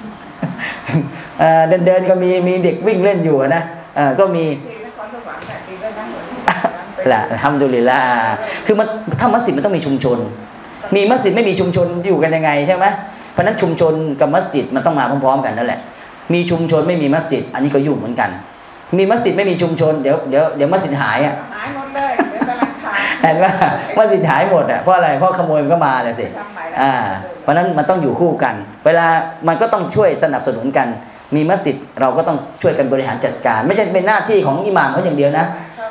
S2: เดินก็มีเด็กวิ่งเล่นอยู่นะก็มีละอัลฮัมดุลิลละคือมันถ้ามัสยิดมันต้องมีชุมชนมีมัสยิดไม่มีชุมชนอยู่กันยังไงใช่ไหมเพราะนั้นชุมชนกับมัสยิดมันต้องมาพร้อมๆกันนั่นแหละมีชุมชนไม่มีมัสยิดอันนี้ก็ยุ่งเหมือนกันมีมัสยิดไม่มีชุมชนเดี๋ยวมัสยิดหายอ่ะ
S3: หายหมดเลยเดี๋ยวกำลังขาย
S2: เห็นว่ามัสยิดหายหมดอ่ะเพราะอะไรเพราะขโมยมันก็มาเลยสิเพราะนั้นมันต้องอยู่คู่กันเวลามันก็ต้องช่วยสนับสนุนกันมีมัสยิดเราก็ต้องช่วยกันบริหารจัดการไม่ใช่เป็นหน้าที่ของอิหม่ามเขาอย่างเดียวนะ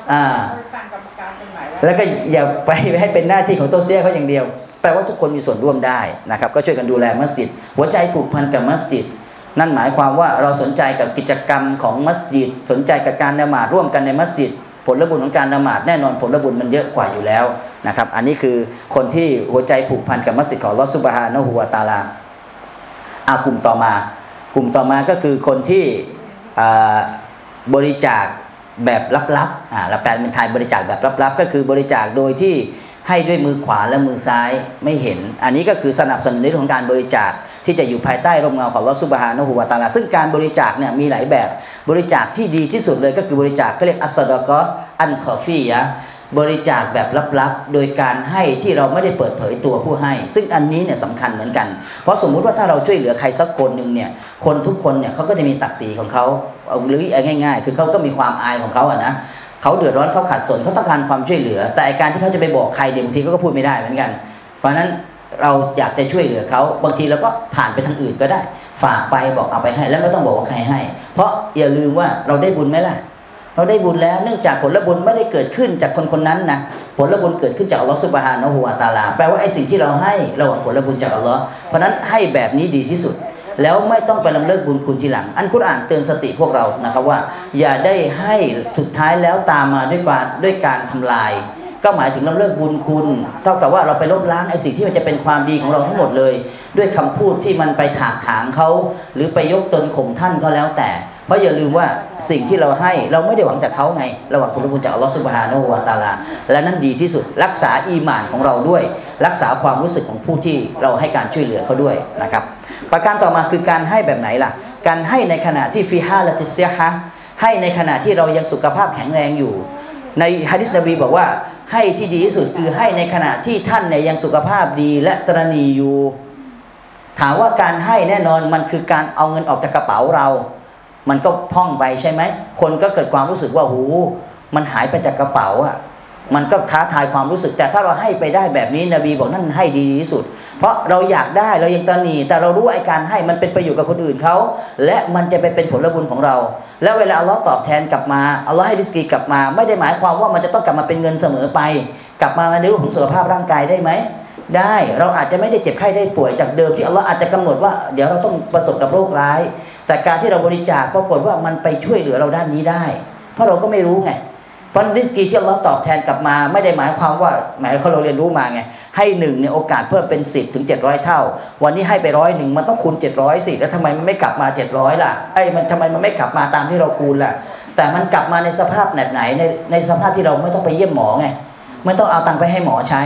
S2: แล้วก็อย่าไปให้เป็นหน้าที่ของโตเซียเขาอย่างเดียวแปลว่าทุกคนมีส่วนร่วมได้นะครับก็ช่วยกันดูแลมัสยิดหัวใจผูกพันกับมัสยิดนั่นหมายความว่าเราสนใจกับกิจกรรมของมัสยิดสนใจกับการละหมาดร่วมกันในมัสยิดผลบุญของการละหมาดแน่นอนผลบุญมันเยอะกว่าอยู่แล้วนะครับอันนี้คือคนที่หัวใจผูกพันกับมัสยิดของอัลเลาะห์ซุบฮานะฮูวะตะอาลากลุ่มต่อมาก็คือคนที่บริจาคแบบลับๆเราแปลเป็นไทยบริจาคแบบลับๆก็คือบริจาคโดยที่ให้ด้วยมือขวาและมือซ้ายไม่เห็นอันนี้ก็คือสนับสนุนในเรื่องของการบริจาคที่จะอยู่ภายใต้ร่มเงาของอัลเลาะห์ซุบฮานะฮูวะตะอาลาซึ่งการบริจาคเนี่ยมีหลายแบบบริจาคที่ดีที่สุดเลยก็คือบริจาคก็เรียกอัสซะดะกอฮ์อันคอฟียะห์บริจาคแบบลับๆโดยการให้ที่เราไม่ได้เปิดเผยตัวผู้ให้ซึ่งอันนี้เนี่ยสำคัญเหมือนกันเพราะสมมุติว่าถ้าเราช่วยเหลือใครสักคนหนึ่งเนี่ยคนทุกคนเนี่ยเขาก็จะมีศักดิ์ศรีของเขาหรือง่ายๆคือเขาก็มีความอายของเขาอะนะเขาเดือดร้อนเขาขัดสนเขาต้องการความช่วยเหลือแต่การที่เขาจะไปบอกใครเดี๋ยวบางทีเขาก็พูดไม่ได้เหมือนกันเพราะฉะนั้นเราอยากจะช่วยเหลือเขาบางทีเราก็ผ่านไปทางอื่นก็ได้ฝากไปบอกเอาไปให้แล้วไม่ต้องบอกว่าใครให้เพราะอย่าลืมว่าเราได้บุญไหมล่ะเราได้บุญแล้วเนื่องจากผลบุญไม่ได้เกิดขึ้นจากคนนั้นนะผลบุญเกิดขึ้นจากอัลลอฮฺซุบฮานะฮูวะตะอาลาแปลว่าไอ้สิ่งที่เราให้เราหวังผลบุญจากอัลลอฮ์เพราะนั้นให้แบบนี้ดีที่สุดแล้วไม่ต้องไปลำเลิกบุญคุณทีหลังอันกุรอานเตือนสติพวกเรานะครับว่าอย่าได้ให้สุดท้ายแล้วตามมาด้วยการทำลายก็หมายถึงลำเลิกบุญคุณเท่ากับว่าเราไปลบล้างไอ้สิ่งที่มันจะเป็นความดีของเราทั้งหมดเลยด้วยคำพูดที่มันไปถากถางเขาหรือไปยกตนข่มท่านก็แล้วแต่เพราะอย่าลืมว่าสิ่งที่เราให้เราไม่ได้หวังจากเขาไงเราหวังผลบุญจากอัลลอฮฺซุบฮานะฮูวะตะอาลาและนั่นดีที่สุดรักษาอีหม่านของเราด้วยรักษาความรู้สึกของผู้ที่เราให้การช่วยเหลือเขาด้วยนะครับประการต่อมาคือการให้แบบไหนล่ะการให้ในขณะที่ฟิฮาละติเซียฮะให้ในขณะที่เรายังสุขภาพแข็งแรงอยู่ในหะดีษนบีบอกว่าให้ที่ดีที่สุดคือให้ในขณะที่ท่านเนี่ยยังสุขภาพดีและตระหนี่อยู่ถามว่าการให้แน่นอนมันคือการเอาเงินออกจากกระเป๋าเรามันก็พ่องไปใช่ไหมคนก็เกิดความรู้สึกว่าหูมันหายไปจากกระเป๋าอ่ะมันก็ท้าทายความรู้สึกแต่ถ้าเราให้ไปได้แบบนี้นบีบอกนั่นให้ดีที่สุดเพราะเราอยากได้เรายังตระหนี่แต่เรารู้ว่าไอ้การให้มันเป็นประโยชน์กับคนอื่นเขาและมันจะไปเป็นผลบุญของเราแล้วเวลาอัลลอฮ์ตอบแทนกลับมาอัลลอฮ์ให้ริสกีกลับมาไม่ได้หมายความว่ามันจะต้องกลับมาเป็นเงินเสมอไปกลับมาในรูปของสุขภาพร่างกายได้ไหมได้เราอาจจะไม่ได้เจ็บไข้ได้ป่วยจากเดิมที่อัลลอฮ์อาจจะกำหนดว่าเดี๋ยวเราต้องประสบกับโรคร้ายแต่การที่เราบริจาคปรากฏว่ามันไปช่วยเหลือเราด้านนี้ได้เพราะเราก็ไม่รู้ไงเพราะริสกีที่อัลลอฮ์ตอบแทนกลับมาไม่ได้หมายความว่าหมายเขาเราเรียนรู้มาไงให้1เนี่ยโอกาสเพิ่มเป็น10ถึง700เท่าวันนี้ให้ไป100มันต้องคูณ700สิแล้วทำไมมันไม่กลับมา700ล่ะมันทำไมมันไม่กลับมาตามที่เราคูณล่ะแต่มันกลับมาในสภาพแบบไหนในสภาพที่เราไม่ต้องไปเยี่ยมหมอไงไม่ต้องเอาตังค์ไปให้หมอใช้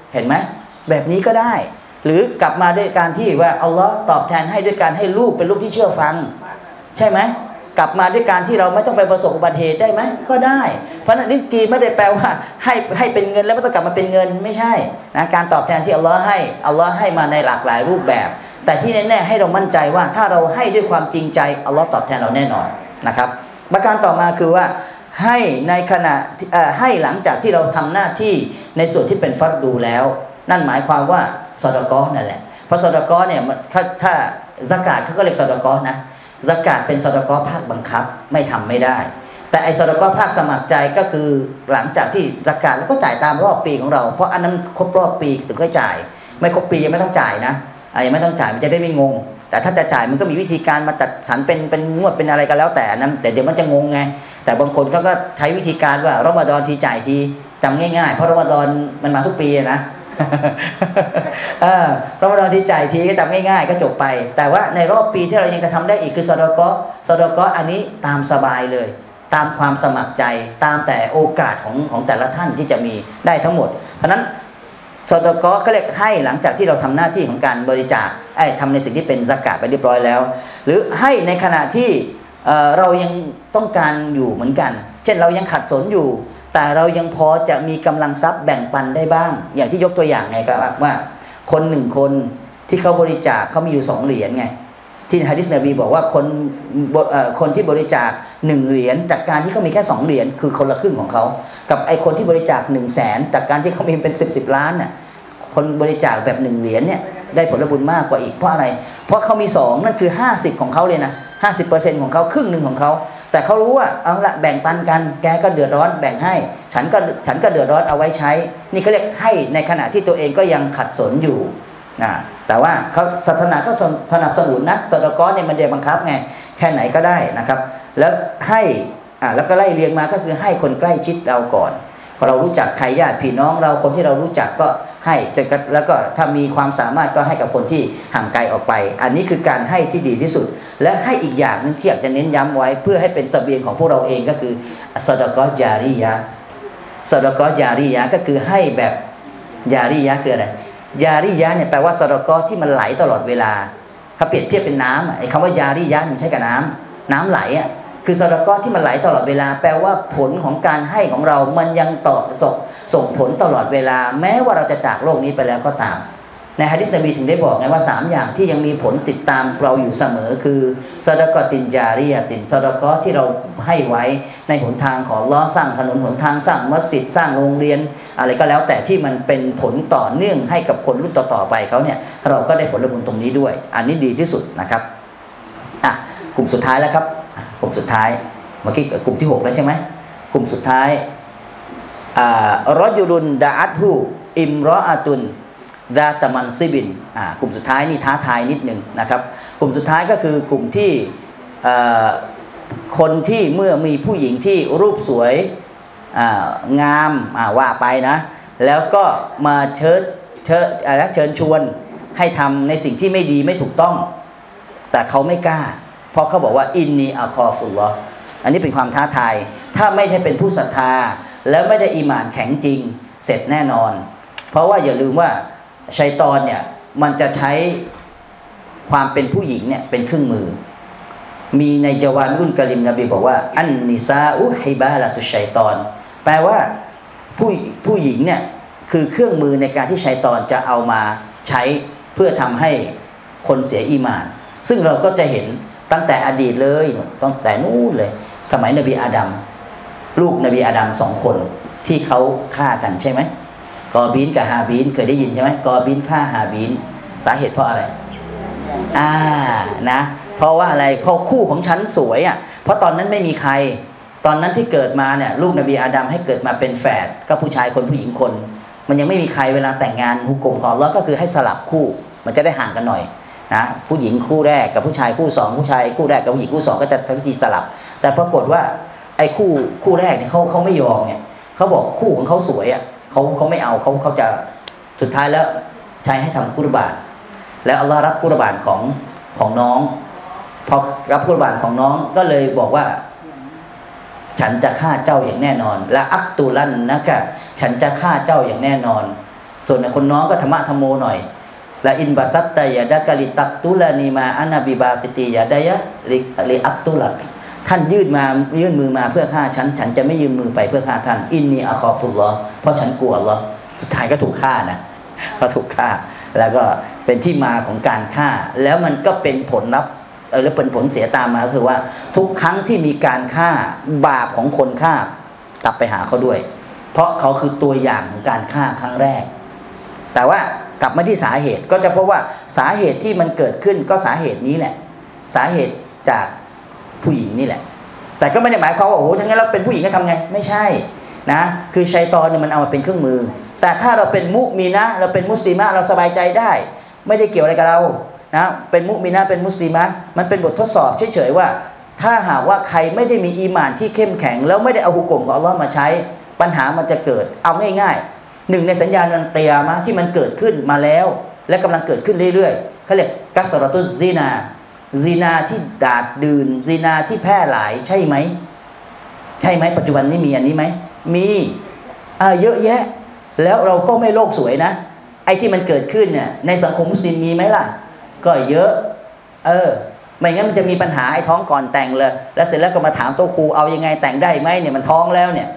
S2: เห็นไหมแบบนี้ก็ได้ หรือกลับมาด้วยการที่ว่าอัลลอฮ์ตอบแทนให้ด้วยการให้ลูกเป็นลูกที่เชื่อฟังใช่ไหมกลับมาด้วยการที่เราไม่ต้องไปประสบอุบัติเหตุได้ไหมก็ได้เพราะนั้นริสกีไม่ได้แปลว่าให้เป็นเงินแล้วไม่ต้องกลับมาเป็นเงินไม่ใช่นะการตอบแทนที่อัลลอฮ์ให้มาในหลากหลายรูปแบบแต่ที่แน่ๆให้เรามั่นใจว่าถ้าเราให้ด้วยความจริงใจอัลลอฮ์ตอบแทนเราแน่นอนนะครับประการต่อมาคือว่าให้ในขณะให้หลังจากที่เราทำหน้าที่ในส่วนที่เป็นฟัรดูแล้วนั่นหมายความว่าซอดากอนั่นแหละเพราะซอดากอเนี่ยถ้าซะกาตเขาก็เรียกซอดากอนะซะกาตเป็นซอดากอภาคบังคับไม่ทำไม่ได้แต่ไอซอดากอภาคสมัครใจก็คือหลังจากที่ซะกาตแล้วก็จ่ายตามรอบปีของเราเพราะอันนั้นครบรอบปีถึงค่อยจ่ายไม่ครบปียังไม่ต้องจ่ายนะยังไม่ต้องจ่ายมันจะได้ไม่งงแต่ถ้าจะจ่ายมันก็มีวิธีการมาจัดสรรเป็นงวดเป็นอะไรกันแล้วแต่นั้นแต่เดี๋ยวมันจะงงไงแต่บางคนเขาก็ใช้วิธีการว่ารอมฎอนทีจ่ายทีจำง่ายๆเพราะรอมฎอนมันมาทุกปีนะรอมฎอนที่จ่ายทีก็จำง่ายๆก็จบไปแต่ว่าในรอบปีที่เรายังจะทำได้อีกคือซอดากออันนี้ตามสบายเลยตามความสมัครใจตามแต่โอกาสของแต่ละท่านที่จะมีได้ทั้งหมดเพราะนั้นซอดากอเขาเรียกให้หลังจากที่เราทำหน้าที่ของการบริจาคทำในสิ่งที่เป็นซะกาตไปเรียบร้อยแล้วหรือให้ในขณะที่เรายังต้องการอยู่เหมือนกันเช่นเรายังขัดสนอยู่แต่เรายังพอจะมีกำลังทรัพย์แบ่งปันได้บ้างอย่างที่ยกตัวอย่างไงก็ว่าคนหนึ่งคนที่เขาบริจาคเขามีอยู่2เหรียญไงที่หะดีษนบีบอกว่าคนที่บริจาค1เหรียญจากการที่เขามีแค่2เหรียญคือคนละครึ่งของเขากับไอคนที่บริจาค100,000จากการที่เขามีเป็น10ล้านน่ะคนบริจาคแบบ1เหรียญเนี่ยได้ผลบุญมากกว่าอีกเพราะอะไรเพราะเขามี2นั่นคือ50ของเขาเลยนะ50% ของเขาครึ่งหนึ่งของเขาแต่เขารู้ว่าเอาละแบ่งปันกันแกก็เดือดร้อนแบ่งให้ฉันก็เดือดร้อนเอาไว้ใช้นี่เขาเรียกให้ในขณะที่ตัวเองก็ยังขัดสนอยู่แต่ว่าเขาศาสนาก็สนับสนุนนะซอดากอเนี่ยมันเดียบังคับไงแค่ไหนก็ได้นะครับแล้วให้แล้วก็ไล่เรียงมาก็คือให้คนใกล้ชิดเราก่อนพอเรารู้จักใครญาติพี่น้องเราคนที่เรารู้จักก็ให้แล้วก็ถ้ามีความสามารถก็ให้กับคนที่ห่างไกลออกไปอันนี้คือการให้ที่ดีที่สุดและให้อีกอย่างนึงที่อยากจะเน้นย้ำไว้เพื่อให้เป็นเสบียงของพวกเราเองก็คือซอดากอญาริยะห์ซอดากอญาริยะห์ก็คือให้แบบญาริยะห์คืออะไรญาริยะห์เนี่ยแปลว่าซอดากอที่มันไหลตลอดเวลาเขาเปรียบเทียบเป็นน้ำไอ้คำว่าญาริยะห์มันใช้กับน้ำไหลคือซอดากอที่มันไหลตลอดเวลาแปลว่าผลของการให้ของเรามันยังส่งผลตลอดเวลาแม้ว่าเราจะจากโลกนี้ไปแล้วก็ตามในหะดีษนบีถึงได้บอกไงว่า3อย่างที่ยังมีผลติดตามเราอยู่เสมอคือซอดากอตินญาริยะตินซอดากอที่เราให้ไว้ในหนทางของอัลเลาะห์สร้างถนนหนทางสร้างมัสยิดสร้างโรงเรียนอะไรก็แล้วแต่ที่มันเป็นผลต่อเนื่องให้กับคนรุ่นต่อๆไปเขาเนี่ยเราก็ได้ผลบุญตรงนี้ด้วยอันนี้ดีที่สุดนะครับกลุ่มสุดท้ายแล้วครับกลุ่มสุดท้ายเมื่อกี้กลุ่มที่6แล้วใช่ไหมกลุ่มสุดท้ายรอจุลุนดาอัตฮูอิมรออาตุนดาตมันซิบินกลุ่มสุดท้ายนี่ท้าทายนิดหนึ่งนะครับกลุ่มสุดท้ายก็คือกลุ่มที่คนที่เมื่อมีผู้หญิงที่รูปสวยงามว่าไปนะแล้วก็มาเชิญชวนให้ทำในสิ่งที่ไม่ดีไม่ถูกต้องแต่เขาไม่กล้าเพราะเขาบอกว่าอินนีอัคอฟุลลอฮ์อันนี้เป็นความท้าทายถ้าไม่ได้เป็นผู้ศรัทธาแล้วไม่ได้อีหม่านแข็งจริงเสร็จแน่นอนเพราะว่าอย่าลืมว่าชัยฏอนเนี่ยมันจะใช้ความเป็นผู้หญิงเนี่ยเป็นเครื่องมือมีในจาวามิอุลกะลิมนบีบอกว่าอันนิซาอุฮิบาละตุชัยฏอนแปลว่าผู้หญิงเนี่ยคือเครื่องมือในการที่ชัยฏอนจะเอามาใช้เพื่อทำให้คนเสียอีหม่านซึ่งเราก็จะเห็นตั้งแต่อดีตเลยตั้งแต่นู้นเลยสมัยนบีอาดัมลูกนบีอาดัม2 คนที่เขาฆ่ากันใช่ไหมกอบีนกับฮาบีนเคยได้ยินใช่ไหมกอบีนฆ่าฮาบีนสาเหตุเพราะอะไรนะเพราะว่าอะไรเพราะคู่ของฉันสวยเพราะตอนนั้นไม่มีใครตอนนั้นที่เกิดมาเนี่ยลูกนบีอาดัมให้เกิดมาเป็นแฝดก็ผู้ชายคนผู้หญิงคนมันยังไม่มีใครเวลาแต่งงานฮุกกลมของอัลเลาะห์ก็คือให้สลับคู่มันจะได้ห่างกันหน่อยนะผู้หญิงคู่แรกกับผู้ชายคู่2ผู้ชายคู่แรกกับผู้หญิงคู่2ก็จะทำพิธีสลับแต่ปรากฏว่าไอ้คู่แรกเนี่ยเขาไม่ยอมเนี่ยเขาบอกคู่ของเขาสวยเขาไม่เอาเขาจะสุดท้ายแล้วใช้ให้ทำกุรบานแล้วอัลลอฮ์รับกุรบานของน้องพอรับกุรบานของน้องก็เลยบอกว่าฉันจะฆ่าเจ้าอย่างแน่นอนและอักตุลันนะกะฉันจะฆ่าเจ้าอย่างแน่นอนส่วนคนน้องก็ธรรมะธรรมโมหน่อยละอินบาซัตตายะดะกะลิตักตุลานีมาอานาบิบาสิติยะดะยะลิอักตุลักท่านยื่นมือมาเพื่อฆ่าฉันจะไม่ยื่นมือไปเพื่อฆ่าท่านอินนีอะคอฟุลลอฮ์เพราะฉันกลัวอัลเลาะห์สุดท้ายก็ถูกฆ่านะก็ถูกฆ่าแล้วก็เป็นที่มาของการฆ่าแล้วมันก็เป็นผลลัพธ์แล้วเป็นผลเสียตามมาคือว่าทุกครั้งที่มีการฆ่าบาปของคนฆ่ากลับไปหาเขาด้วยเพราะเขาคือตัวอย่างของการฆ่าครั้งแรกแต่ว่ากลับมาที่สาเหตุก็จะเพราะว่าสาเหตุที่มันเกิดขึ้นก็สาเหตุนี้แหละสาเหตุจากผู้หญิงนี่แหละแต่ก็ไม่ได้หมายความว่าโอ้โหทั้งนั้นเราเป็นผู้หญิงก็ทำไงไม่ใช่นะคือชัยฏอนเนี่ยมันเอามาเป็นเครื่องมือแต่ถ้าเราเป็นมุมีนะเราเป็นมุสลิมะเราสบายใจได้ไม่ได้เกี่ยวอะไรกับเรานะเป็นมุมีนะเป็นมุสลิมะมันเป็นบททดสอบเฉยๆว่าถ้าหากว่าใครไม่ได้มีอีหม่านที่เข้มแข็งแล้วไม่ได้เอาฮุกมของอัลเลาะห์มาใช้ปัญหามันจะเกิดเอาง่ายๆหนึ่งในสัญญาณวันกิยามะห์ที่มันเกิดขึ้นมาแล้วและกำลังเกิดขึ้นเรื่อยๆเขาเรียกกัสรตุซซินาที่ดาดดื่นซินาที่แพร่หลายใช่ไหมปัจจุบันนี้มีอันนี้ไหมมีเยอะแยะแล้วเราก็ไม่โลกสวยนะไอ้ที่มันเกิดขึ้นเนี่ยในสังคมมุสลิมมีไหมล่ะก็เยอะไม่งั้นมันจะมีปัญหาไอ้ท้องก่อนแต่งเลยแล้วเสร็จแล้วก็มาถามโต๊ะครูเอายังไงแต่งได้ไหมเนี่ยมันท้องแล้วเนี่ย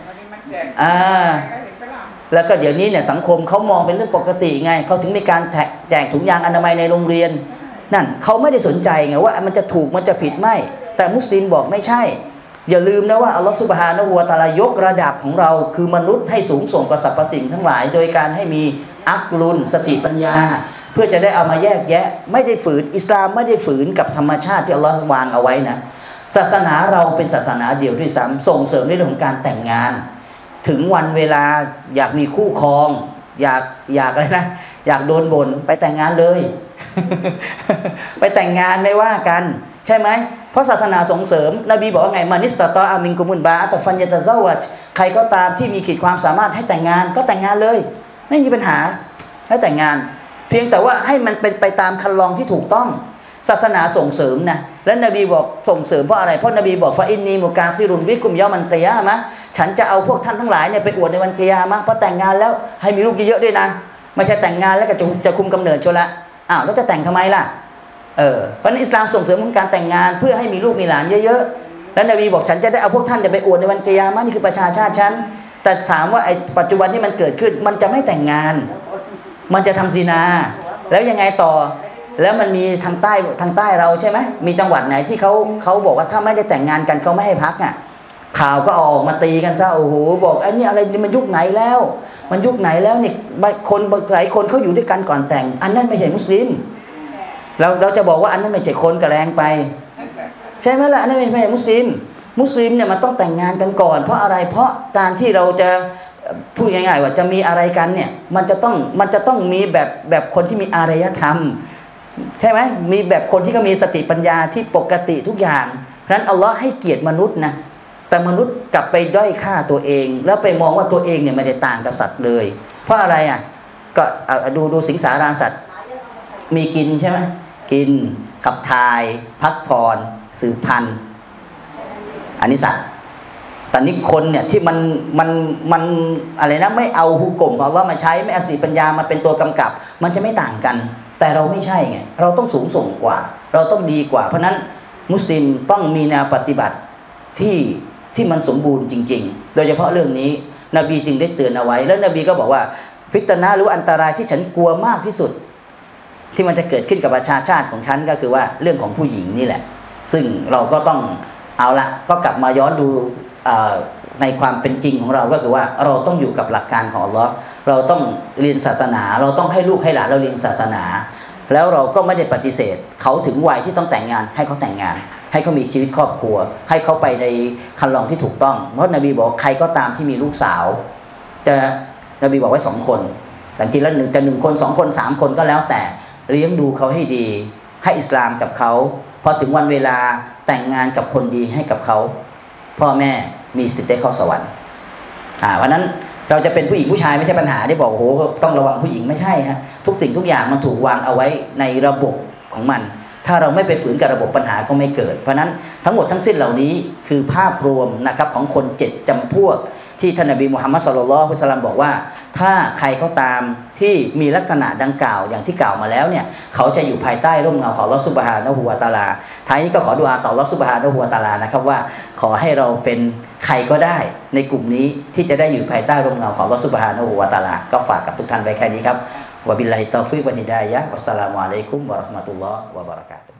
S2: แล้วก็เดี๋ยวนี้เนี่ยสังคมเขามองเป็นเรื่องปกติไงเขาถึงมีการแจกถุงยางอนามัยในโรงเรียนนั่นเขาไม่ได้สนใจไงว่ามันจะถูกมันจะผิดไม่แต่มุสลิมบอกไม่ใช่อย่าลืมนะว่าอัลลอฮฺซุบฮานะฮูวะตะอาลายกระดับของเราคือมนุษย์ให้สูงส่งกว่าสรรพสิ่งทั้งหลายโดยการให้มีอักลุนสติปัญญาเพื่อจะได้เอามาแยกแยะไม่ได้ฝืนอิสลามไม่ได้ฝืนกับธรรมชาติที่อัลลอฮฺวางเอาไว้นะศาสนาเราเป็นศาสนาเดียวด้วยซ้ำส่งเสริมในเรื่องของการแต่งงานถึงวันเวลาอยากมีคู่ครองอยากอะไรนะอยากโดนบ่นไปแต่งงานเลย ไปแต่งงานไม่ว่ากันใช่ไหมเพราะศาสนาส่งเสริมนบีบอกว่าไงมานิสตาตออามินกุมุนบาอัตฟันยะตะซาวัจใครก็ตามที่มีขีดความสามารถให้แต่งงานก็แต่งงานเลยไม่มีปัญหาให้แต่งงานเพียงแต่ว่าให้มันเป็นไปตามคันลองที่ถูกต้องศาสนาส่งเสริมนะและนบีบอกส่งเสริมเพราะอะไรเพราะนบีบอกฟาอินนีมุกาซิรุนวิกุมยอมันกิยามะฉันจะเอาพวกท่านทั้งหลายเนี่ยไปอวดในวันกิยามะเพราะแต่งงานแล้วให้มีลูกเยอะๆด้วยนะไม่ใช่แต่งงานแล้วก็จะคุมกำเนิดโชละแล้วจะแต่งทำไมล่ะเพราะอิสลามส่งเสริมการแต่งงานเพื่อให้มีลูกมีหลานเยอะๆแล้วนบีบอกฉันจะได้เอาพวกท่านจะไปอวดในวันกิยามะนี่คือประชาชาติฉันแต่ถามว่าไอ้ปัจจุบันที่มันเกิดขึ้นมันจะไม่แต่งงานมันจะทำซินาแล้วยังไงต่อแล้วมันมีทางใต้เราใช่ไหมมีจังหวัดไหนที่เขาบอกว่าถ้าไม่ได้แต่งงานกันเขาไม่ให้พักข่าวก็ออกมาตีกันซะโอ้โหบอกไอ้นี่อะไรมันยุคไหนแล้วมันยุคไหนแล้วนี่คนหลายคนเขาอยู่ด้วยกันก่อนแต่งอันนั้นไม่ใช่มุสลิมเราจะบอกว่าอันนั้นไม่ใช่คนกระแรงไปใช่ไหมล่ะอันนั้นไม่ใช่มุสลิมเนี่ยมันต้องแต่งงานกันก่อนเพราะอะไรเพราะการที่เราจะพูดง่ายๆว่าจะมีอะไรกันเนี่ยมันจะต้องมีแบบคนที่มีอารยธรรมใช่ไหมมีแบบคนที่เขามีสติปัญญาที่ปกติทุกอย่างเพราะฉะนั้นอัลลอฮ์ให้เกียรติมนุษย์นะแต่มนุษย์กลับไปด้อยค่าตัวเองแล้วไปมองว่าตัวเองเนี่ยไม่ได้ต่างกับสัตว์เลยเพราะอะไรก็ดูสิงสาราสัตว์มีกินใช่ไหมกินขับถ่ายพักผ่อนสืบพันธุ์อันนี้สัตว์แต่นี่คนเนี่ยที่มันอะไรนะไม่เอาฮุกมของอัลเลาะห์มาใช้ไม่เอาสติปัญญามาเป็นตัวกำกับมันจะไม่ต่างกันแต่เราไม่ใช่ไงเราต้องสูงส่งกว่าเราต้องดีกว่าเพราะนั้นมุสลิมต้องมีแนวปฏิบัติที่มันสมบูรณ์จริงๆโดยเฉพาะเรื่องนี้นบีจึงได้เตือนเอาไว้แล้วนบีก็บอกว่าฟิตนะห์หรืออันตรายที่ฉันกลัวมากที่สุดที่มันจะเกิดขึ้นกับประชาชาติของฉันก็คือว่าเรื่องของผู้หญิงนี่แหละซึ่งเราก็ต้องเอาละก็กลับมาย้อนดูในความเป็นจริงของเราก็คือว่าเราต้องอยู่กับหลักการของอัลเลาะห์เราต้องเรียนศาสนาเราต้องให้ลูกให้หลานเราเรียนศาสนาแล้วเราก็ไม่ได้ปฏิเสธเขาถึงวัยที่ต้องแต่งงานให้เขาแต่งงานให้เขามีชีวิตครอบครัวให้เขาไปในคันลองที่ถูกต้องเพราะนบีบอกใครก็ตามที่มีลูกสาวนบีบอกไว้2 คนแต่จริงแล้ว1 คน 2 คน 3 คนก็แล้วแต่เลี้ยงดูเขาให้ดีให้อิสลามกับเขาพอถึงวันเวลาแต่งงานกับคนดีให้กับเขาพ่อแม่มีสิทธิ์ได้เข้าสวรรค์วันนั้นเราจะเป็นผู้หญิงผู้ชายไม่ใช่ปัญหาที่บอกโอ้โหต้องระวังผู้หญิงไม่ใช่ฮะทุกสิ่งทุกอย่างมันถูกวางเอาไว้ในระบบของมันถ้าเราไม่ไปฝืนกับระบบปัญหาก็ไม่เกิดเพราะนั้นทั้งหมดทั้งสิ้นเหล่านี้คือภาพรวมนะครับของคน7จำพวกที่ท่านนบีมุฮัมมัดศ็อลลัลลอฮุอะลัยฮิวะซัลลัมบอกว่าถ้าใครก็ตามที่มีลักษณะดังกล่าวอย่างที่กล่าวมาแล้วเนี่ยเขาจะอยู่ภายใต้ร่มเงาของอัลเลาะห์ซุบฮานะฮูวะตะอาลาท้ายนี้ก็ขอดุอาต่ออัลเลาะห์ซุบฮานะฮูวะตะอาลานะครับว่าขอให้เราเป็นใครก็ได้ในกลุ่มนี้ที่จะได้อยู่ภายใต้ร่มเงาของอัลเลาะห์ซุบฮานะฮูวะตะอาลาก็ฝากกับทุกท่านไว้แค่นี้ครับวะบิลลาฮิตตอฟิกวัลฮิดายะฮ์วัสสลามุอะลัยกุมวะเราะห์มะตุลลอฮ์วะบะเราะกาตุฮ์